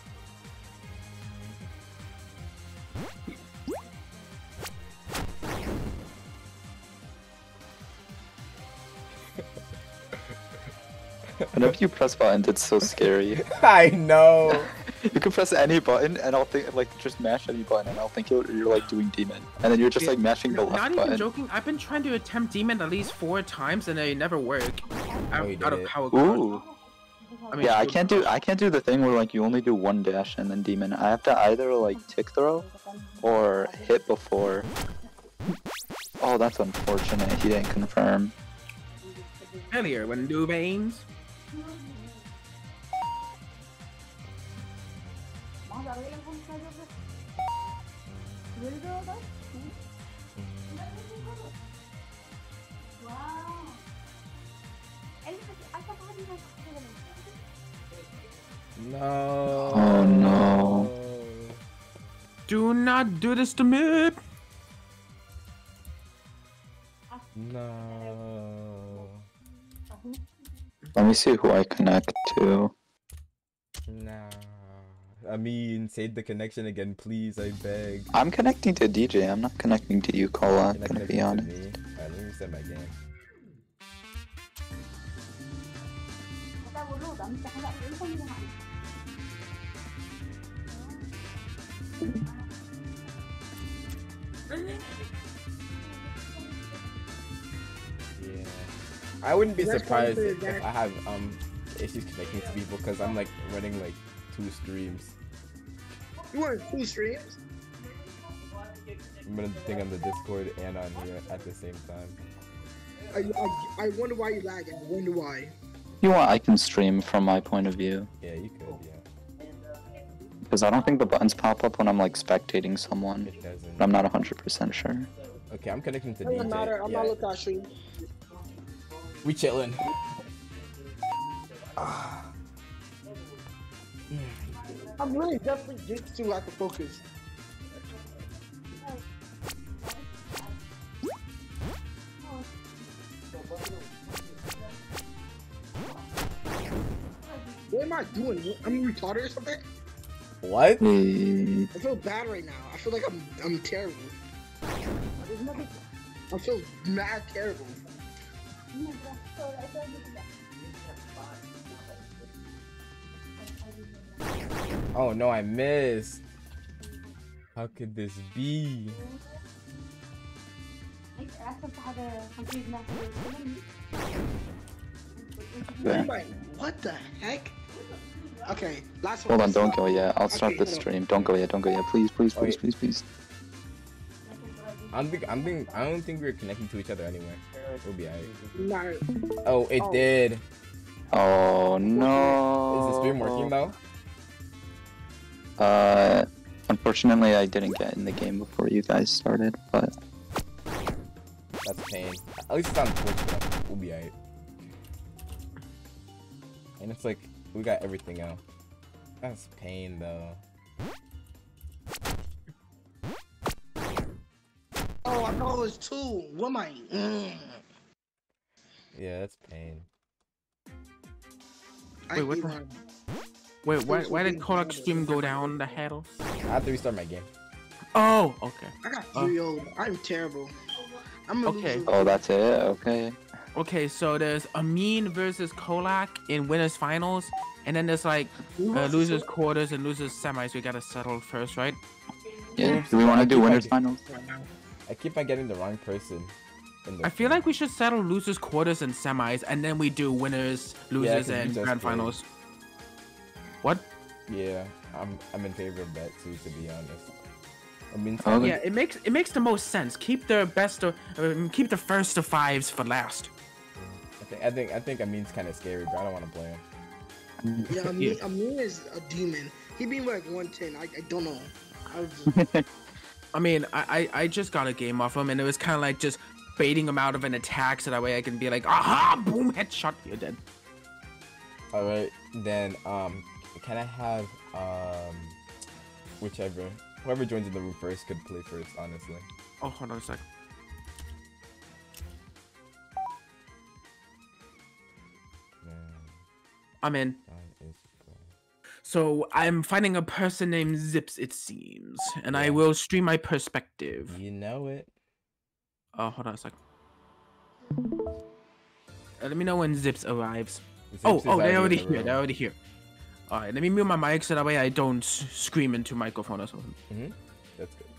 Whenever you press buttons, it's so scary. I know. You can press any button, and I'll think like just mash any button, and I'll think you're, you're like doing demon, and then you're just like mashing the Not left even button. joking. I've been trying to attempt demon at least four times and they never work. Out, Oh, you out did of it. power card. Ooh. I mean, Yeah, I good can't do card. I can't do the thing where like you only do one dash and then demon. I have to either like tick throw or hit before. Oh, that's unfortunate. He didn't confirm. Earlier when do veins. No. Oh no. Do not do this to me. No. Let me see who I connect to. Nah. I mean, save the connection again, please. I beg. I'm connecting to D J. I'm not connecting to you, Cola. I'm You're not gonna be connecting honest. to me. Alright, let me reset my game. Yeah. I wouldn't be That's surprised probably if that- I have um issues connecting to people because I'm like running like two streams. You want two streams? I'm running the thing on the Discord and on here at the same time. I, I, I wonder why you lag. I wonder why. You want? I can stream from my point of view Yeah, you could, yeah. because I don't think the buttons pop up when I'm like spectating someone. It doesn't. But I'm not one hundred percent sure. Okay, I'm connecting to Doesn't D J. matter. I'm yeah. not looking at stream. We chillin'. I'm really definitely just too lack of focus. What am I doing? I'm retarded or something? What? Hey, I feel bad right now. I feel like I'm I'm terrible. There's nothing. I feel mad terrible. Oh no, I missed. How could this be? okay. Wait, what the heck? Okay, last one. Hold on, don't go yet. I'll start Okay, the hold on. stream. Don't go yet. Don't go yet. Please, please, please, Wait. please, please. I'm think I'm think I don't think we're connecting to each other anyway. We'll be alright. Nah, Oh, it Oh. did. Oh no. Is the stream working though? Uh, unfortunately, I didn't get in the game before you guys started, but That's a pain. At least it's on Twitch though. We'll be alright. And it's like we got everything out. That's pain though. oh, I thought it was two. What am I? Mm. Yeah, that's pain. I Wait, what hate the- mine. Wait, why, why did Kodak stream go down the hell? I have to restart my game. Oh, okay. I got Oh. three old. I'm terrible. I'm a Okay. loser. oh, that's it. Okay. Okay, so there's Amin versus Kolak in winners finals, and then there's like uh, losers quarters and losers semis. We gotta settle first, right? Yeah. Do we want to do winners finals? I keep on getting the wrong person. In the I feel like we should settle losers quarters and semis, and then we do winners, losers, 'cause you and just grand played. finals. What? Yeah, I'm I'm in favor of that too, to be honest. I mean, Okay. Yeah, it makes it makes the most sense. Keep the best of, um, keep the first of fives for last. I think I think I think Amin's kind of scary, but I don't want to play him. Yeah, Amin, Yeah. Amin is a demon. He being like one ten. I, I don't know. I was just, I mean, I, I I just got a game off him, and it was kind of like just baiting him out of an attack, so that way I can be like, aha, boom, headshot, you're dead. All right, then um, can I have um, whichever whoever joins in the room first could play first, honestly. Oh, hold on a sec. Man, I'm in. that is cool. So I'm finding a person named Zips, it seems, and I Yeah. will stream my perspective. You know it. Oh, hold on a sec. Uh, let me know when Zips arrives. Zips Oh, is oh, they're in already the here. room. They're already here. All right, let me mute my mic so that way I don't s- scream into microphone or something. Mhm. That's good.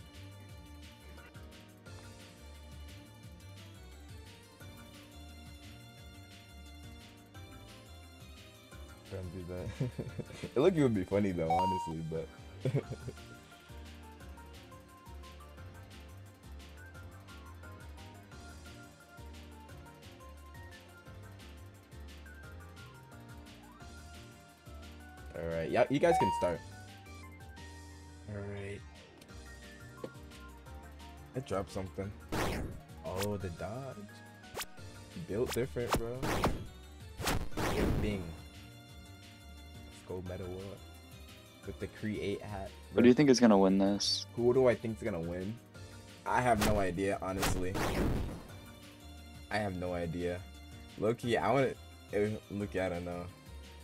Trying to do that. It look it would be funny though, honestly, but. All right, yeah, you guys can start. All right. I dropped something. Oh, the dodge. Built different, bro. Big Bing. Let's go Meta World. With the create hat. What do you think is gonna win this? Who do I think is gonna win? I have no idea, honestly. I have no idea. Loki, I want to look. I don't know.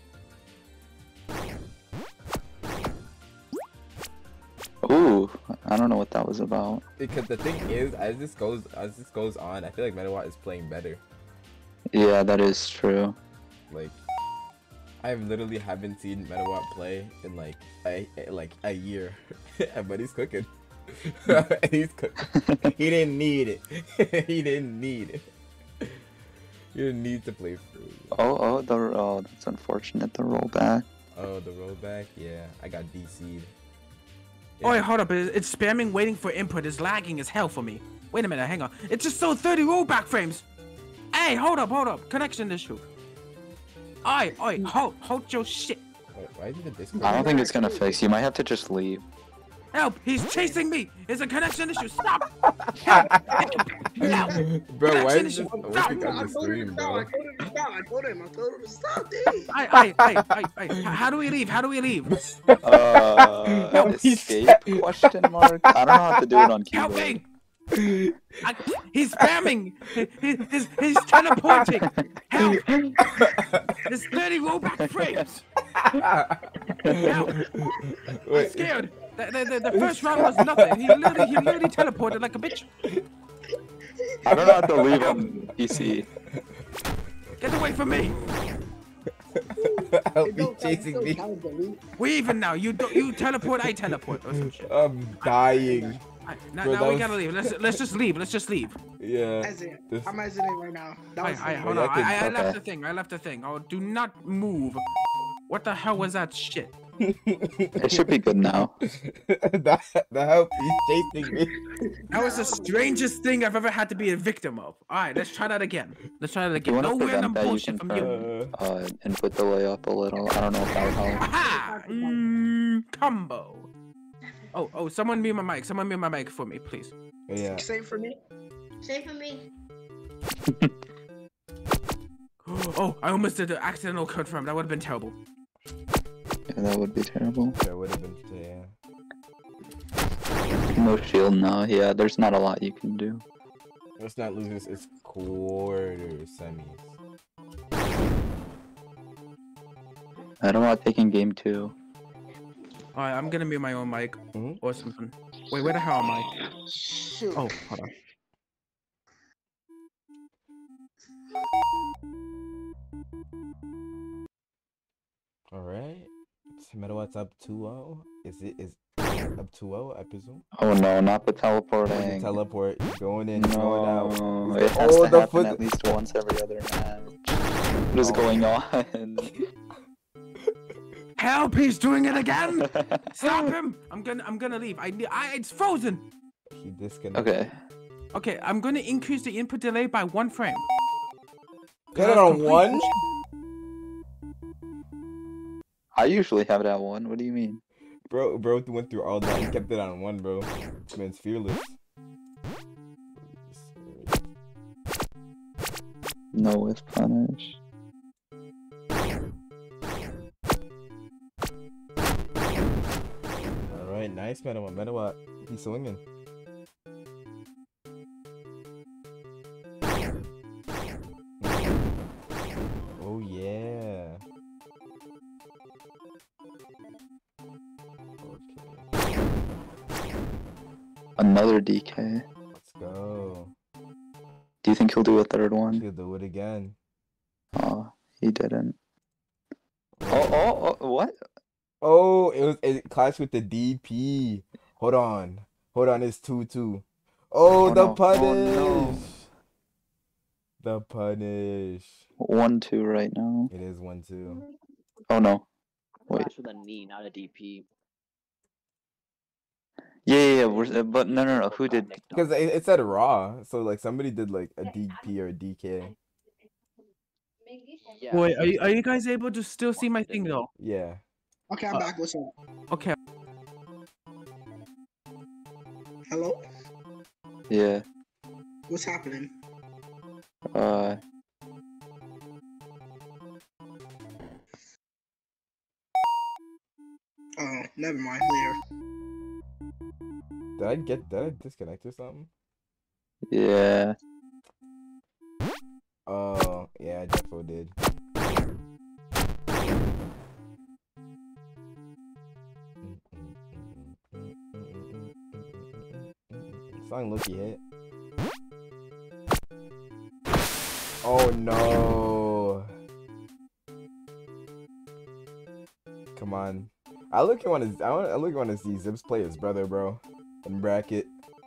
Ooh, I don't know what that was about. Because the thing is, as this goes, as this goes on, I feel like Metawatt is playing better. Yeah, that is true. Like, I literally haven't seen Metawatt play in like a like a year, but he's cooking. He's cook- he didn't need it. He didn't need it. You didn't need to play free. Oh, oh, the oh, that's unfortunate. The rollback. Oh, the rollback? Yeah, I got D C'd. Oh, wait, hold up. It- It's spamming waiting for input. It's lagging as hell for me. Wait a minute, hang on. It just sold thirty rollback frames. Hey, hold up, hold up. Connection issue. Oi, oi, hold, hold your shit. Wait, why did the Discord? I don't think it's gonna fix. You might have to just leave. Help, he's chasing me. It's a connection issue. Stop. Help. Help. Bro, why Connection is this issue. working Stop. on I the told him stream, to bro? stop. I told him to stop. I told him. I told him to stop, dude. I, I, I, I, I. How do we leave? How do we leave? Uh, Help me. escape? Question mark. I don't know how to do it on Help keyboard. me. I, he's spamming. He, he- he's, he's teleporting. Help. There's thirty rollback frames. Help. I'm Wait, scared. The, the, the, the first round was nothing. He literally, he literally teleported like a bitch. I don't know how to leave on P C. Get away from me. help It me don't- chasing don't me. count, Billy. We even now. You do, you teleport. I teleport. Or some shit. I'm dying. Alright, now, Bro, now that we was- gotta leave. Let's let's just leave. Let's just leave. Yeah. Exit. This- I'm exiting right now. That I, was I, funny. hold Yeah, on. I could- I, I left okay. the thing. I left the thing. Oh, do not move. What the hell was that shit? It should be good now. the, the help he's chasing me. That was the strangest thing I've ever had to be a victim of. All right, let's try that again. Let's try that You again. want No to random prevent that? You bullshit can from you. turn Uh, uh, input delay up a little. I don't know if that would help. Aha! Mm, combo. Oh, oh, someone mute my mic. Someone mute my mic for me, please. yeah. Same for me. Same for me. Oh, I almost did the accidental confirm. That would have been terrible. Yeah, that would be terrible. That would have been, yeah. No shield now. Yeah, there's not a lot you can do. Let's not lose this. It's quarter semis. I don't want taking game two. All right, I'm gonna mute my own mic Mhm. or something. Wait, where the hell am I? Shoot. Oh, hold on. All right. Metalwatts up two oh. Is it is up two oh? I presume. Oh no, not the Or the teleporting. teleport going in, going out. No, it has Oh, to the happen foot- at least once every other match. What is Oh. going on? Help! He's doing it again. Stop him! I'm gonna, I'm gonna leave. I, I, it's frozen. He disconnected. Okay. Okay, I'm gonna increase the input delay by one frame. Get it on one? I usually have it at one. What do you mean? Bro, bro went through all that and kept it on one, bro. This man's fearless. No with punish. Alright, nice, Metalwatt. Metalwatt. He's swinging. Oh, yeah. Okay, Another D K. let's go. Do you think he'll do a third one? He'll do it again. Oh, he didn't. Oh, oh, oh, what? Oh, it was it clashed with the D P. Hold on. Hold on, it's two two. Oh, Oh, the no. punish. Oh, no. The punish. One, two right now. It is one two. Oh no. Wait. Flash with a knee, not a D P. Yeah, yeah, yeah. We're, uh, but no, no, no. Who did? Because it, it said raw, so like somebody did like a D P or a D K. Yeah, Wait, are you, are you guys able to still see my thing though? Yeah. Okay, I'm Uh, back. What's up? Okay. Hello? Yeah. What's happening? Uh. Oh, never mind. Later. Did I get did I disconnect or something? Yeah. Oh, yeah, I definitely did. Song Loki hit. Oh no. Come on. I look want to I want I look want to see Zips play his brother, bro. And bracket.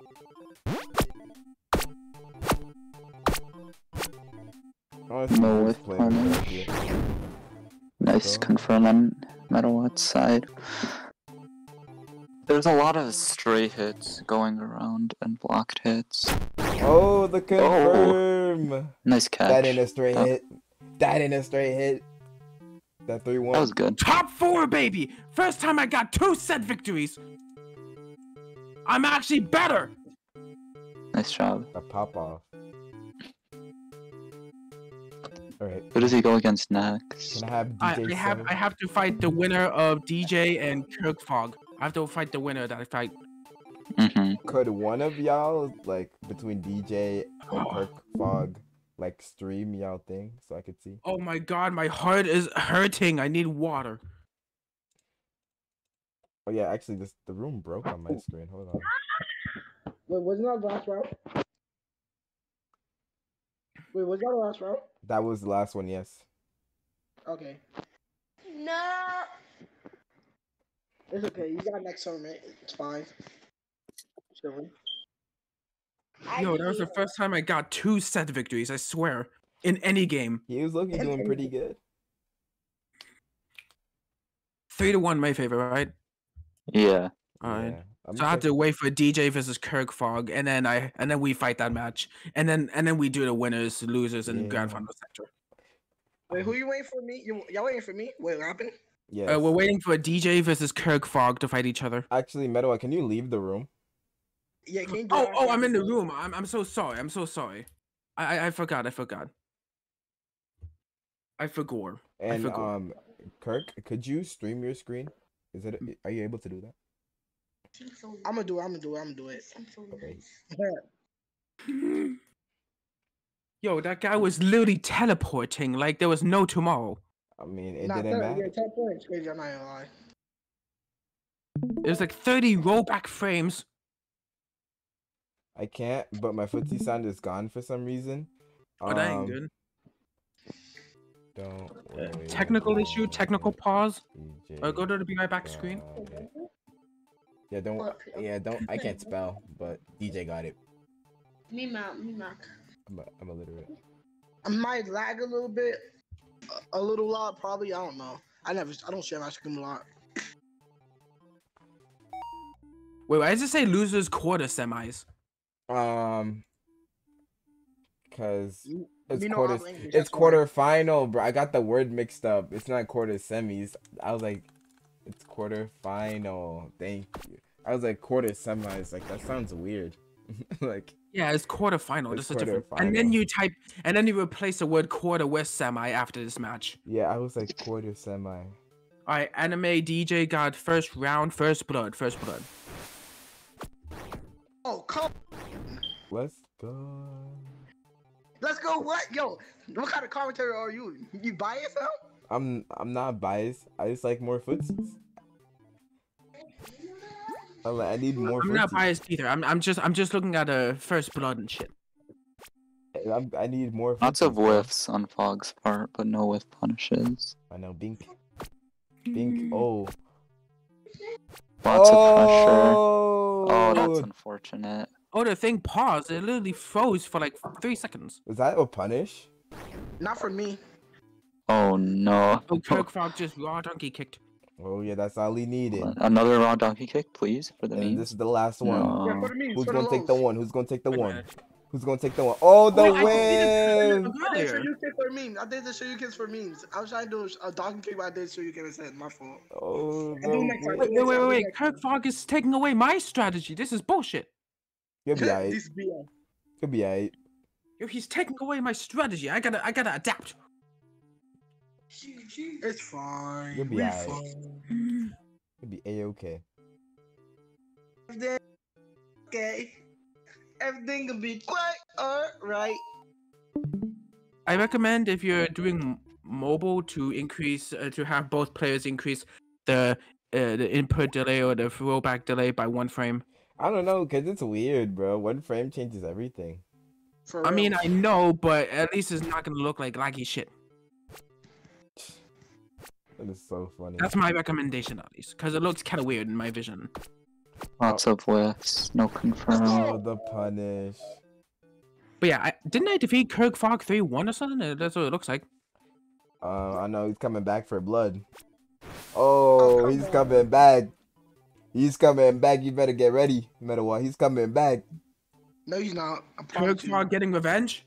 Honestly, No just with play with punish. bracket. Nice Go. confirm on Metalwatt's side. There's a lot of stray hits going around and blocked hits. Oh, the confirm. Nice catch. That ain't a straight Oh, hit. That ain't a straight hit. That three one. that was good. Top four, baby! First time I got two set victories. I'm actually better. Nice job. A pop off. Alright. Who does he go against next? Can I have D I, J I have seven? I have to fight the winner of D J and Kirk Fog. I have to fight the winner that I fight. Mm-hmm. Could one of y'all, like, between D J and Kirk Fog, like, stream y'all thing so I could see? Oh my god, my heart is hurting. I need water. Oh yeah, actually, this the room broke on my screen. Hold on. Wait, wasn't that the last round? Wait, was that the last round? That was the last one, yes. Okay. No. It's okay. You got next tournament. It's fine. Chilling. Yo, that was the first time I got two set victories, I swear. In any game. He was looking doing pretty good. Three to one my favor, right? Yeah. Alright. Yeah. I'm So I have checking- to wait for D J versus Kirk Fog, and then I and then we fight that match, and then and then we do the winners, losers, and grand Yeah. final sector. Wait, who you waiting for me? You, y'all waiting for me? Wait, what happened? Yes. Uh, we're waiting for D J versus Kirk Fog to fight each other. Actually, Metal, can you leave the room? Yeah, can you do Oh, that? oh, I'm in the room. I'm I'm so sorry. I'm so sorry. I I, I forgot. I forgot. I forgot. I And forgot. um, Kirk, could you stream your screen? Is it? Are you able to do that? I'm gonna do it. I'm gonna do it. I'm gonna do it. I'm so Okay. nice. Yo, that guy was literally teleporting like there was no tomorrow. I mean, it Nah, didn't ten, matter. yeah, ten points. Crazy, I'm not gonna lie. It was like thirty rollback frames. I can't, but my footsie sound is gone for some reason. Oh, that ain't Um, good. Don't. Uh, worry technical about issue, technical it, pause. D J Uh, go to the be right back screen. got it. Yeah, don't. What? Yeah, don't. I can't spell, but D J got it. Me mark, me mark. I'm, a, I'm illiterate. I might lag a little bit, a, a little lot, probably. I don't know. I never, I don't share my screen a lot. Wait, why does it say losers quarter semis? Um, cause it's me know quarters. all English, It's that's why. quarter final, bro. I got the word mixed up. It's not quarter semis. I was like, it's quarter final. Thank you. I was like quarter semis. Like that sounds weird. Like Yeah, it's quarter final. It's This is different. quarter And then final. you type, and then you replace the word quarter with semi after this match. yeah, I was like quarter semi. All right, anime D J got first round, first blood, first blood. Oh, come. Let's go. Let's go. What? Yo, what kind of commentary are you? You biased now? I'm I'm not biased. I just like more footsies. I'm like, I need more I'm not footsies. biased either. I'm I'm just I'm just looking at a first blood and shit. I'm, I need more. Lots of footsies, bro. whiffs on Fog's part, but no whiff punishes. I know. Bink. Bink. Oh. Lots of pressure. Oh. Oh, that's unfortunate. Oh, the thing paused. It literally froze for like three seconds. Was that a punish? Not for me. Oh no. Oh, Kirk Frog just raw donkey kicked. Oh yeah, that's all he needed. Another raw donkey kick, please, for the And memes. this is the last one. No. Yeah, for the memes, Who's for the gonna take the lows. one? Who's gonna take the Wait a one? minute. Who's gonna take the one? Oh, the Wait, I win! I did show Earlier. you kids for memes. I did the show you kids for memes. I was trying to do a dog kick, but I did show you kids instead. My fault. Oh, I do next the time. Wait, win. wait, wait, wait, wait. Kirk Frog is taking away my strategy. This is bullshit. You'll be alright. This B S. You'll be alright. Yo, he's taking away my strategy. I gotta, I gotta adapt. It's fine. You'll be we alright. fine. You'll be a-okay. Everything okay. Everything will be quite alright. I recommend if you're doing m- mobile to increase, uh, to have both players increase the uh, the input delay or the rollback delay by one frame. I don't know, cause it's weird, bro. One frame changes everything. For I real. mean, I know, but at least it's not gonna look like laggy shit. That is so funny. That's my recommendation, at least, because it looks kind of weird in my vision. Lots of whiffs. No confirm. Oh, the punish. But yeah, I, didn't I defeat Kirk Fogg three one or something? Uh, That's what it looks like. Uh, I know he's coming back for blood. Oh, he's coming back. He's coming back. You better get ready, Metawat. He's coming back. No, he's not. I Kirk promise you. Fogg getting revenge?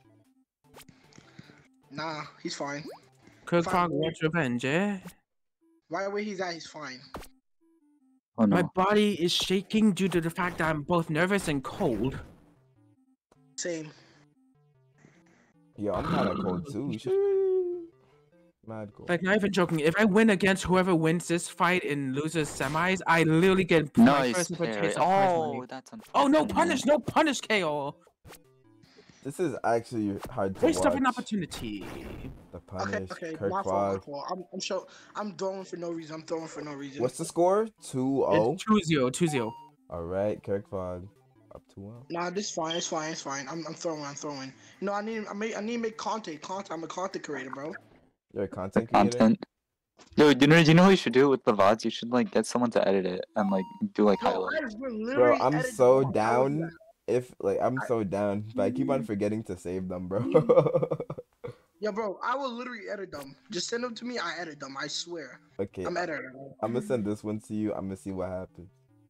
Nah, he's fine. Kirk Fine. Fogg wants revenge, eh? Right where he's at, he's fine. Oh My no. body is shaking due to the fact that I'm both nervous and cold. Same. Yo, I'm kind of cold too. Shoo. Mad cold. Like, not even joking. If I win against whoever wins this fight and loses semis, I literally get my Nice first ever parry. taste of prize money. Oh, that's unfortunate. Oh, no punish, no punish K O. This is actually hard to Waste watch. of an opportunity. The Okay, punish. okay. Kirk My fault, my Fogg. fault. I'm, I'm sure. I'm throwing for no reason. I'm throwing for no reason. What's the score? two oh? It's two zero, two zero. Alright, Kirk Fogg. Up two oh. Nah, this is fine. It's fine. It's fine. I'm, I'm throwing. I'm throwing. No, I need. I make. I need to make content. Content. I'm a content creator, bro. You're a content creator? Content. Yo, you know, you know what you should do with the V O Ds? You should like get someone to edit it and like do like Bro, highlights. I've been Bro, literally I'm editing so them. I down. was If, like, I'm so down. But I keep on forgetting to save them, bro. like, Yo, bro, I will literally edit them. Just send them to me. I edit them. I swear. Okay, I'm editing. I'm gonna send this one to you. I'm gonna see what happens.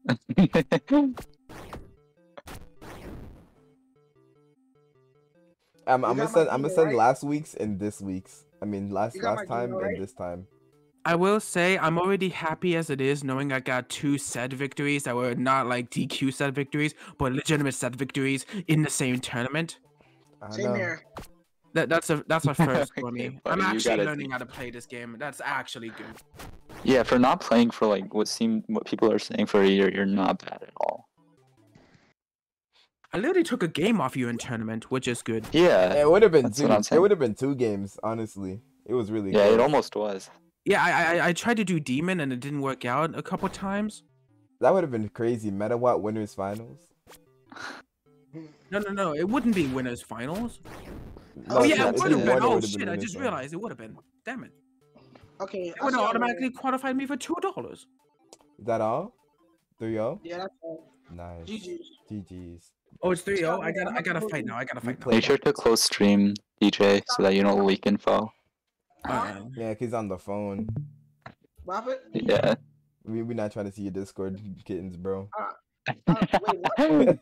I'm, I'm You gonna got my send. I'm gonna email, send right? last week's and this week's. I mean, last You got last my time email, and right? this time. I will say I'm already happy as it is, knowing I got two set victories that were not like D Q set victories, but legitimate set victories in the same tournament. I Same know. here. That that's a that's a first for Okay, me. buddy, I'm you actually gotta- learning how to play this game. That's actually good. Yeah, for not playing for like what seemed what people are saying for a year, you're not bad at all. I literally took a game off you in tournament, which is good. Yeah, It would have been That's two. what I'm It saying. would have been two games. Honestly, it was really. yeah, close. it almost was. Yeah, I, I I tried to do demon and it didn't work out a couple times. That would have been crazy. Metawatt winners finals. No, no, no. It wouldn't be winners finals. No, Oh it's yeah, not- it it's would have just been. one, it Oh would've been shit! I winners just finals. realized it would have been. Damn it! Okay. It I would see have how automatically it qualified me for two dollars. Is that all? three oh? is. Yeah, that's all. Nice. G G's. G G's. Oh, it's three oh. I got I got to fight now. I got to fight now. Make sure to close stream, D J, so that you don't leak info. Uh, Yeah, 'cause he's on the phone. Robert? Yeah. We we not trying to see your Discord kittens, bro. Uh, wait, what?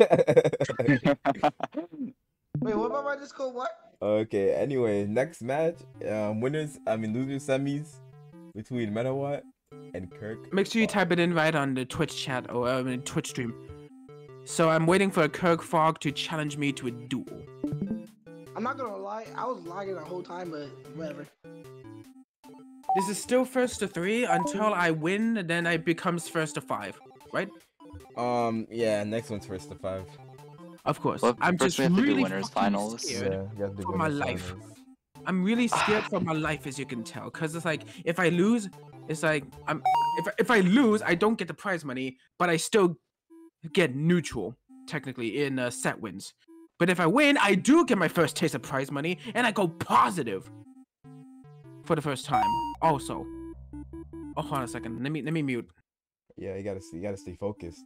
Wait, what about my Discord? What? Okay. Anyway, next match. Um, winners. I mean, losers semis between Metawatt and Kirk. Make sure you type it in right on the Twitch chat or uh, in Twitch stream. So I'm waiting for Kirk Fogg to challenge me to a duel. I'm not gonna lie. I was lagging the whole time, but whatever. This is still first to three until I win, then I becomes first to five, right? Um. Yeah. Next one's first to five. Of course. Well, I'm first just we have to do really winners fucking finals. Yeah. scared. You gotta do For my winners life. finals. I'm really scared for my life, as you can tell, because it's like if I lose, it's like I'm if if I lose, I don't get the prize money, but I still get neutral technically in uh, set wins. But if I win, I do get my first taste of prize money, and I go positive for the first time. Also, oh, hold on a second. Let me let me mute. Yeah. You gotta see. You gotta stay focused.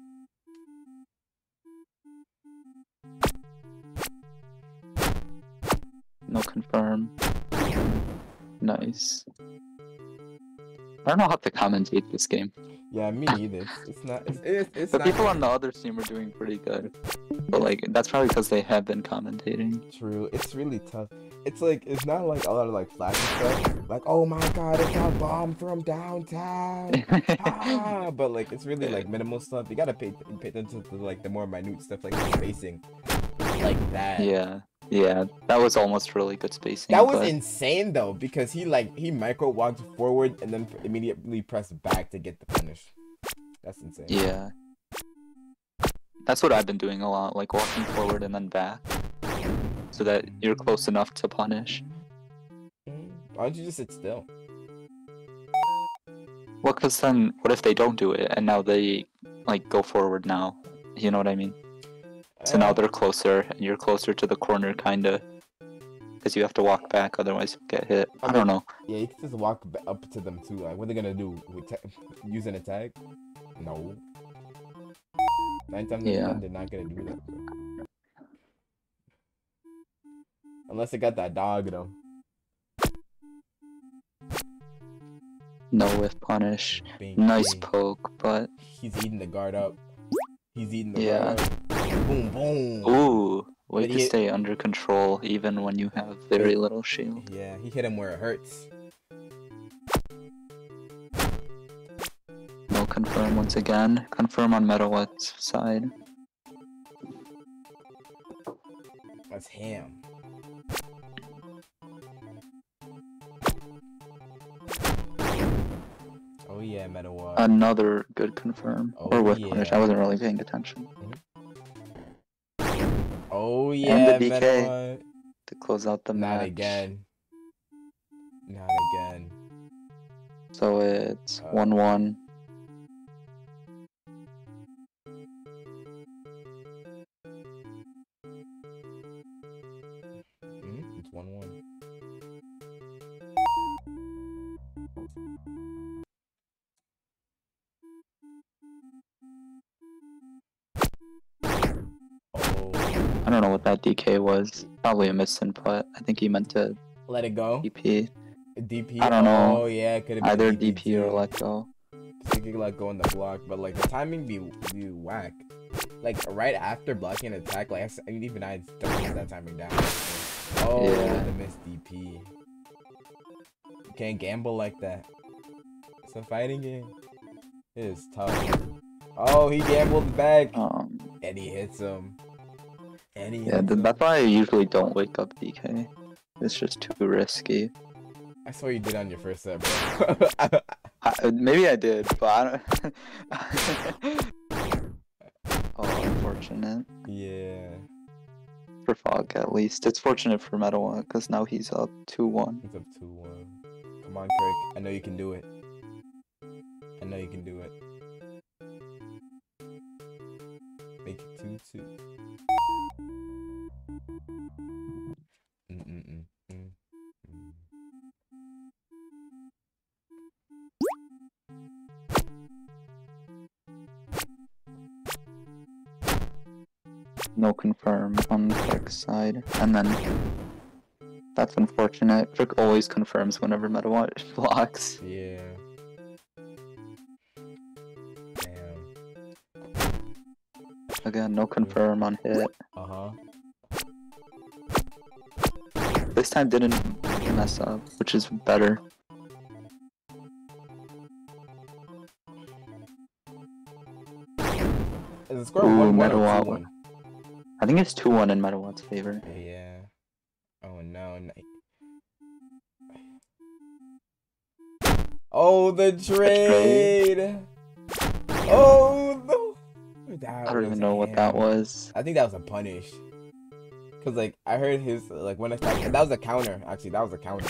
No confirm. Nice. I don't know how to commentate this game. Yeah. Me neither. It's, it's not. It's it's, it's The not people on the other team are doing pretty good. But like that's probably because they have been commentating. true. It's really tough. It's like it's not like a lot of like flashy stuff. Like, oh my god, it's a bomb from downtown. Ah, but like it's really like minimal stuff. You gotta pay pay attention to like the more minute stuff, like the spacing, like that. Yeah. Yeah. That was almost really good spacing. That was but... insane though, because he like he micro walked forward and then immediately pressed back to get the finish. That's insane. Yeah. That's what I've been doing a lot, like walking forward and then back. So that you're close enough to punish. Why don't you just sit still? Well, because then, what if they don't do it, and now they, like, go forward now? You know what I mean? So now Uh, they're closer, and you're closer to the corner, kinda. Because you have to walk back, otherwise you'll get hit. I don't know. Yeah, you can just walk ba- up to them too. Like, what are they gonna do? With ta- use an attack? No. Nine times out of Yeah. ten, they're not gonna do that. Bro. Unless they got that dog in them. No whiff punish. Bing, Nice bing. poke, but He's eating the guard up. He's eating the Yeah. guard up. Boom, boom. ooh, way But to he- stay under control even when you have very little shield. Yeah, he hit him where it hurts. No confirm once again. Confirm on Metalwet's side. That's ham. Oh yeah, Metal Another good confirm. Oh, or whiff punish. yeah. I wasn't really paying attention. Oh yeah, the D K. Metal To close out the Not match. again. Not again. So it's Uh, one one. Hmm? It's one one. Oh, I don't know what that D K was. Probably a misinput. I think he meant to let it go. D P. D P. I don't know. Oh yeah, it could have been Either D D P or too. let go. So you could let go on the block, but like the timing be be whack. Like right after blocking an attack, like I, s- even I don't get that timing down. Oh, Yeah. the missed D P. You can't gamble like that. It's a fighting game. It is tough. Oh, he gambled back, Um, and he hits him. And he yeah, hits th- him. that's why I usually don't wake up D K. It's just too risky. I saw you did on your first set, bro. I, maybe I did, but I don't. Oh, unfortunate. Yeah. For Fog, at least. It's fortunate for Metal because now he's up two one. It's up two one. Come on, Kirk. I know you can do it. I know you can do it. Make it two two. Mm mm mm mm. mm. No confirm on Crick's side. And then that's unfortunate. Crick always confirms whenever Metawatch blocks. Yeah. Damn. Again, no confirm on hit. Uh huh. This time didn't mess up, which is better. Is the score Ooh, one one or Metawatt. two one? I think it's two one in Metawatt's favor. Yeah. Oh no. no. Oh, the trade. Oh no. That I don't even was know what that ham. was. I think that was a punish. Cause like I heard his like when I started, that was a counter. Actually, that was a counter.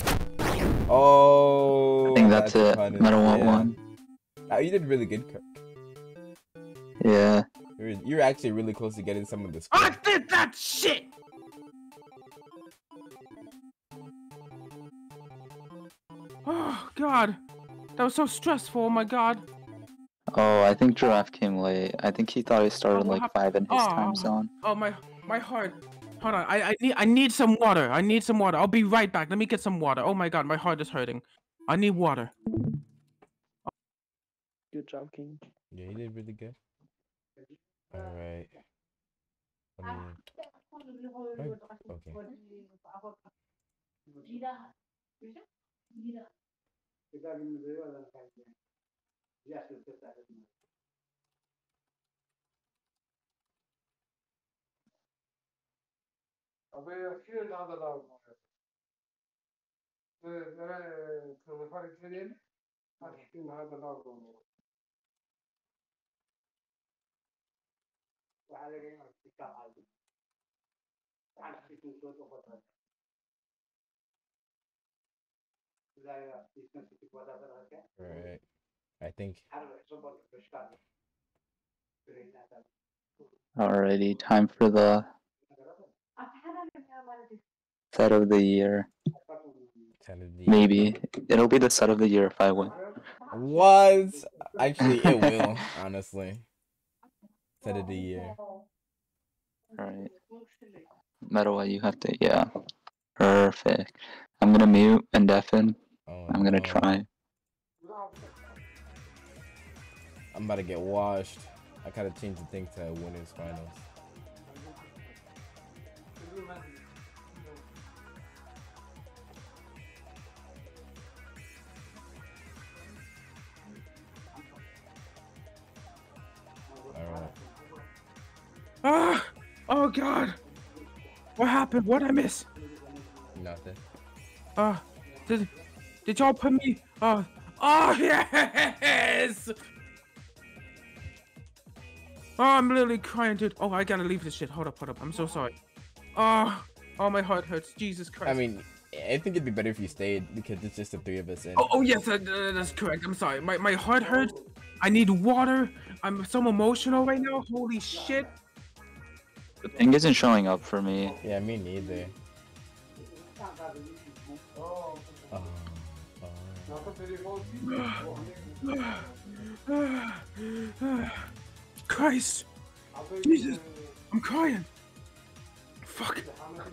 Oh. I think that's a it. punish, Metawatt yeah. won. Oh, you did really good, Kirk. Yeah. You're you're actually really close to getting some of the score. I did that shit! Oh god. That was so stressful, oh my god. Oh, I think Giraffe came late. I think he thought he started Oh, what like hap- five in his Oh. time zone. Oh my my heart. Hold on, I, I need I need some water. I need some water. I'll be right back. Let me get some water. Oh my god, my heart is hurting. I need water. Good job, King. Yeah, you did really good. All right. I mean, okay. Right. I think. Alrighty, time for the set of the year. Ten of the Maybe. It'll be the set of the year if I win. What? Actually, it will. Honestly, Set of the year. Alright. Metal, you have to, yeah. Perfect. I'm gonna mute and deafen. Oh, I'm gonna no. try. I'm about to get washed. I gotta change the thing to winners finals. Alright. Ah! Oh god! What happened? What'd I miss? Nothing. Uh, did, did y'all put me? Oh, oh yes! Oh, I'm literally crying, dude. Oh, I gotta leave this shit. Hold up, hold up. I'm so sorry. Oh, oh, my heart hurts. Jesus Christ. I mean, I think it'd be better if you stayed because it's just the three of us in. Oh, oh yes, uh, uh, that's correct. I'm sorry. My my heart hurts. I need water. I'm so emotional right now. Holy shit. The thing isn't showing up for me. Yeah, me neither. Oh, oh. Christ. Jesus. I'm crying. Fuck.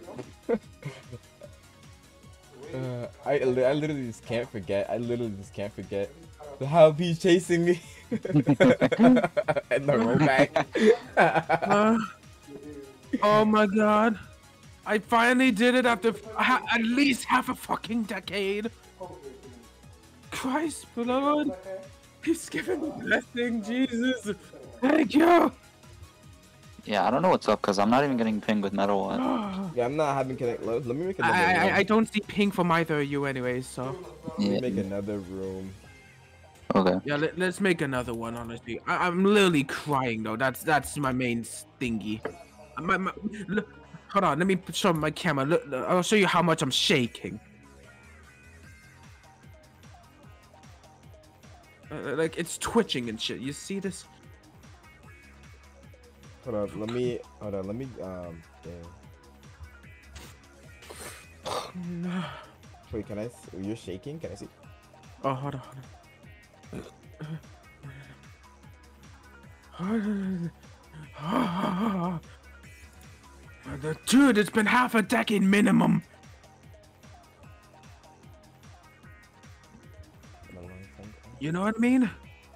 Uh, I, li- I literally just can't forget. I literally just can't forget how he's chasing me and the rollback. uh, oh my god. I finally did it after ha at least half a fucking decade. Christ, Lord. He's giving me blessing, Jesus. Thank you. Yeah, I don't know what's up because I'm not even getting pinged with Metal One. Yeah, I'm not having connect. Let, let me make another I, room. I I don't see ping from either of you anyways, so. Let me Yeah. make another room. Okay. Yeah, let, let's make another one. Honestly, I, I'm literally crying though. That's that's my main thingy. My, my, look, hold on, let me show my camera. Look, I'll show you how much I'm shaking. Uh, like it's twitching and shit. You see this? Hold on, let me. Hold on, let me. Um. Damn. Wait, can I? s- You're shaking. Can I see? Oh, hold on, hold on. Dude, it's been half a decade minimum. You know what I mean?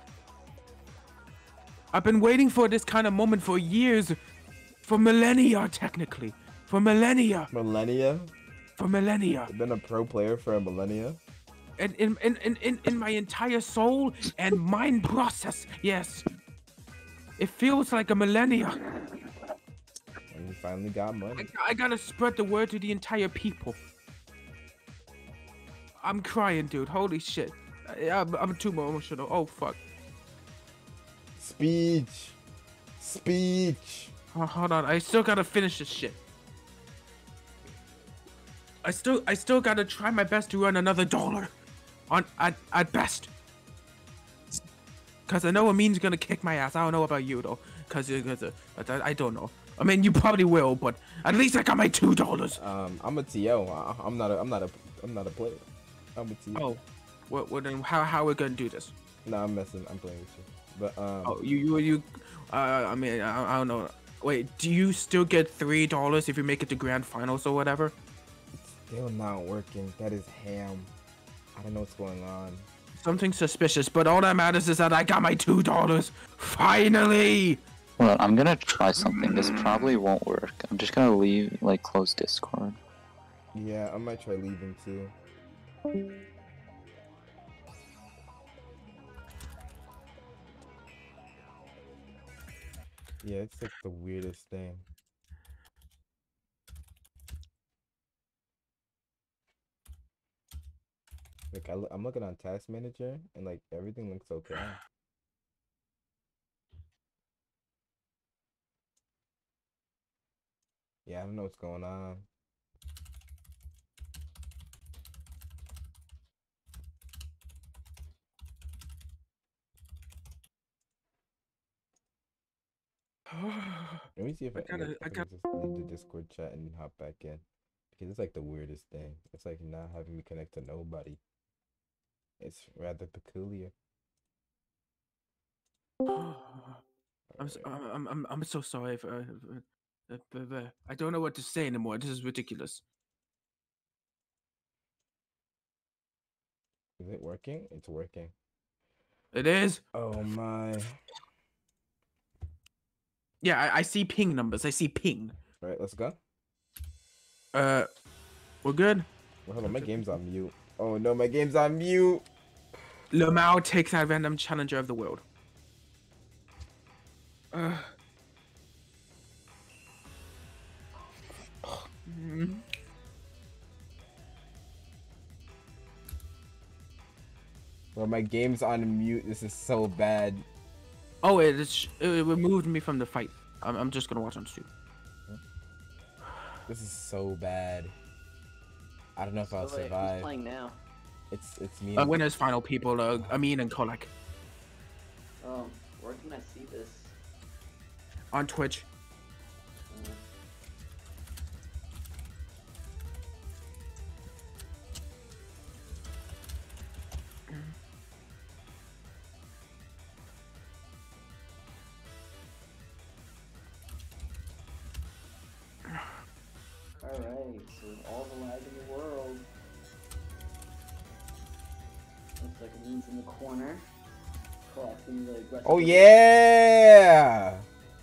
I've been waiting for this kind of moment for years. For millennia, technically. For millennia. Millennia. For millennia. I've been a pro player for a millennia. And in, in, in, in, in my entire soul and mind process, yes. It feels like a millennia. And you finally got money. I, I gotta spread the word to the entire people. I'm crying, dude. Holy shit. I, I'm, I'm too emotional. Oh, fuck. Speech. Speech. Oh, hold on. I still gotta finish this shit. I still, I still gotta try my best to earn another dollar. On, at, at best. Cause I know Amin's gonna kick my ass. I don't know about you though. Cause, cause uh, I, I don't know. I mean, you probably will, but at least I got my two dollars. Um, I'm a T O. I, I'm not a. I'm not a. I'm not a player. I'm a T O. Oh, what? What? Then how? How we gonna do this? No, I'm messing. I'm playing with you. But um. Oh, you, you, you. Uh, I mean, I, I don't know. Wait, do you still get three dollars if you make it to grand finals or whatever? Still not working. That is ham. I don't know what's going on. Something suspicious, but all that matters is that I got my two dollars. Finally. Well, I'm gonna try something. This probably won't work. I'm just gonna leave, like, close Discord. Yeah, I might try leaving too. Yeah, it's like the weirdest thing. Like I, I'm looking on Task Manager and like everything looks okay. Yeah, I don't know what's going on. Let me see if I, I gotta, like, I if I got. can just leave the Discord chat and hop back in. Because it's like the weirdest thing. It's like not having me connect to nobody. It's rather peculiar. I'm so, I'm I'm I'm so sorry for. Uh, uh, uh, uh, I don't know what to say anymore. This is ridiculous. Is it working? It's working. It is. Oh my. Yeah, I, I see ping numbers. I see ping. All right, let's go. Uh, we're good. Well, hold on, my game's on mute. Oh no, my game's on mute. Lamau takes out random challenger of the world. Uh. Mm. Well, my game's on mute. This is so bad. Oh, it, is, it removed me from the fight. I'm, I'm just gonna watch on stream. This is so bad. I don't know if I'll So wait, survive. who's playing now? It's it's me. Uh, and- winners final people. Uh, Amin and Kolak Um, where can I see this? on Twitch. Uh, Alright, so with all the lag in the world. Looks like Amin's in the corner. Collecting the aggressive. Oh yeah!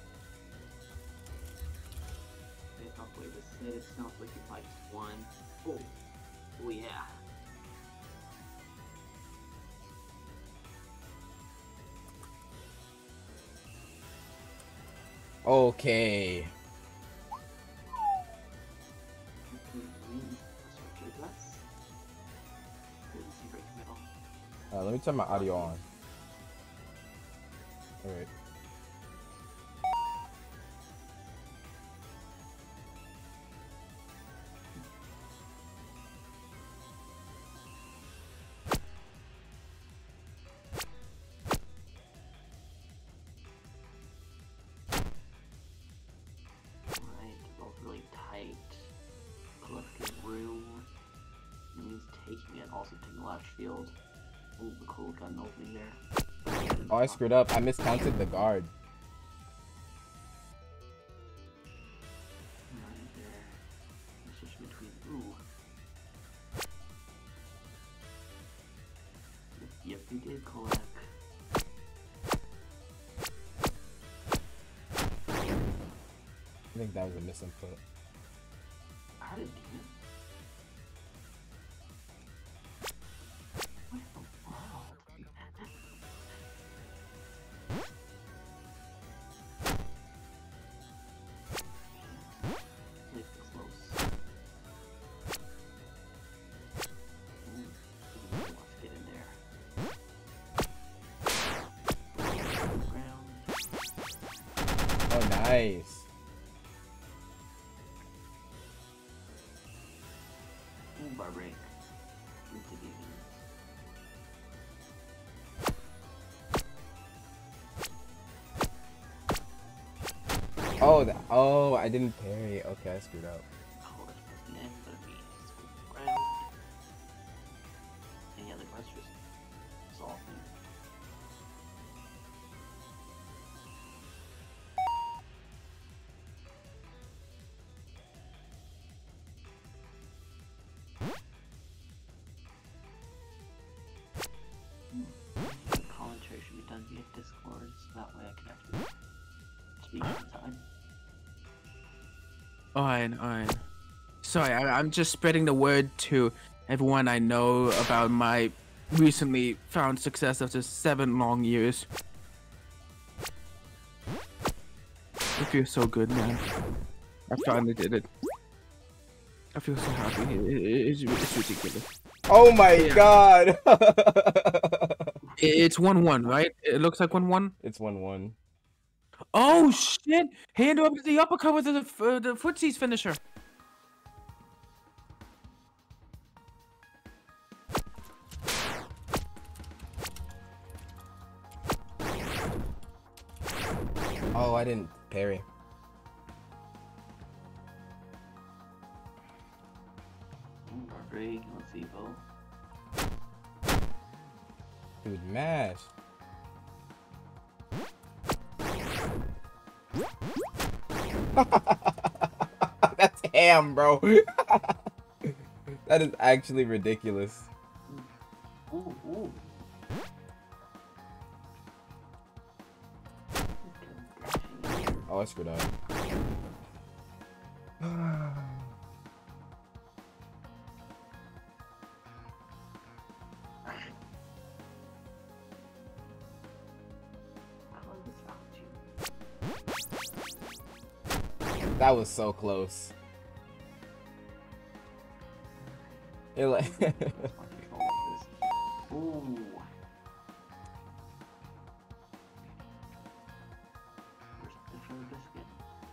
Based off the way this hit, it sounds like your mic's one. Oh, oh yeah. Okay. Uh, let me turn my audio on. All right. Alright, they're both really tight. Collecting room. And he's taking it, also taking left field. Ooh, the cool gun opening there. Oh, I screwed up. I miscounted the guard. Right there. Switch between. Ooh. Yep, he did collect. I think that was a misinput. How did he? What the world? It's close. Ooh, let's get in there. Ground. Oh, nice. Ooh, bar break. Into the Oh, the, oh, I didn't parry. Okay, I screwed up. Oh, that's pressing in, but it means it's going to the ground. And yeah, the rest just solving. The commentary should be done via Discord, so that way I can actually speak on time. Fine, fine. Sorry, I, I'm just spreading the word to everyone I know about my recently found success after seven long years. It feels so good, man. I finally did it. I feel so happy. It, it, it's, it's ridiculous. Oh my Yeah. god! It- It's one one, right? It looks like one one. It's one one. Oh shit! Hand up to the uppercut with the uh, the footsies finisher. Oh, I didn't parry. Ooh, Barbarian, let's see, Bo. Dude, mash. That's ham, bro. That is actually ridiculous. Ooh, ooh. Oh, I screwed up. That was so close. It like Ooh. Where's the for the biscuit?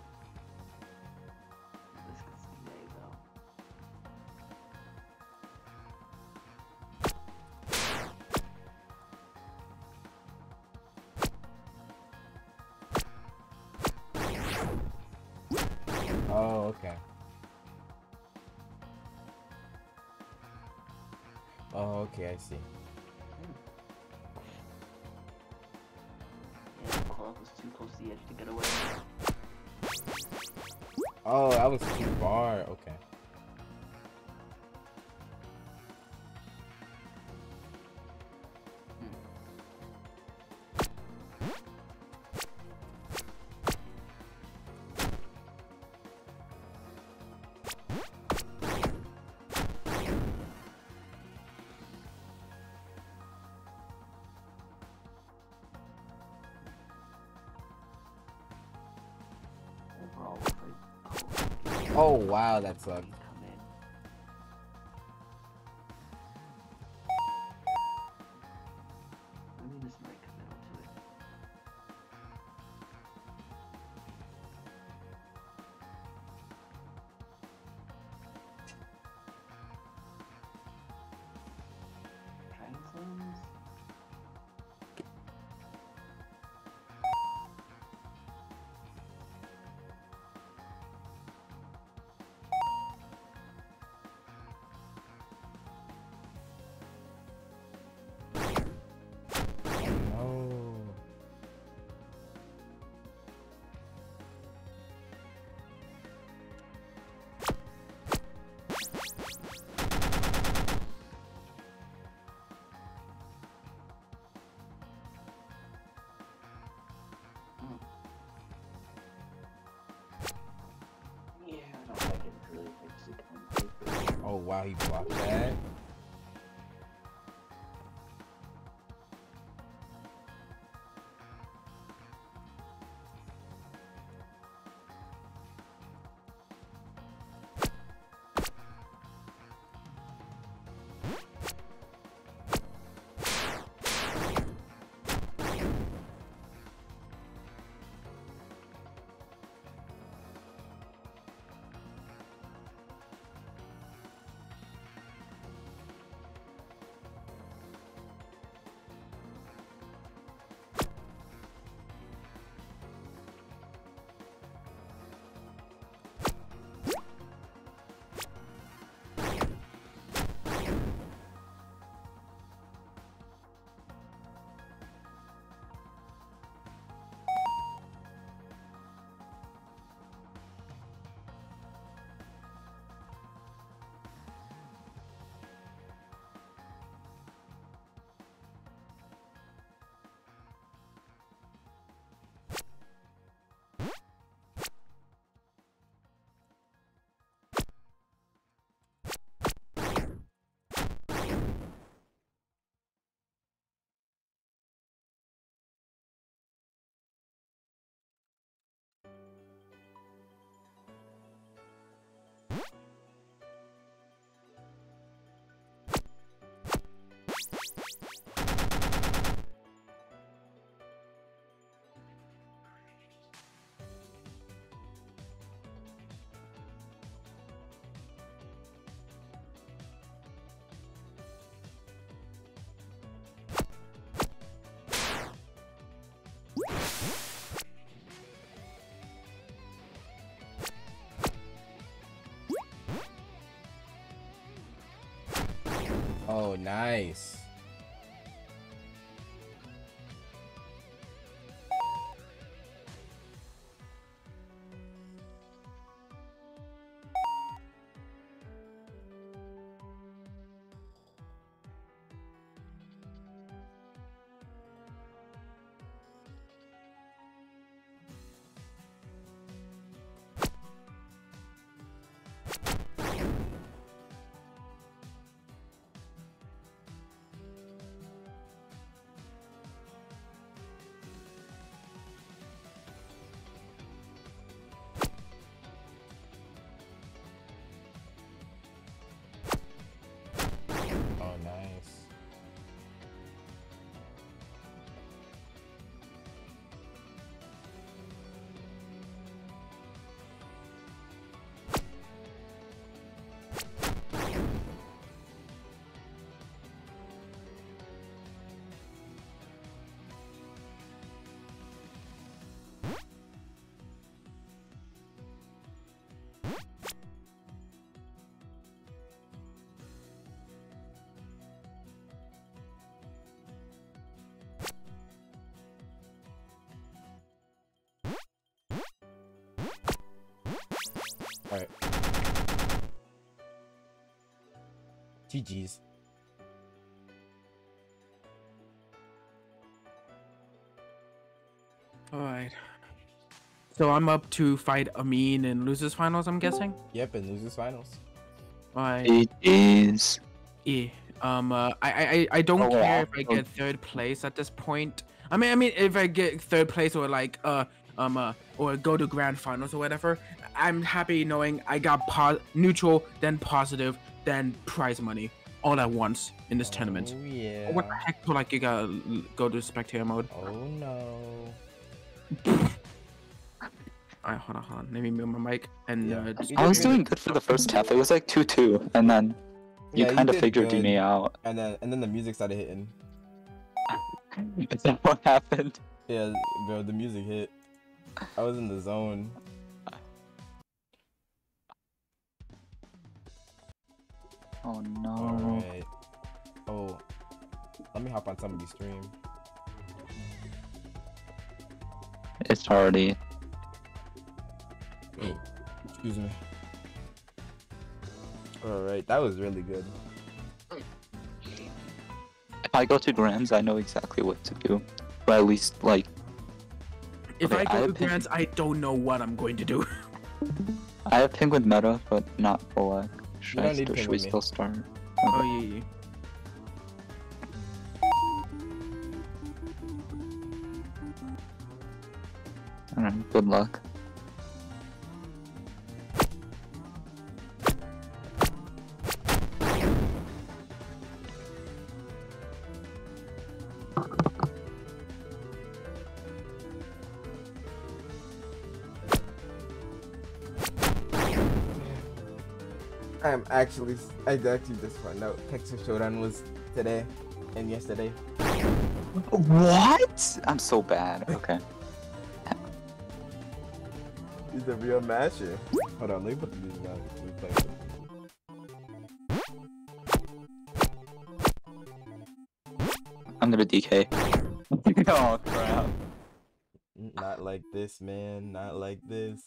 The biscuit's today though. Oh, okay. Oh, okay, I see. Yeah, the clock was too close to the edge to get away. Oh, that was too far. Okay. Overall, looks like Cole Oh, wow, that sucked. come in. I mean, this might come down to it. Dragon Slams? Oh. Yeah, I don't like it really makes it come. Oh, wow, he blocked that. Oh, nice. Alright. G G's. Alright. So I'm up to fight Amin in losers finals, I'm guessing? Yep, and losers finals. Alright. It is. Yeah. Um uh, I I I don't Oh, care wow. if I get third place at this point. I mean I mean if I get third place or like uh um uh or go to grand finals or whatever, I'm happy knowing I got po- neutral, then positive, then prize money all at once in this tournament. Oh yeah. What the heck? So, like you gotta l- go to spectator mode. Oh no. Alright, hold on, hold on. Let me mute my mic and Yeah. uh, just- I was doing good for the first half. It was like two two, and then you Yeah, you kind of did figured good. me out. And then and then the music started hitting. Is that what happened? Yeah, bro, the music hit. I was in the zone. Oh no. Alright. Oh. Let me hop on somebody's stream. It's already. Excuse me. Alright, that was really good. If I go to Grands, I know exactly what to do. But at least, like, if okay, I I go to have ping- grants, I don't know what I'm going to do. I have Penguin meta, but not Bullock. Should, You I don't need still, should Penguin we me. still start? Oh yeah, yeah. Alright, good luck. I'm actually, I actually just found out Texas Showdown was today and yesterday. What? I'm so bad. Okay. He's a real masher. Hold on, let me put the music on. Let me play it. I'm gonna D K. Oh crap. Not like this, man. Not like this.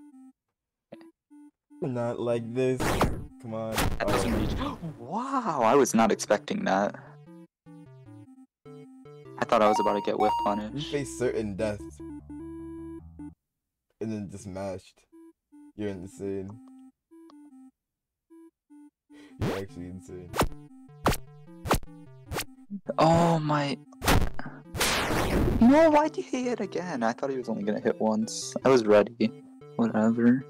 Not like this. Come on. That Oh. doesn't reach. Wow, I was not expecting that. I thought I was about to get whip You punished. face certain death. And then just mashed. You're insane. You're actually insane. Oh my. No, why'd you hit it again? I thought he was only gonna hit once. I was ready. Whatever.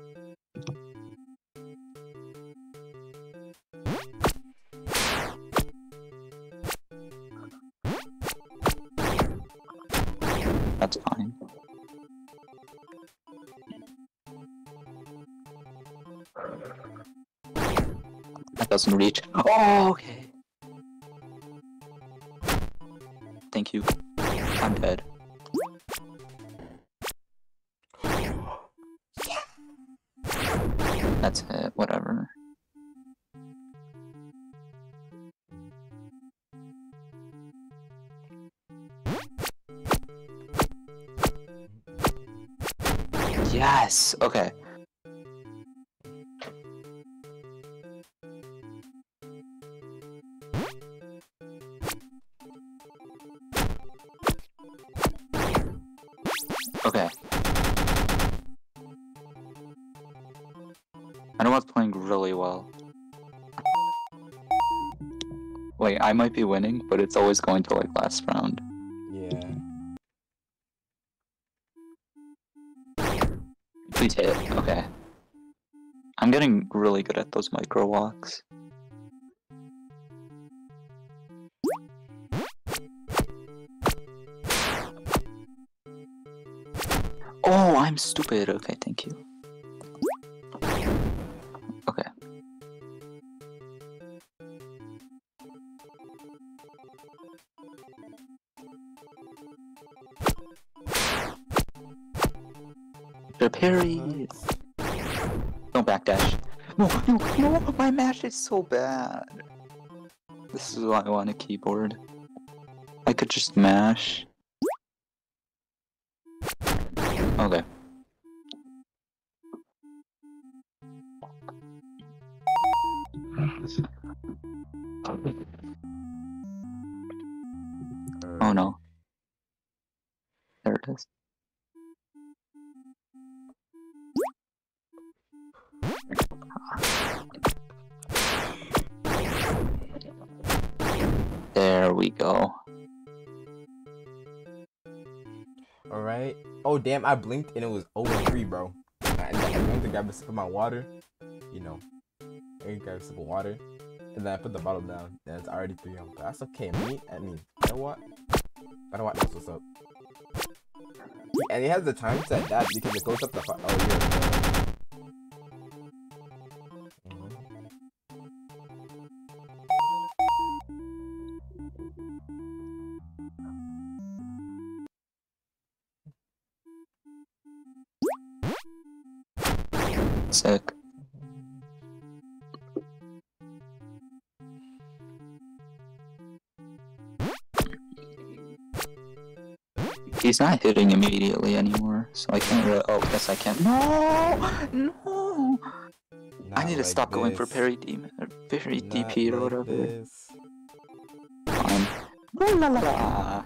That's fine. That doesn't reach. Oh, okay. Thank you. I'm dead. That's it, whatever. Yes! Okay. Okay. I know what's playing really well. Wait, I might be winning, but it's always going to like last round. Yeah. Please hit. Okay. I'm getting really good at those micro walks. Oh, I'm stupid. Okay, thank you. Okay. The parry. Don't backdash. No, no, no! My mash is so bad. This is why I want a keyboard. I could just mash. Okay. Oh no. There it is. There we go. Alright. Oh damn, I blinked and it was over three, bro. I, I went to grab a sip of my water. You know. I went to grab a sip of water. And then I put the bottle down. And it's already three oh. But that's okay. Me, I mean, you know what? Better watch knows what's up. And it has the time set that because it goes up the fi- oh yeah. Sick. He's not hitting immediately anymore, so I can't really. Oh, yes, I can. No, no. Not I need to like stop going for this. parry demon, or parry Not D P or like whatever. this. Fine. La, la, la.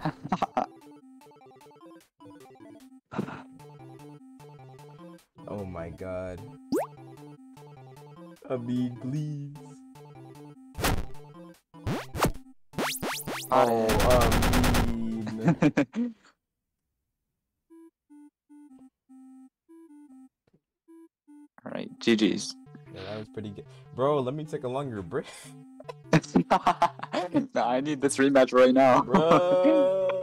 Oh my god. Abid, please. Oh, Abid. Alright, G G's. Yeah, that was pretty good. Bro, let me take a longer break. No, I need this rematch right now. Bro.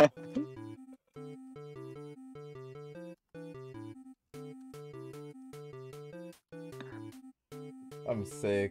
I'm sick.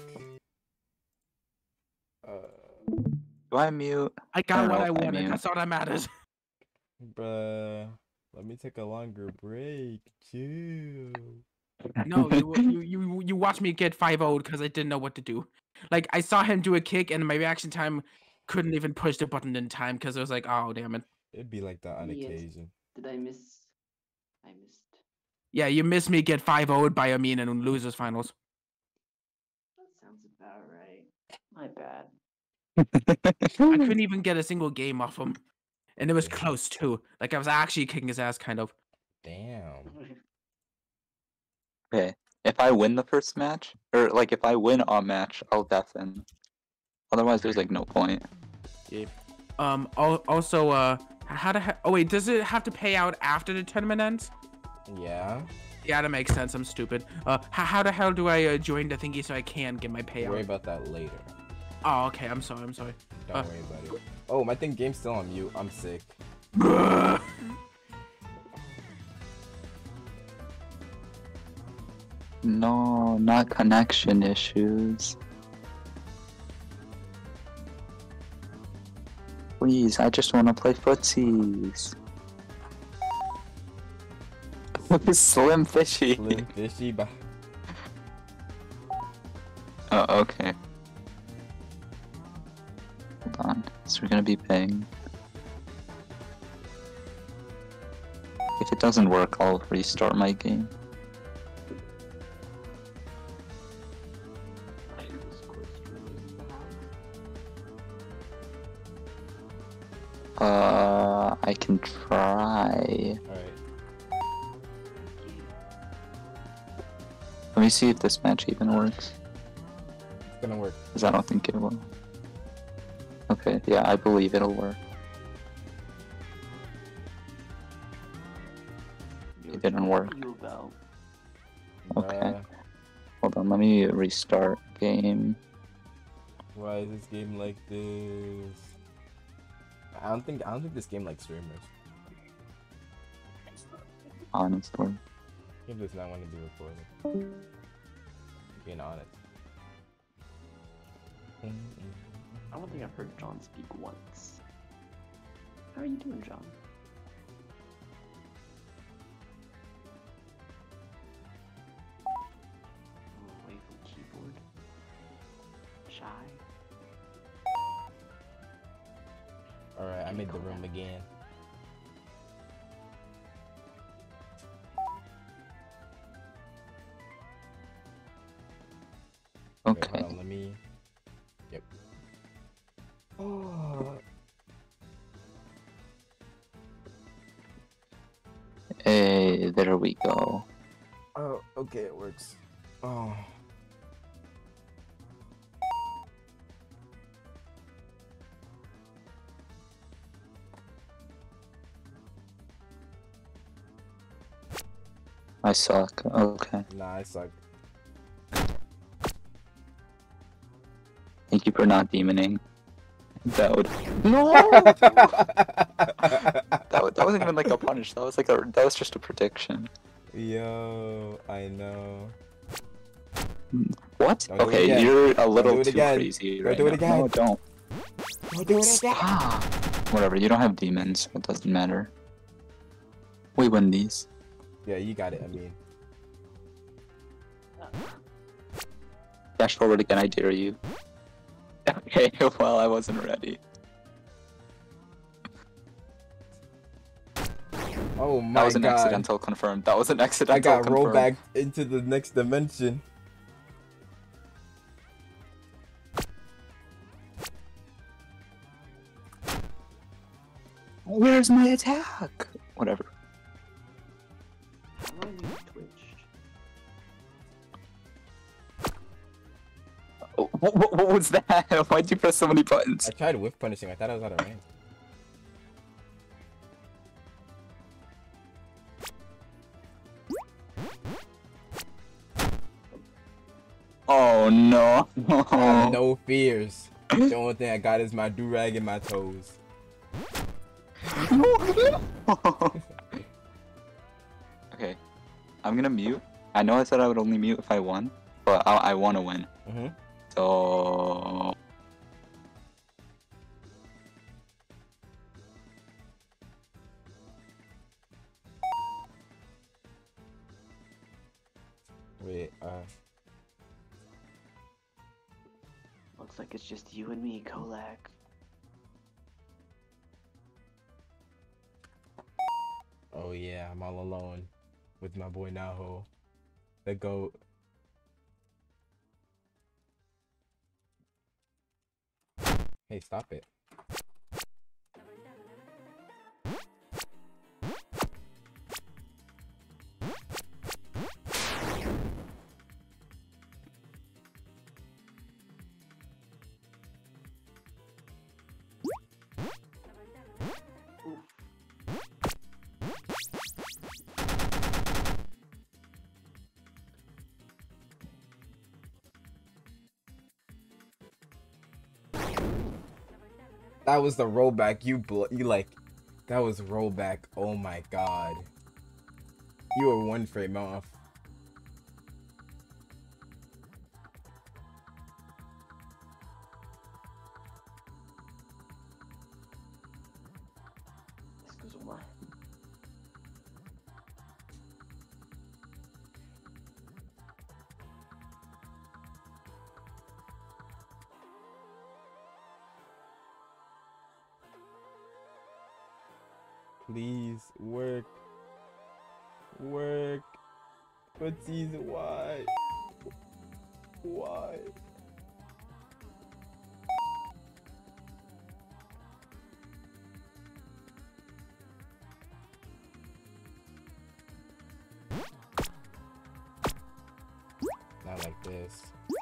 Uh, Do I mute? I I got don't what know I if I wanted. mute. That's all that matters. bruh. Let me take a longer break. Chill. No, you you you you watched me get five oh because I didn't know what to do. Like I saw him do a kick and my reaction time couldn't even push the button in time because it was like, oh damn it. It'd be like that on Yes. occasion. Did I miss? I missed. Yeah, you missed me get five oh by Amin and losers finals. That sounds about right. My bad. I couldn't even get a single game off him. And it was Damn. close too. Like I was actually kicking his ass kind of. Damn. Okay, if I win the first match, or like if I win a match, I'll deafen. Otherwise, there's like no point. Yeah. Um al- also uh how to ha- oh wait, does it have to pay out after the tournament ends? Yeah. Yeah, that makes sense. I'm stupid. Uh, how, how the hell do I uh, join the thingy so I can get my payout? Worry about that later. Oh, okay. I'm sorry. I'm sorry. Don't Uh. worry about it. Oh, my thing game's still on mute. I'm sick. No, not connection issues. Please, I just want to play footsies. Slim Fishy. Slim fishy, but Oh, okay. Hold on. So we're gonna be paying. If it doesn't work, I'll restart my game. Uh, I can try. alright. Let me see if this match even works. It's gonna work. Because I don't think it will. Okay, yeah, I believe it'll work. It didn't work. You about? Okay. Bruh, Hold on, let me restart game. why is this game like this? I don't think I don't think this game likes streamers. Honestly. Game does not want to be recorded. Being honest. I don't think I've heard John speak once. How are you doing, John? I'm away from keyboard. Shy. Alright, I made the room again. Wait, Okay. hold on, let me we go. Oh, okay, it works. Oh. I suck. Okay. Nah, I suck. Thank you for not demoning. That would no. that would, that wasn't even like a punish. That was like a that was just a prediction. Yo, I know. What? Don't do it Okay, again. you're a Don't little do it too again. crazy Don't right do it now. again. No, don't. Don't do it again. Stop. Whatever. You don't have demons. It doesn't matter. We win these. Yeah, you got it. I mean. Dash forward again. I dare you. Okay. Well, I wasn't ready. Oh my That was an god. accidental confirmed. That was an accidental I got confirmed. rolled back into the next dimension. Where's my attack? Whatever. How do I use Twitch? Oh, what, what, what was that? Why'd you press so many buttons? I tried whiff punishing. I thought I was out of range. Oh no. I have no fears. The only thing I got is my do-rag and my toes. Okay, I'm gonna mute. I know I said I would only mute if I won, but I, I want to win. Mm-hmm. So Wait, uh... Looks like it's just you and me, Kolak. Oh yeah, I'm all alone with my boy Naho, the goat. Hey, stop it. That was the rollback. You bl you like, that was rollback. Oh my god. You were one frame off. Excuse-moi. Please work. Work. Footsies, why? Why? Not like this.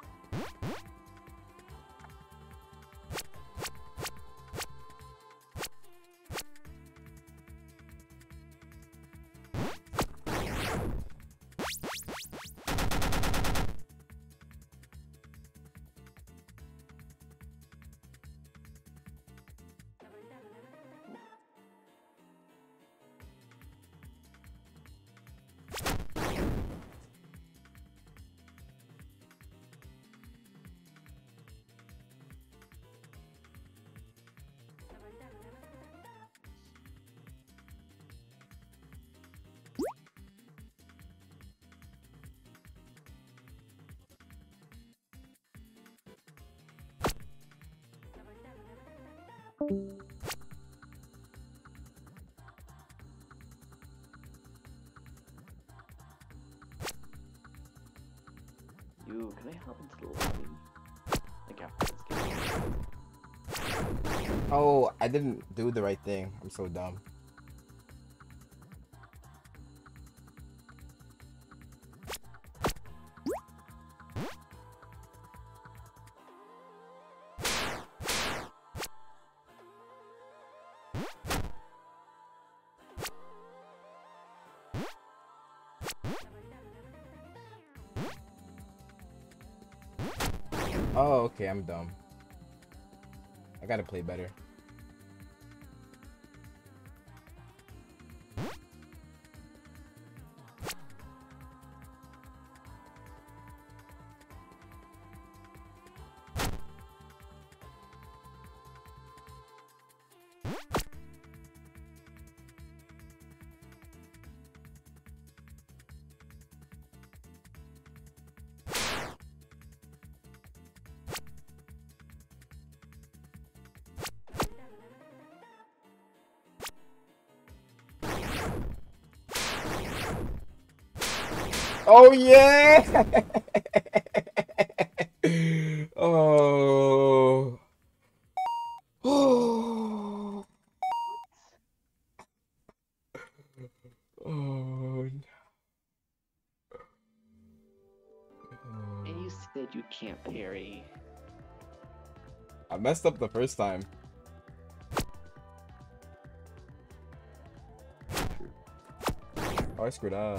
You, can I hop into the lobby? Like after this game? Oh, I didn't do the right thing. I'm so dumb. Oh, okay, I'm dumb. I gotta play better. Oh yeah! Oh. Oh. Oh. And you said you can't parry. I messed up the first time. Oh, I screwed up.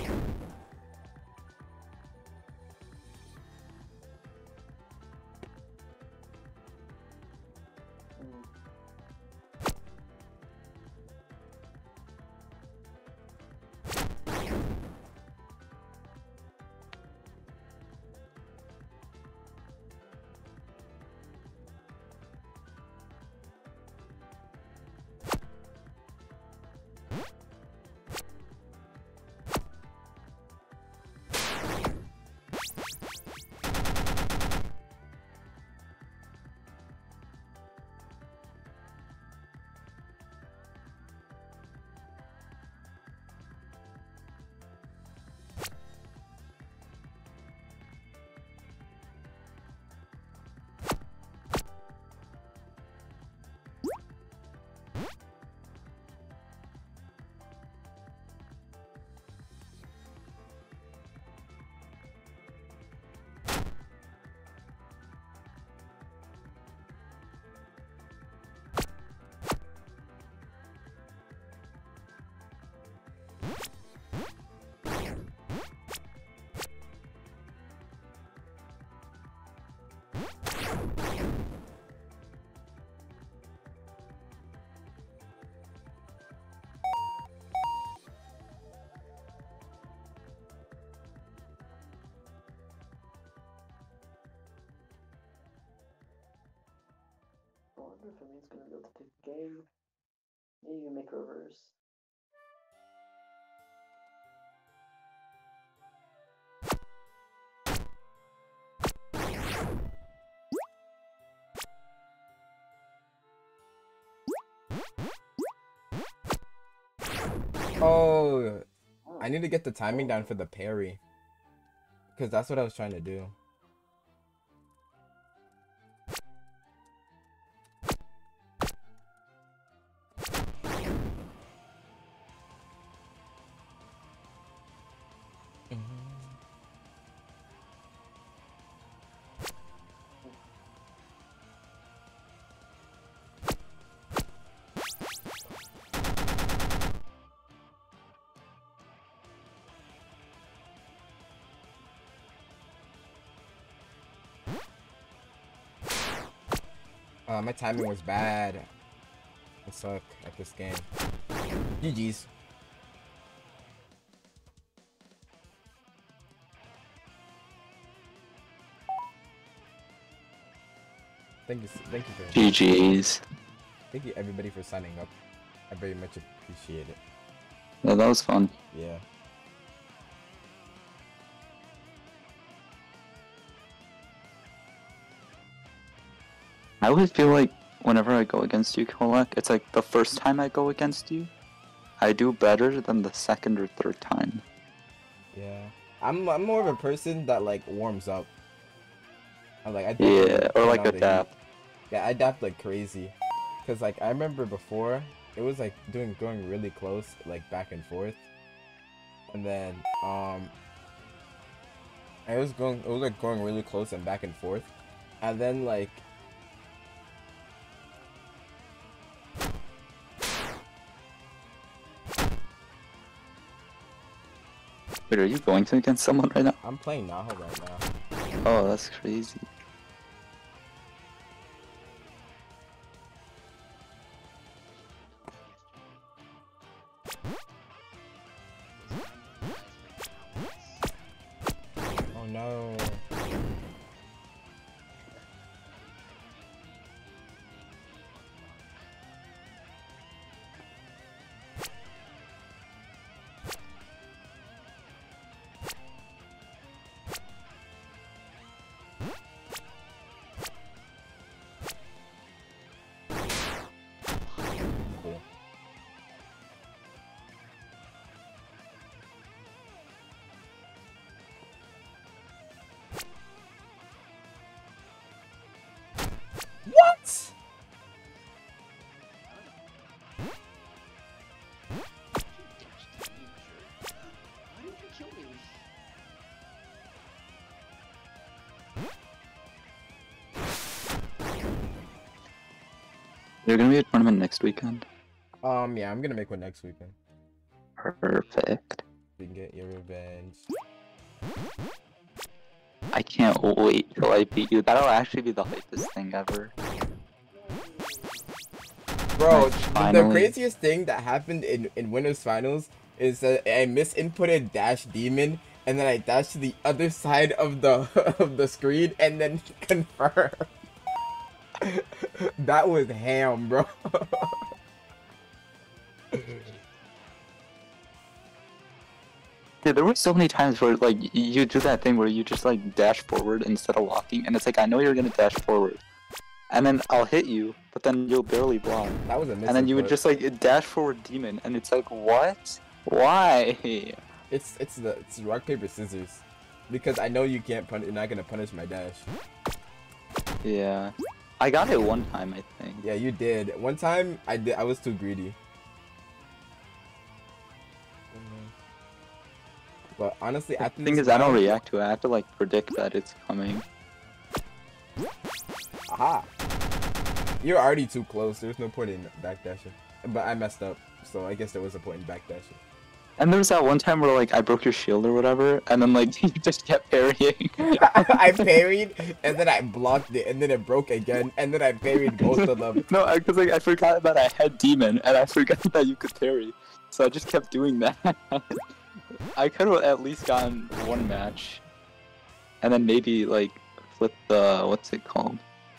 I wonder if Amin's gonna be able to take the game. Maybe you can make reverse. Oh, I need to get the timing down for the parry. Because that's what I was trying to do. Uh, my timing was bad. I suck at this game. G G's. Thank you, thank you for G G's. Thank you everybody for signing up. I very much appreciate it. Yeah, that was fun. Yeah. I always feel like whenever I go against you, Kolak, it's like the first time I go against you, I do better than the second or third time. Yeah. I'm I'm more of a person that like warms up. I like I Yeah, or turn like on the heat. adapt. Yeah, I adapt like crazy. Cause like I remember before it was like doing going really close, like back and forth. And then um it was going it was like going really close and back and forth. And then like Wait, are you going to against someone right now? I'm playing Naho right now. Oh, that's crazy. no. Cool. What? Why did you kill me? There's gonna be a tournament next weekend. Um, yeah, I'm gonna make one next weekend. Perfect. You can get your revenge. I can't wait till I beat you. That'll actually be the hypest thing ever. Bro, Like, the, the finally. craziest thing that happened in, in Winners Finals is that I misinputted Dash Demon, and then I dashed to the other side of the of the screen, and then confirmed. That was ham, bro. Yeah, there were so many times where like y- you do that thing where you just like dash forward instead of walking, and it's like I know you're gonna dash forward, and then I'll hit you, but then you'll barely block, That was a misinput. and then you would just like dash forward demon, and it's like what? Why? It's it's the it's rock paper scissors, because I know you can't pun. You're not gonna punish my dash. Yeah, I got it one time I think. Yeah, you did. One time I did. I was too greedy. But honestly, The after thing this is, I don't round- react to it. I have to like predict that it's coming. Aha! You're already too close. There's no point in backdashing. But I messed up, so I guess there was a point in backdashing. And there was that one time where like I broke your shield or whatever, and then like you just kept parrying. I parried, and then I blocked it, and then it broke again, and then I parried both of them. No, because like I forgot that I had demon, and I forgot that you could parry, so I just kept doing that. I could have at least gotten one match, and then maybe like flip the what's it called?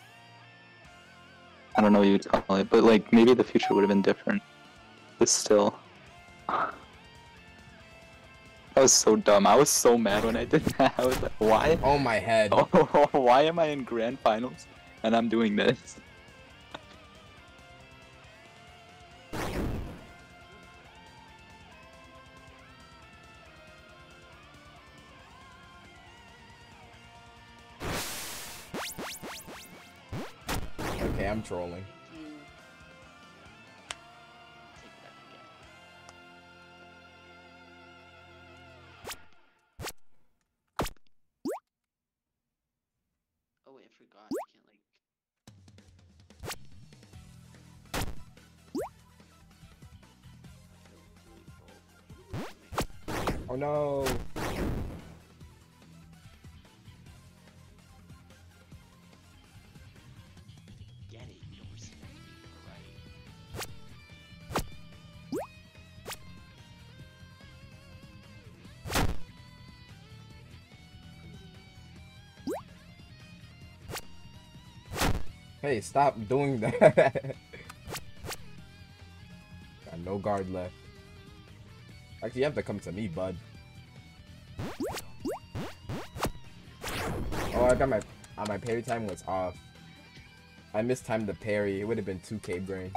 I don't know what you would call it, but like maybe the future would have been different. But still, that was so dumb. I was so mad when I did that. I was like, why? Oh my head. Oh, why am I in grand finals and I'm doing this? Okay, I'm trolling. Oh wait, I forgot. You can't like. Oh no. Get it? You don't respect me, right? Hey, stop doing that. Got no guard left. Actually, you have to come to me, bud. Oh, I got my uh, my parry time was off. I mistimed the parry. It would have been two K brain.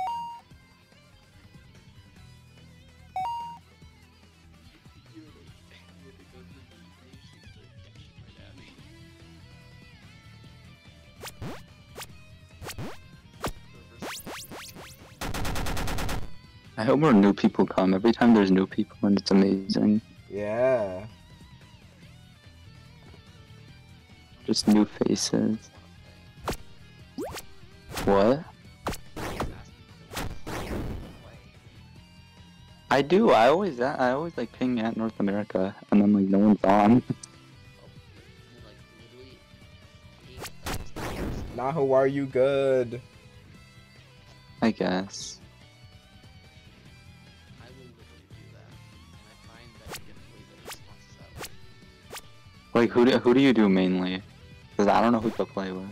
I hope more new people come. Every time there's new people, and it's amazing. Yeah. Just new faces. What? I do. I always, I always like ping at North America, and then like no one's on. Nahu, are you good? I guess. I will literally do that, and I find that you get way better responses that way. Like, who do, who do you do mainly? Because I don't know who to play with.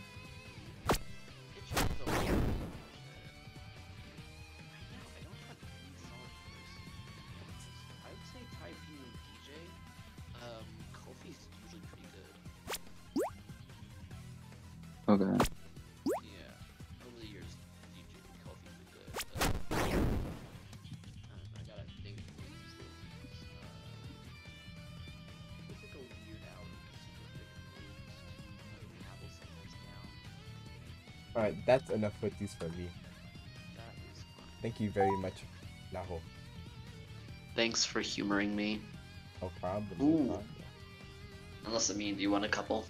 Okay. Yeah, over the years, D J Coffee's been good. But, um, I gotta think. Uh, it's like a weird hour. Apple's sometimes down. Alright, that's enough footies for me. That is fine. Thank you very much, Naho. Thanks for humoring me. No problem. Ooh. No problem. Unless I mean, do you want a couple?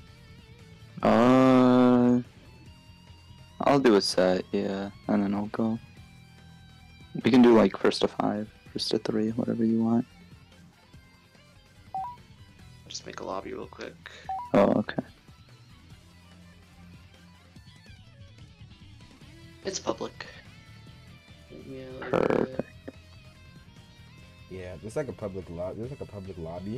Uh, I'll do a set, yeah, and then I'll go. We can do like first to five, first to three, whatever you want. I'll just make a lobby real quick. Oh, okay. It's public. Yeah. like, Perfect. Yeah, there's like a public lobby. There's like a public lobby.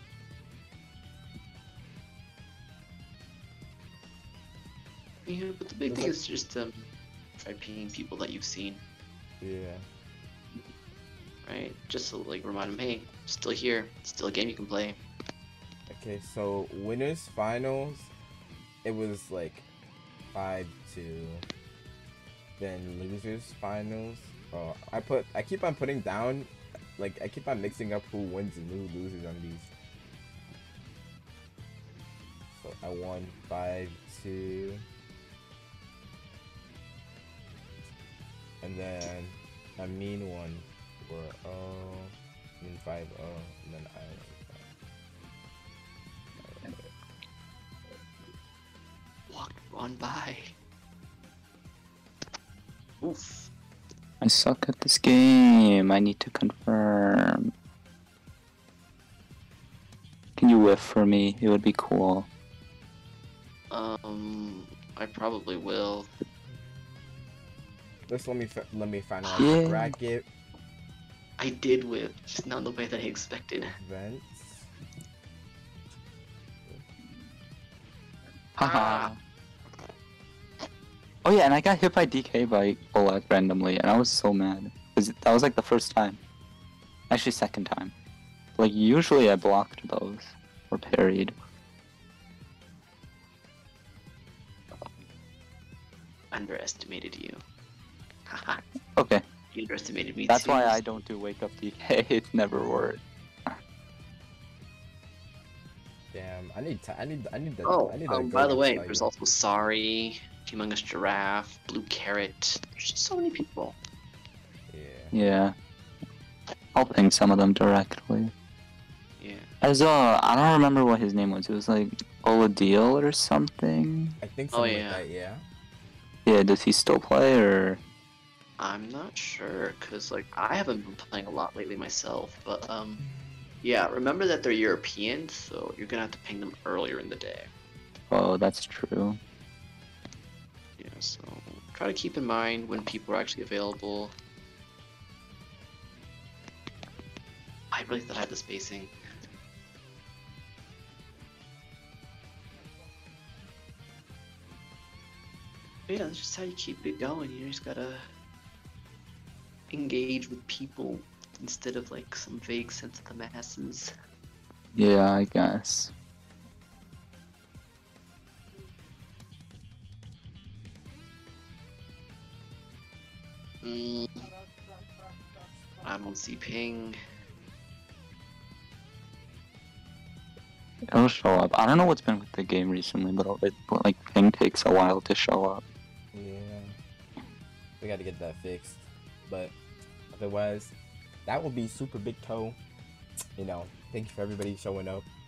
Yeah, but the big There's thing like- is just um, try pinging people that you've seen, Yeah. right? Just to like remind them, hey, still here, still a game you can play. Okay, so winners finals, it was like five two. Then losers finals. Oh, I put I keep on putting down, like I keep on mixing up who wins and who loses on these. So I won five two. And then a mean one for oh, I mean five oh, and then I won five. Walked on by. Oof. I suck at this game. I need to confirm. Can you whiff for me? It would be cool. Um, I probably will. Just let me fi- let me finalize Yeah. the bracket I did whip, just not the way that I expected. events. Haha. Oh yeah, and I got hit by D K by Olak randomly, and I was so mad. Cause that was like the first time. Actually, second time. Like, usually I blocked those. Or parried. Underestimated you. Haha. Okay, You underestimated me that's too. why I don't do wake up D K. It never worked. Damn, I need to, I need I need the Oh, I need to um, go by the and way, tell there's you. also Sorry, Humongous Giraffe, Blue Carrot. There's just so many people. Yeah. Yeah. I'll ping some of them directly. Yeah. As uh, I don't remember what his name was. It was like Oladil or something. I think Oh, something yeah. like that, yeah. Yeah, does he still play or? I'm not sure, cause like I haven't been playing a lot lately myself, but um, yeah. Remember that they're European, so you're gonna have to ping them earlier in the day. Oh, that's true. Yeah, so try to keep in mind when people are actually available. I really thought I had the spacing. But yeah, that's just how you keep it going. You just gotta engage with people instead of like some vague sense of the masses. Yeah, I guess. Mm, I don't see ping. It'll show up. I don't know what's been with the game recently, but it, like ping takes a while to show up. Yeah. We gotta get that fixed. But otherwise, that will be Super Big Toe. You know, thank you for everybody showing up.